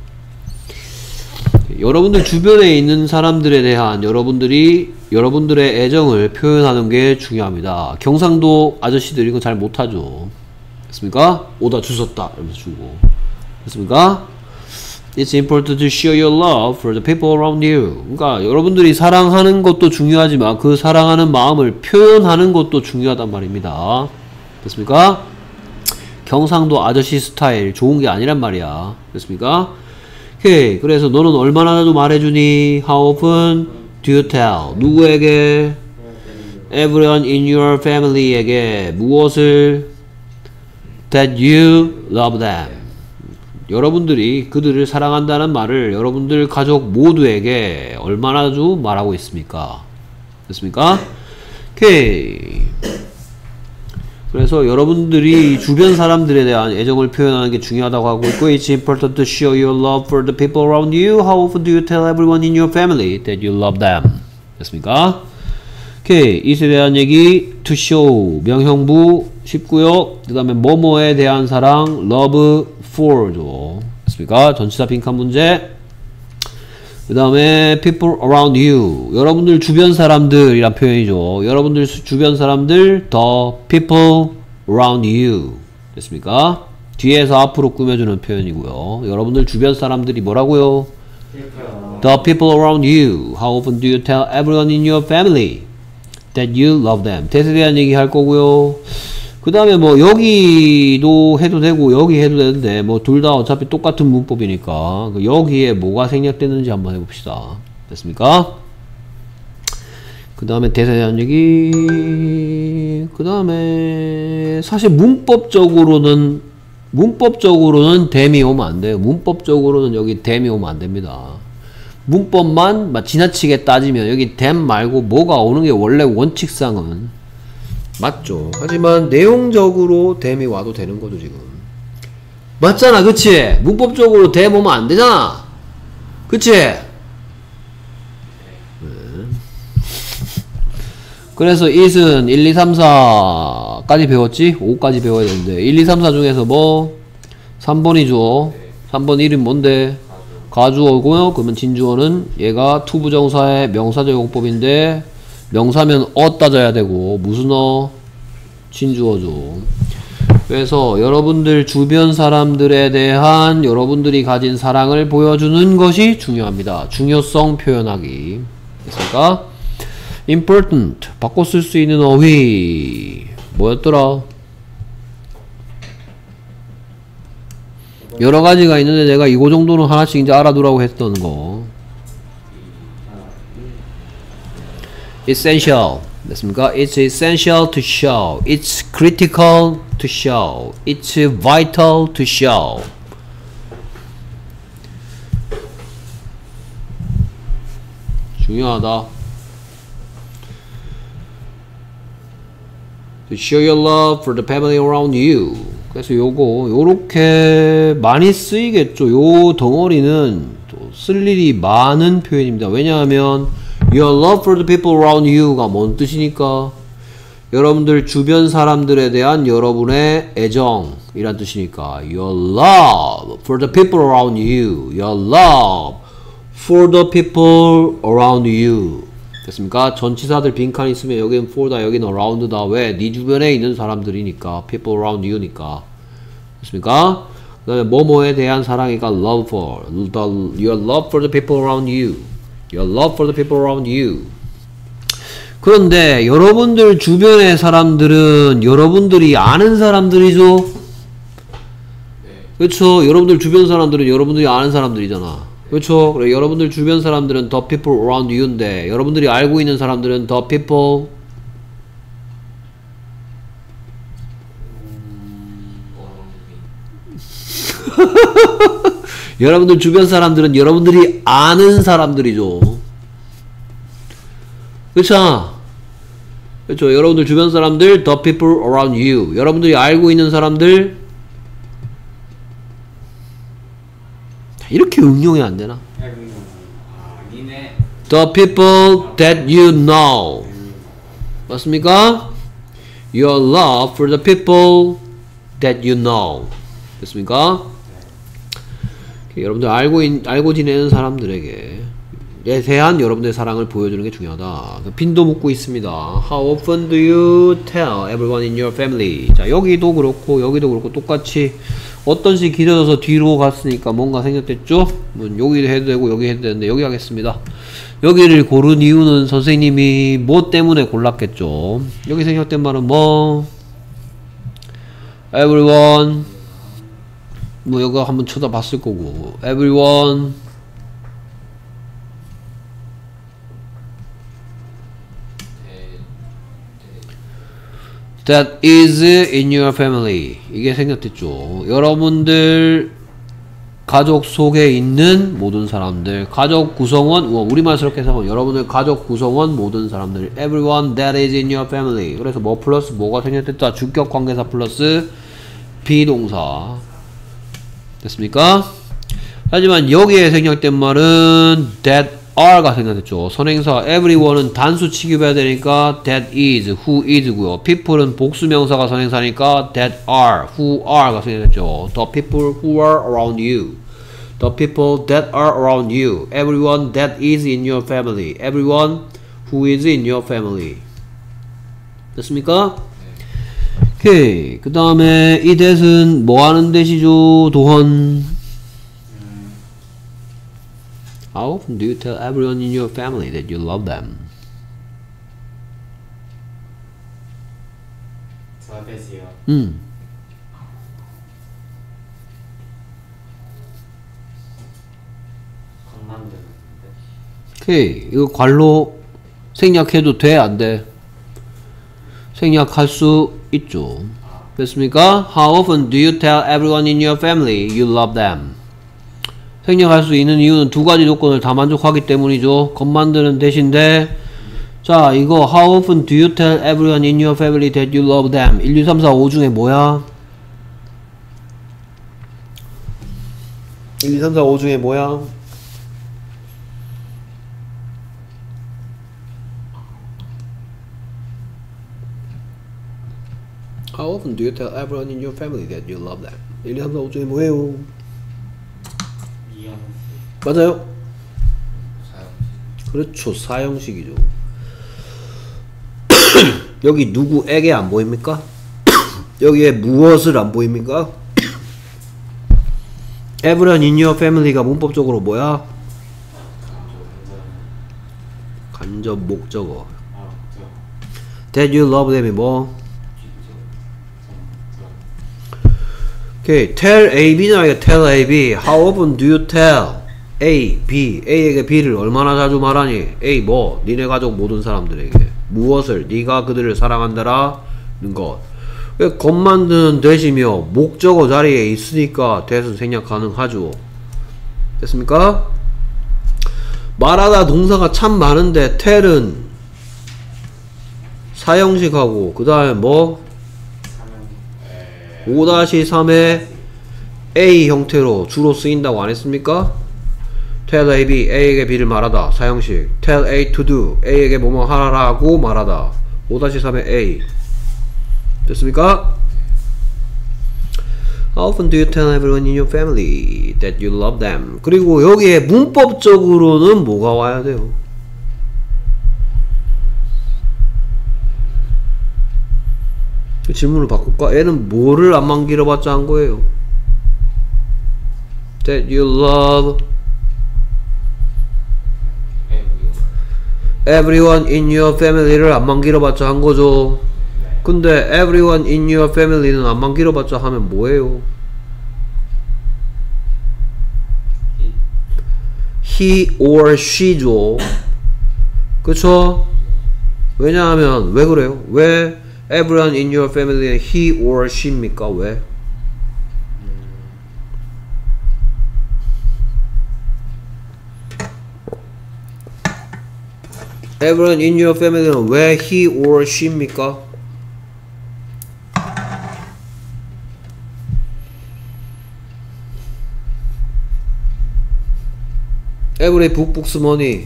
여러분들 주변에 있는 사람들에 대한 여러분들의 애정을 표현하는 게 중요합니다. 경상도 아저씨들이 이거 잘 못하죠. 됐습니까? 오다 주웠다 이러면서 주고. 됐습니까? It's important to show your love for the people around you. 그러니까 여러분들이 사랑하는 것도 중요하지만 그 사랑하는 마음을 표현하는 것도 중요하단 말입니다. 됐습니까? 경상도 아저씨 스타일 좋은 게 아니란 말이야. 됐습니까? 오케이. 그래서 너는 얼마나 자주 말해주니? How often do you tell? 누구에게? Everyone in your family에게 무엇을? That you love them. 여러분들이 그들을 사랑한다는 말을 여러분들 가족 모두에게 얼마나 자주 말하고 있습니까? 됐습니까? 오케이. 그래서 여러분들이 주변 사람들에 대한 애정을 표현하는 게 중요하다고 하고 있고, It's important to show your love for the people around you. How often do you tell everyone in your family that you love them? 됐습니까? 오케이. 이에 대한 얘기 to show 명형부 쉽고요. 그 다음에 뭐뭐에 대한 사랑 love for죠. 됐습니까? 전치사 빈칸 문제. 그 다음에 people around you. 여러분들 주변 사람들이란 표현이죠. 여러분들 주변 사람들 the people around you. 됐습니까? 뒤에서 앞으로 꾸며주는 표현이고요. 여러분들 주변 사람들이 뭐라고요? The people around you. How often do you tell everyone in your family that you love them? that에 대한 얘기 할 거고요. 그 다음에 뭐 여기도 해도 되고 여기 해도 되는데 뭐 둘 다 어차피 똑같은 문법이니까 여기에 뭐가 생략되는지 한번 해봅시다. 됐습니까? 그 다음에 대사에 대한 얘기. 그 다음에 사실 문법적으로는 댐이 오면 안 돼요. 문법적으로는 여기 댐이 오면 안 됩니다. 문법만 지나치게 따지면 여기 댐 말고 뭐가 오는 게 원래 원칙상은 맞죠. 하지만 내용적으로 댐이 와도 되는 거죠 지금. 맞잖아, 그치? 문법적으로 댐 오면 안 되잖아, 그치? 그래서 it은 1, 2, 3, 4까지 배웠지? 5까지 배워야 되는데 1, 2, 3, 4 중에서 뭐 3번이 주어. 3번 1은 뭔데? 가주어고요. 그러면 진주어는 얘가 투부정사의 명사적 용법인데 명사면 따져야 되고 무슨 진주어죠. 그래서 여러분들 주변 사람들에 대한 여러분들이 가진 사랑을 보여주는 것이 중요합니다. 중요성 표현하기. 됐습니까? important 바꿔 쓸 수 있는 어휘 뭐였더라? 여러 가지가 있는데 내가 이거 정도는 하나씩 이제 알아두라고 했던 거. essential 됐습니까? It's essential to show. It's critical to show. It's vital to show. 중요하다. To show your love for the family around you. 그래서 요렇게 많이 쓰이겠죠. 요 덩어리는 또 쓸 일이 많은 표현입니다. 왜냐하면 your love for the people around you가 뭔 뜻이니까? 여러분들 주변 사람들에 대한 여러분의 애정이란 뜻이니까 your love for the people around you. Your love for the people around you. 됐습니까? 전치사들 빈칸 있으면 여기는 for다, 여기는 around다. 왜? 네 주변에 있는 사람들이니까. people around you니까. 됐습니까? 그 다음에 뭐뭐에 대한 사랑이니까 love for. Your love for the people around you. Your love for the people around you. 그런데 여러분들 주변의 사람들은 여러분들이 아는 사람들이죠? 그렇죠? 여러분들 주변 사람들은 여러분들이 아는 사람들이잖아. 그렇죠? 그래, 여러분들 주변 사람들은 the people around you인데 여러분들이 알고 있는 사람들은 the people 여러분들 주변 사람들은 여러분들이 아는 사람들이죠. 그렇죠? 그렇죠? 여러분들 주변 사람들 the people around you. 여러분들이 알고 있는 사람들 이렇게 응용이 안 되나? The people that you know. 맞습니까? Your love for the people that you know. 됐습니까? 여러분들 알고 지내는 사람들에게 대한 여러분들의 사랑을 보여주는 게 중요하다. 빈도 묻고 있습니다. How often do you tell everyone in your family? 자, 여기도 그렇고 여기도 그렇고 똑같이 어떤 식 길어져서 뒤로 갔으니까 뭔가 생겼겠죠? 여기도 해도 되고 여기 해도 되는데 여기 하겠습니다. 여기를 고른 이유는 선생님이 뭐 때문에 골랐겠죠? 여기 생략된 말은 뭐? everyone 뭐 이거 한번 쳐다봤을 거고 everyone that is in your family. 이게 생겼댔죠. 여러분들 가족 속에 있는 모든 사람들, 가족 구성원, 우리말스럽게 해서 여러분들 가족 구성원 모든 사람들, everyone that is in your family. 그래서 뭐 플러스 뭐가 생겼댔다. 주격 관계사 플러스 비동사. 됐습니까? 하지만 여기에 생략된 말은 that are가 생략됐죠. 선행사 everyone은 단수 취급해야 되니까 that is, who is고요. people은 복수명사가 선행사니까 that are, who are가 생략됐죠. The people who are around you. The people that are around you. Everyone that is in your family. Everyone who is in your family. 됐습니까? 오케이. 그 다음에 이 that은 뭐 하는 that이죠? 도헌. How often do you tell everyone in your family that you love them? 저 대시요. 건만드는데. 오케이. 이거 괄호 생략해도 돼? 안 돼? 생략할 수 있죠. 됐습니까? How often do you tell everyone in your family you love them? 생략할 수 있는 이유는 두 가지 조건을 다 만족하기 때문이죠. 겉 만드는 대신데, 자, 이거 How often do you tell everyone in your family that you love them? 1, 2, 3, 4, 5 중에 뭐야? 1, 2, 3, 4, 5 중에 뭐야? How often do you tell everyone in your family that you love them? 1, 2, 3, 4, 5 중에 뭐예요? 이형 맞아요? 사형. 그렇죠. 사형식이죠. 여기 누구에게 안 보입니까? 여기에 무엇을 안 보입니까? Everyone in your family가 문법적으로 뭐야? 간접 목적어. That you love them이 뭐? 오케이. tell A, B잖아. 이게 tell A, B. How often do you tell A, B? A에게 B를 얼마나 자주 말하니? A 뭐? 니네 가족 모든 사람들에게. 무엇을? 네가 그들을 사랑한다라는 것. 겉 만드는 that이며 목적어 자리에 있으니까 that은 생략 가능하죠. 됐습니까? 말하다 동사가 참 많은데 tell은 사형식하고 그 다음에 뭐? 5-3의 A 형태로 주로 쓰인다고 안 했습니까? tell A, B, A에게 B를 말하다. 사형식. tell A to do. A에게 뭐뭐 하라고 말하다. 5-3의 A. 됐습니까? How often do you tell everyone in your family that you love them? 그리고 여기에 문법적으로는 뭐가 와야 돼요? 질문을 바꿀까? 애는 뭐를 안만 길어봤자 한 거예요? That you love everyone in your family를 안만 길어봤자 한 거죠. 근데 everyone in your family는 안만 길어봤자 하면 뭐예요? he or she죠. 그쵸? 왜냐하면 왜 그래요? 왜 everyone in your family는 he or she입니까? 왜? everyone in your family는 왜 he or she입니까? every book books money.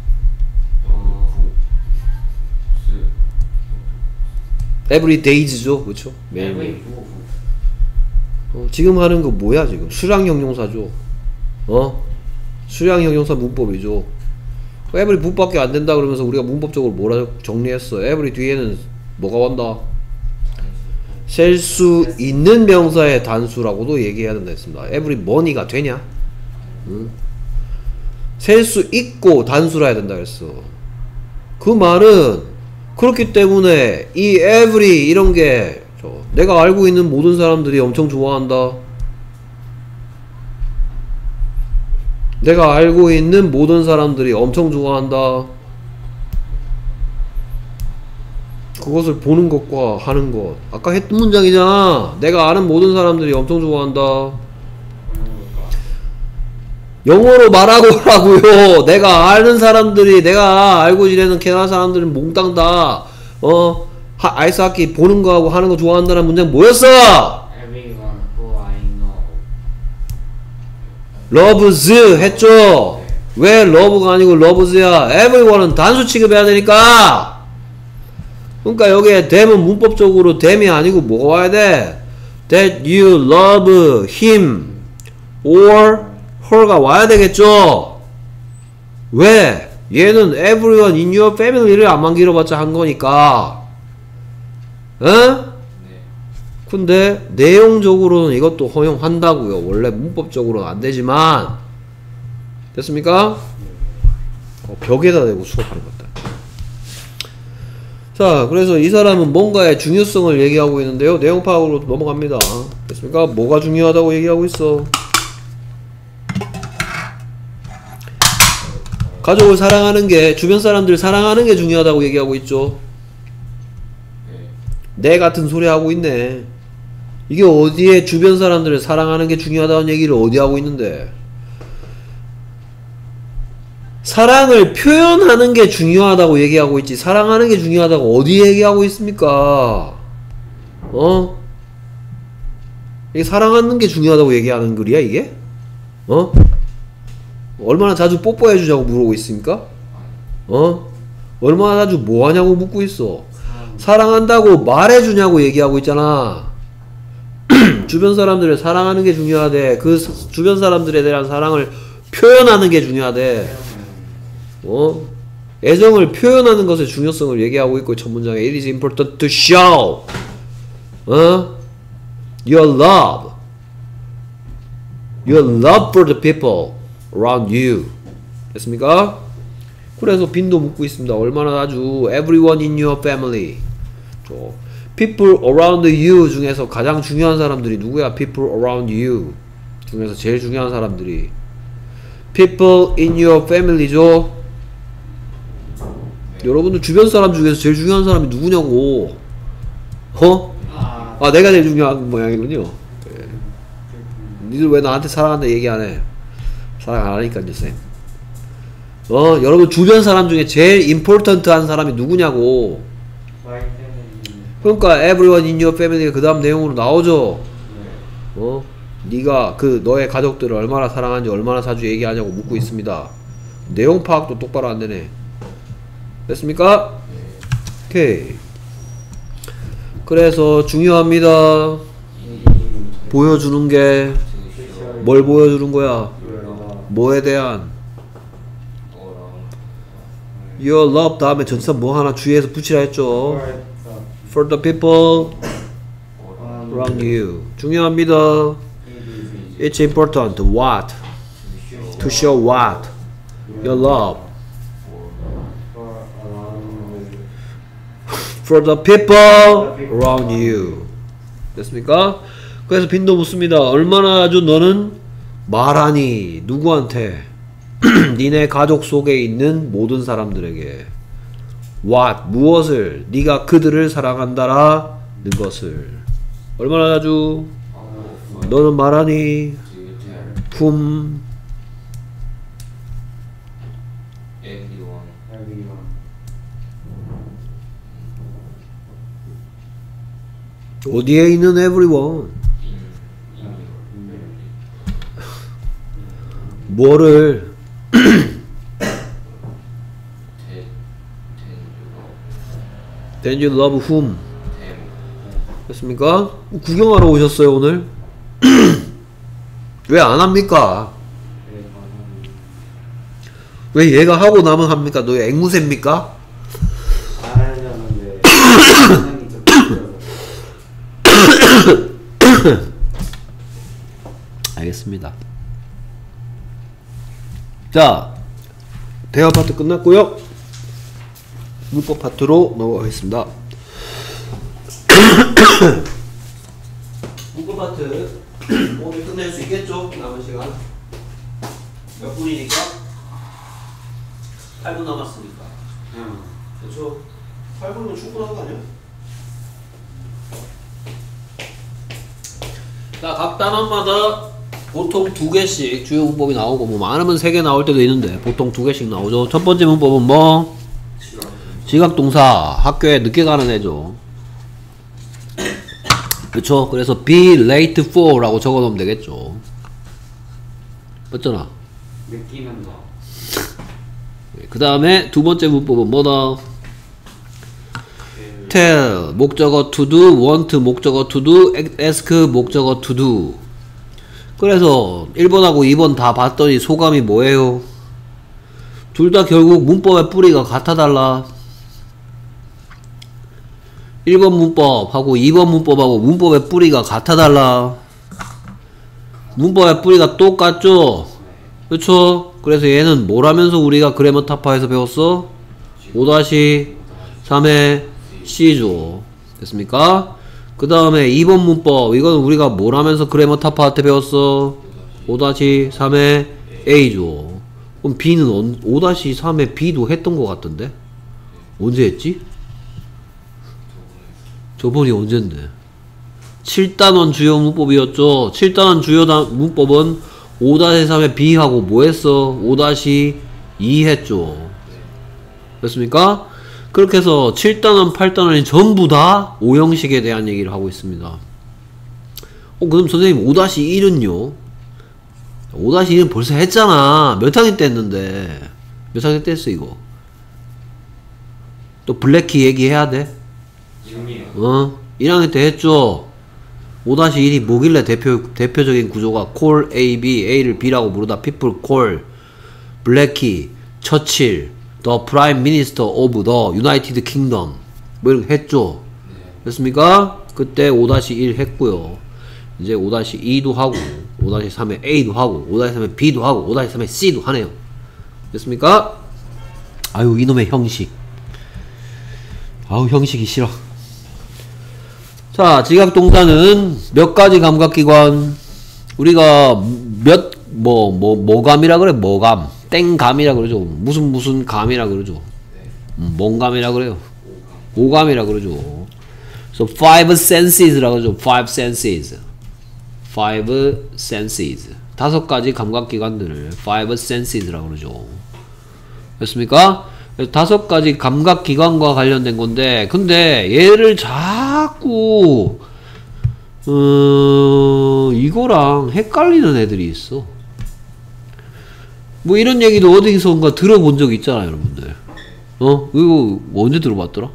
every days죠, 그렇죠? 매일. 지금 하는 거 뭐야 지금? 수량 형용사죠. 수량 형용사 문법이죠. every book밖에 안 된다 그러면서 우리가 문법적으로 뭐라 정리했어? every 뒤에는 뭐가 온다? 셀 수 있는 명사의 단수라고도 얘기해야 된다 했습니다. every money가 되냐? 셀 수 있고 단수라 해야 된다 그랬어. 그 말은 그렇기 때문에 이 every 이런 게 내가 알고 있는 모든 사람들이 엄청 좋아한다. 내가 알고 있는 모든 사람들이 엄청 좋아한다. 그것을 보는 것과 하는 것. 아까 했던 문장이잖아. 내가 아는 모든 사람들이 엄청 좋아한다. 영어로 말하고라고요. 내가 아는 사람들이, 내가 알고 지내는 캐나다 사람들은 몽땅 다 아이스하키 보는 거하고 하는 거 좋아한다는 문장 뭐였어? Everyone who I know. loves 했죠. 왜 love가 아니고 loves야? everyone은 단수 취급해야 되니까. 그러니까 여기에 them은 문법적으로 them이 아니고 뭐가 와야 돼? that you love him or her가 와야 되겠죠. 왜? 얘는 everyone in your family를 안만 길어봤자 한 거니까. 응? 근데 내용적으로는 이것도 허용한다고요. 원래 문법적으로는 안 되지만 됐습니까? 벽에다 대고 수업하는 것다. 자, 그래서 이 사람은 뭔가의 중요성을 얘기하고 있는데요. 내용 파악으로 넘어갑니다. 됐습니까? 뭐가 중요하다고 얘기하고 있어? 가족을 사랑하는 게, 주변 사람들 사랑하는 게 중요하다고 얘기하고 있죠. 내 같은 소리 하고 있네. 이게 어디에 주변 사람들을 사랑하는 게 중요하다는 얘기를 어디 하고 있는데? 사랑을 표현하는 게 중요하다고 얘기하고 있지, 사랑하는 게 중요하다고 어디 얘기하고 있습니까? 이게 사랑하는 게 중요하다고 얘기하는 글이야 이게? 얼마나 자주 뽀뽀해주자고 물어보고 있습니까? 얼마나 자주 뭐하냐고 묻고 있어. 사랑한다고 말해주냐고 얘기하고 있잖아. 주변 사람들을 사랑하는 게 중요하대. 그 주변 사람들에 대한 사랑을 표현하는 게 중요하대. 애정을 표현하는 것의 중요성을 얘기하고 있고, 첫 문장에 It is important to show your love for the people around you. 됐습니까? 그래서 빈도 묻고 있습니다. 얼마나 아주 everyone in your family. people around you 중에서 가장 중요한 사람들이 누구야? people around you 중에서 제일 중요한 사람들이 people in your family죠. 여러분들 주변 사람 중에서 제일 중요한 사람이 누구냐고. 내가 제일 중요한 모양이군요. 네. 니들 왜 나한테 사랑한다 얘기 안 해? 사랑 안 하니까요, 쌤. 여러분 주변 사람 중에 제일 important한 사람이 누구냐고. 그러니까 everyone in your family가 그 다음 내용으로 나오죠. 네가 너의 가족들을 얼마나 사랑하는지 얼마나 자주 얘기하냐고 묻고 있습니다. 내용 파악도 똑바로 안 되네. 됐습니까? 오케이. 그래서 중요합니다. 보여주는 게 뭘 보여주는 거야? 뭐에 대한? Your love 다음에 전치사 뭐 하나 주위에서 붙이라 했죠. For the people around you. 중요합니다. It's important. What? To show what? Your love. For the people around you. 됐습니까? 그래서 빈도 묻습니다. 얼마나 아주 너는 말하니? 누구한테? 니네 가족 속에 있는 모든 사람들에게. What? 무엇을? 네가 그들을 사랑한다라는 것을. 얼마나 자주? 너는 말하니? Whom? 어디에 있는 everyone? 뭐를? Then you love whom? 됐습니까? 구경하러 오셨어요 오늘? 왜 안 합니까? 왜 얘가 하고 나면 합니까? 너 앵무새입니까? 알겠습니다. 자, 대화 파트 끝났고요. 문법 파트로 넘어가겠습니다. 문법 파트 오늘 끝낼 수 있겠죠? 남은 시간 몇 분이니까? 8분 남았으니까. 그렇죠? 8분이면 충분한 거 아니야? 자, 각 단원마다 보통 2개씩 주요 문법이 나오고, 뭐 많으면 3개 나올 때도 있는데 보통 2개씩 나오죠. 첫 번째 문법은 뭐? 지각동사. 학교에 늦게 가는 애죠. 그쵸? 그래서 be late for 라고 적어 놓으면 되겠죠. 맞잖아? 느끼는 거. 그 다음에 두 번째 문법은 뭐다? tell 목적어 to do, want 목적어 to do, ask 목적어 to do. 그래서 1번하고 2번 다 봤더니 소감이 뭐예요? 둘 다 결국 문법의 뿌리가 같아 달라. 1번 문법하고 2번 문법하고 문법의 뿌리가 같아 달라? 문법의 뿌리가 똑같죠? 그쵸? 그래서 얘는 뭐라면서 우리가 그래머 타파에서 배웠어? 5-3의 C죠. 됐습니까? 그 다음에 2번 문법, 이건 우리가 뭐라면서 그래머 타파한테 배웠어? 5-3의 A죠. 그럼 B는 5-3의 B도 했던 것 같던데? 언제 했지? 저번이 언젠데? 7단원 주요 문법이었죠. 7단원 주요 문법은 5-3의 B하고 뭐 했어? 5-2 했죠. 됐습니까? 그렇게 해서 7단원, 8단원이 전부 다 오형식에 대한 얘기를 하고 있습니다. 그럼 선생님 5-1은요? 5-1은 벌써 했잖아. 몇 학년 때 했는데. 몇 학년 때 했어 이거? 또 블랙키 얘기해야 돼? 1학년 때 했죠? 5-1이 뭐길래 대표적인 구조가 call A, B, A를 B라고 부르다 people call 블랙키, 처칠, the prime minister of the United Kingdom 뭐 이런 거 했죠? 됐습니까? 그때 5-1 했고요. 이제 5-2도 하고 5-3의 A도 하고 5-3의 B도 하고 5-3의 C도 하네요. 됐습니까? 아유 이놈의 형식. 아우 형식이 싫어. 자, 지각동사는 몇 가지 감각기관. 우리가 뭐감이라 그래? 뭐감. 땡감이라 그러죠. 무슨 감이라 그러죠. 뭔감이라 그래요. 오감이라 그러죠. So five senses라 그러죠. five senses. five senses. 5가지 감각기관들을 five senses라 그러죠. 됐습니까? 5가지 감각기관과 관련된 건데, 근데 얘를 자꾸 이거랑 헷갈리는 애들이 있어. 뭐 이런 얘기도 어디선가 들어본 적 있잖아요, 여러분들. 이거 언제 들어봤더라?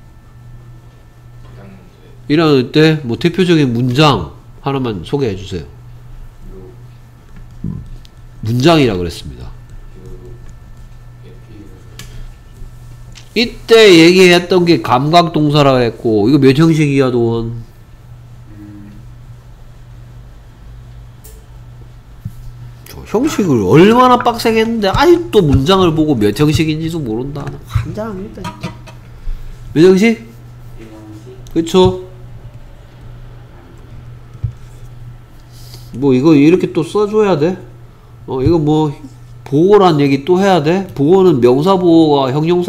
1학년 때 뭐 대표적인 문장 하나만 소개해 주세요. 문장이라 그랬습니다. 이때 얘기했던 게 감각동사라고 했고, 이거 몇 형식이야, 돈? 저 형식을 얼마나 빡세게 했는데 아직도 문장을 보고 몇 형식인지도 모른다. 환장합니다. 몇 형식? 그쵸? 뭐 이거 이렇게 또 써줘야 돼? 이거 뭐 보호란 얘기 또 해야 돼? 보호는 명사보호와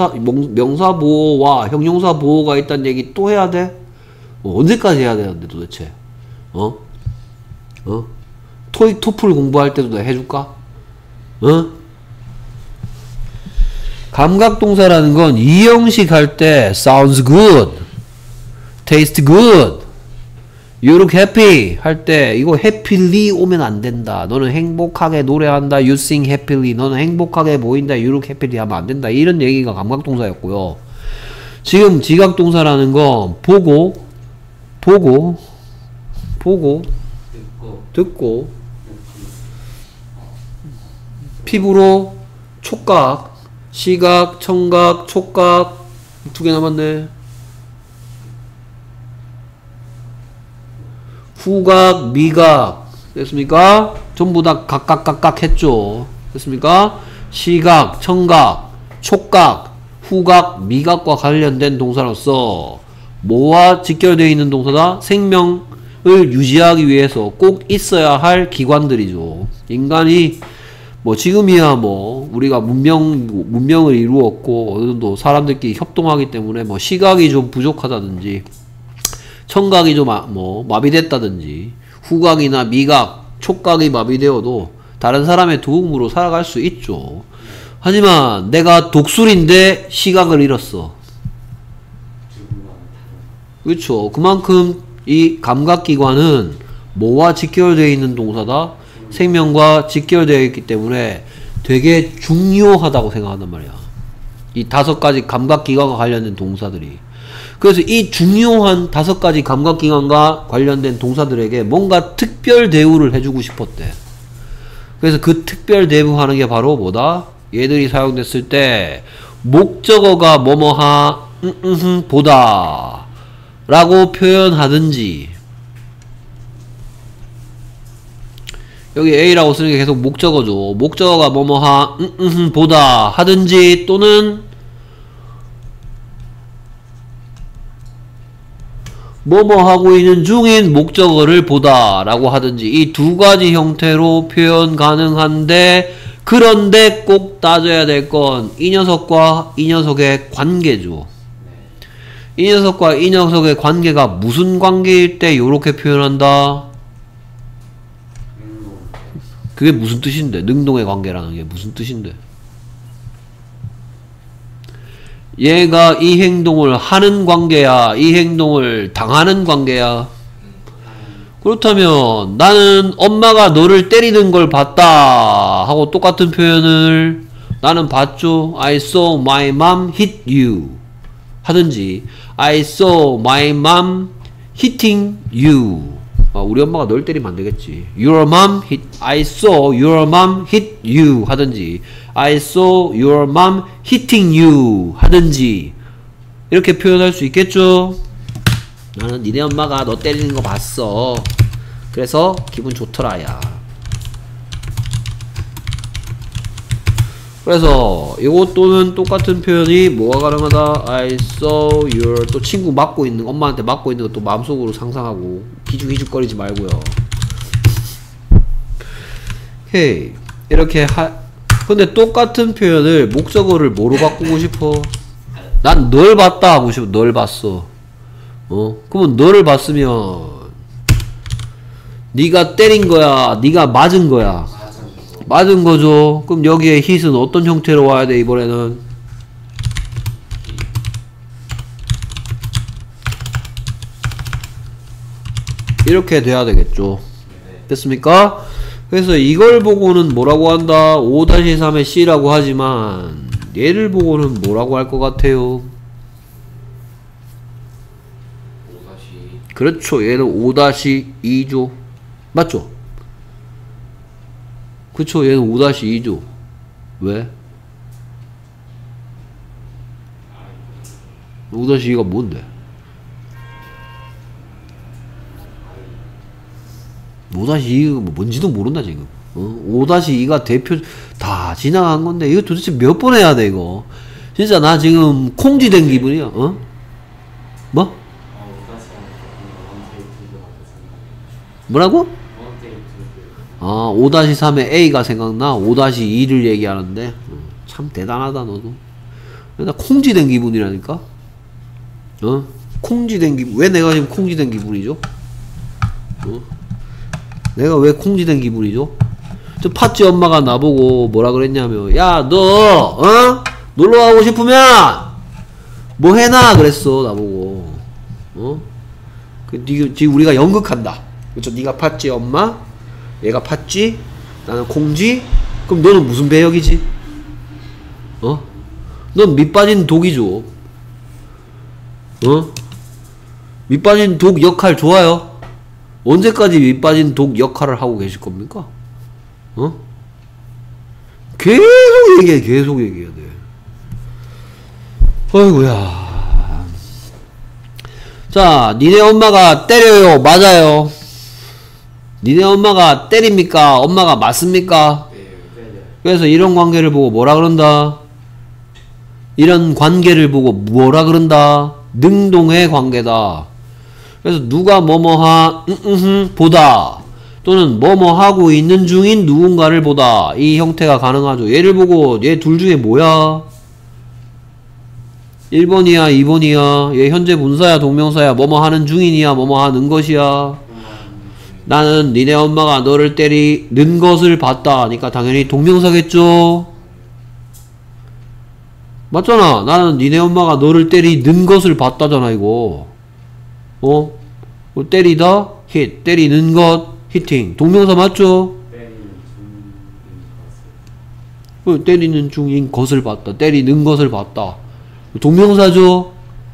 형용사보호가 있다는 얘기 또 해야 돼? 언제까지 해야 되는데 도대체? 토익 토플 공부할 때도 내가 해줄까? 감각동사라는 건 이 형식 할 때 sounds good, taste good, you look happy 할 때 이거 happily 오면 안 된다. 너는 행복하게 노래한다. You sing happily. 너는 행복하게 보인다. You look happily 하면 안 된다. 이런 얘기가 감각동사였고요. 지금 지각동사라는 건 보고 듣고 피부로 촉각, 시각, 청각, 촉각 2개 남았네. 후각, 미각 됐습니까? 전부 다 각각 했죠. 됐습니까? 시각, 청각, 촉각, 후각, 미각과 관련된 동사로서 뭐와 직결되어 있는 동사다? 생명을 유지하기 위해서 꼭 있어야 할 기관들이죠. 인간이 뭐 지금이야 뭐 우리가 문명을 이루었고 어느 정도 사람들끼리 협동하기 때문에 뭐 시각이 좀 부족하다든지 청각이 좀 마비됐다든지 후각이나 미각, 촉각이 마비되어도 다른 사람의 도움으로 살아갈 수 있죠. 하지만 내가 독수리인데 시각을 잃었어. 그렇죠. 그만큼 이 감각기관은 뭐와 직결되어 있는 동사다? 생명과 직결되어 있기 때문에 되게 중요하다고 생각한단 말이야. 이 5가지 감각기관과 관련된 동사들이. 그래서 이 중요한 5가지 감각기관과 관련된 동사들에게 뭔가 특별 대우를 해주고 싶었대. 그래서 그 특별 대우하는 게 바로 뭐다? 얘들이 사용됐을 때 목적어가 뭐뭐하 보다 라고 표현하든지. 여기 A라고 쓰는 게 계속 목적어죠. 목적어가 뭐뭐하 보다 하든지 또는 뭐뭐 하고 있는 중인 목적어를 보다 라고 하든지 이 두 가지 형태로 표현 가능한데 그런데 꼭 따져야 될 건 이 녀석과 이 녀석의 관계죠. 이 녀석과 이 녀석의 관계가 무슨 관계일 때 요렇게 표현한다? 그게 무슨 뜻인데? 능동의 관계라는 게 무슨 뜻인데? 얘가 이 행동을 하는 관계야? 이 행동을 당하는 관계야? 그렇다면 나는 엄마가 너를 때리는 걸 봤다 하고 똑같은 표현을 나는 봤죠. I saw my mom hit you 하든지 I saw my mom hitting you. 우리 엄마가 널 때리면 안 되겠지. Your mom hit, I saw your mom hit you 하든지 I saw your mom hitting you 하든지 이렇게 표현할 수 있겠죠. 나는 니네 엄마가 너 때리는 거 봤어. 그래서 기분 좋더라 야. 그래서 이것 또는 똑같은 표현이 뭐가 가능하다? I saw your 또 친구 맞고 있는 엄마한테 맞고 있는 것도 마음속으로 상상하고 기죽기죽거리지 말고요. 오케이 이렇게 근데 똑같은 표현을 목적어를 뭐로 바꾸고 싶어? 난 널 봤다 하고 싶어. 널 봤어. 그러면 너를 봤으면 네가 때린 거야? 네가 맞은 거야? 맞은 거죠. 그럼 여기에 hit은 어떤 형태로 와야 돼 이번에는? 이렇게 돼야 되겠죠. 됐습니까? 그래서 이걸 보고는 뭐라고 한다? 5-3의 C라고 하지만 얘를 보고는 뭐라고 할 것 같아요? 5-2. 그렇죠. 얘는 5-2죠. 맞죠? 그쵸, 얘는 5-2죠. 왜? 5-2가 뭔데? 5-2가 뭔지도 모른다, 지금. 5-2가 대표, 다 지나간 건데, 이거 도대체 몇 번 해야 돼, 이거? 진짜 나 지금 콩지된 기분이야, 뭐? 뭐라고? 5-3의 A가 생각나? 5-2를 얘기하는데 참 대단하다 너도. 나 콩지된 기분이라니까? 콩지된 기분. 왜 내가 지금 콩지된 기분이죠? 내가 왜 콩지된 기분이죠? 저 팥쥐 엄마가 나보고 뭐라 그랬냐면 야 너 놀러가고 싶으면 뭐 해놔 그랬어 나보고. 지금 우리가 연극한다. 그쵸? 네가 팥쥐 엄마, 얘가 팥쥐, 나는 콩쥐. 그럼 너는 무슨 배역이지? 넌 밑빠진 독이죠. 밑빠진 독 역할 좋아요? 언제까지 밑빠진 독 역할을 하고 계실 겁니까? 계속 얘기해야 돼. 어이구야. 자, 니네 엄마가 때려요? 맞아요? 니네 엄마가 때립니까? 엄마가 맞습니까? 그래서 이런 관계를 보고 뭐라 그런다? 이런 관계를 보고 뭐라 그런다? 능동의 관계다. 그래서 누가 뭐뭐하 보다 또는 뭐뭐하고 있는 중인 누군가를 보다 이 형태가 가능하죠. 얘를 보고 얘 둘 중에 뭐야? 1번이야 2번이야? 얘 현재 분사야 동명사야? 뭐뭐하는 중인이야? 뭐뭐하는 것이야? 나는 니네 엄마가 너를 때리는 것을 봤다 하니까 당연히 동명사겠죠? 맞잖아. 나는 니네 엄마가 너를 때리는 것을 봤다잖아 이거. 때리다 hit 때리는 것 hitting 동명사 맞죠? 때리는 중인 것을 봤다. 때리는 것을 봤다. 동명사죠?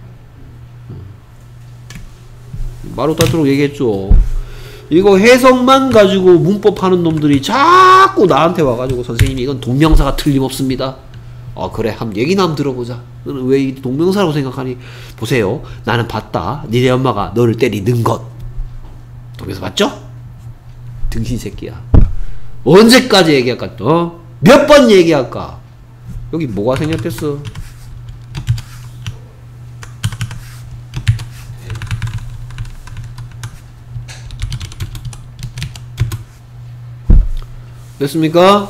바로 따도록 얘기했죠. 이거 해석만 가지고 문법 하는 놈들이 자꾸 나한테 와가지고 선생님이 이건 동명사가 틀림없습니다. 그래 한번 얘기나 한번 들어보자. 너는 왜 이 동명사라고 생각하니? 보세요. 나는 봤다. 니네 엄마가 너를 때리는 것. 동명사 맞죠? 등신 새끼야. 언제까지 얘기할까? 몇 번 얘기할까? 여기 뭐가 생략됐어? 됐습니까?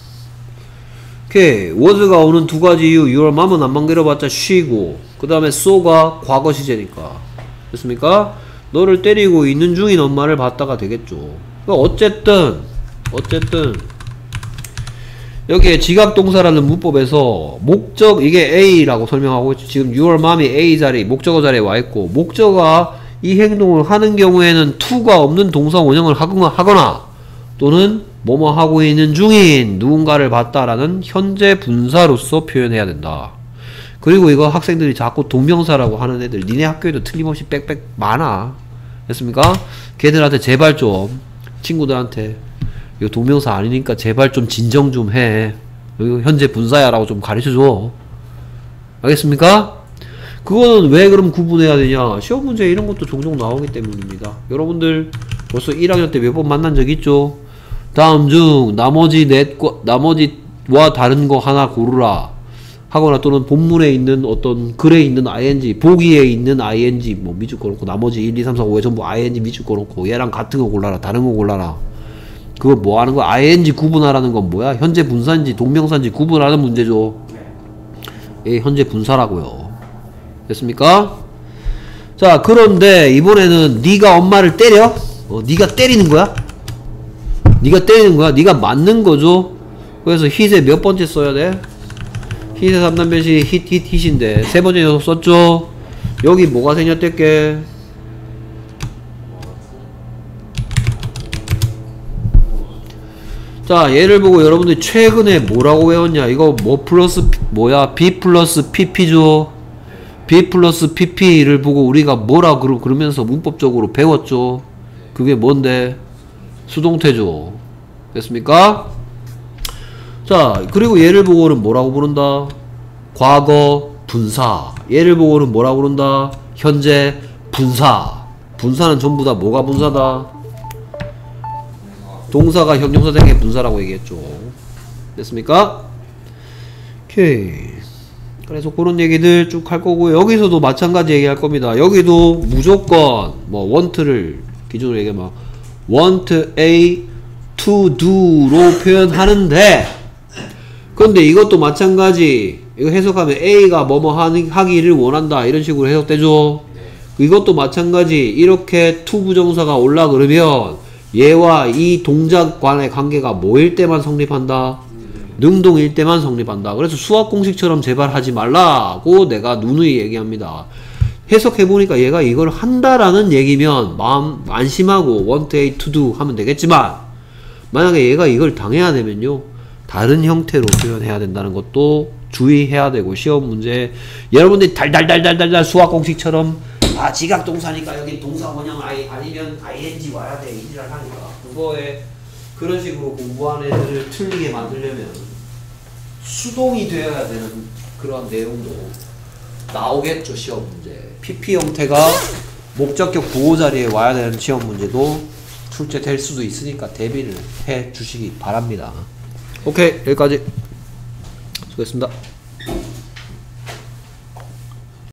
오케이. was가 오는 두 가지 이유. your mom은 안 만들어봤자 she고, 그 다음에 so가 과거 시제니까. 됐습니까? 너를 때리고 있는 중인 엄마를 봤다가 되겠죠. 그러니까 어쨌든 여기에 지각동사라는 문법에서 목적, 이게 A라고 설명하고 있죠. 지금 your mom이 A 자리, 목적어 자리에 와있고, 목적어가 이 행동을 하는 경우에는 to가 없는 동사 원형을 하거나 또는 뭐뭐 하고 있는 중인 누군가를 봤다라는 현재 분사로서 표현해야 된다. 그리고 이거 학생들이 자꾸 동명사라고 하는 애들 니네 학교에도 틀림없이 빽빽 많아. 됐습니까? 걔들한테 제발 좀, 친구들한테 이거 동명사 아니니까 제발 좀 진정 좀 해. 이거 현재 분사야 라고 좀 가르쳐줘. 알겠습니까? 그거는 왜 그럼 구분해야 되냐? 시험 문제 이런 것도 종종 나오기 때문입니다. 여러분들 벌써 1학년 때 몇 번 만난 적 있죠? 다음 중 나머지와 다른 거 하나 고르라 하거나, 또는 본문에 있는 어떤 글에 있는 ing, 보기에 있는 ing 뭐 밑줄 꺼놓고 나머지 1, 2, 3, 4, 5에 전부 ing 밑줄 꺼놓고 얘랑 같은 거 골라라, 다른 거 골라라. 그거 뭐 하는 거야? ing 구분하라는 건 뭐야? 현재 분사인지 동명사인지 구분하는 문제죠. 예, 현재 분사라고요. 됐습니까? 자, 그런데 이번에는 네가 엄마를 때려? 네가 때리는 거야? 네가 때리는 거야? 네가 맞는 거죠? 그래서 hit에 몇 번째 써야 돼? hit의 3단변시 hit인데 세 번째 녀석 썼죠? 여기 뭐가 생략될게? 자, 얘를 보고 여러분들이 최근에 뭐라고 외웠냐? 이거 뭐 플러스 뭐야? B 플러스 PP죠? B 플러스 PP를 보고 우리가 뭐라 그러면서 문법적으로 배웠죠? 그게 뭔데? 수동태죠. 됐습니까? 자, 그리고 얘를 보고는 뭐라고 부른다? 과거 분사. 얘를 보고는 뭐라고 부른다? 현재 분사. 분사는 전부 다 뭐가 분사다? 동사가 형용사 등의 분사라고 얘기했죠. 됐습니까? 오케이. 그래서 그런 얘기들 쭉 할 거고, 여기서도 마찬가지 얘기할 겁니다. 여기도 무조건 뭐 want를 기준으로 얘기하면 want A to do로 표현하는데, 그런데 이것도 마찬가지. 이거 해석하면 A가 뭐뭐 하기를 원한다 이런 식으로 해석되죠. 이것도 마찬가지. 이렇게 to 부정사가 올라 그러면 얘와 이 동작 간의 관계가 뭐일 때만 성립한다? 능동일 때만 성립한다. 그래서 수학 공식처럼 제발 하지 말라고 내가 누누이 얘기합니다. 해석해보니까 얘가 이걸 한다라는 얘기면 마음 안심하고 want A to do 하면 되겠지만, 만약에 얘가 이걸 당해야 되면요, 다른 형태로 표현해야 된다는 것도 주의해야 되고, 시험 문제 여러분들이 달달달달달 수학 공식처럼 지각동사니까 여기 동사 원형 아니면 ing 와야 돼 이지랄 하니까, 그거에 그런 식으로 공부하는 애들을 틀리게 만들려면 수동이 되어야 되는 그런 내용도 나오겠죠. 시험 문제 PP 형태가 목적격 구호 자리에 와야 되는 시험 문제도 출제될 수도 있으니까 대비를 해 주시기 바랍니다. 오케이, 여기까지 수고했습니다.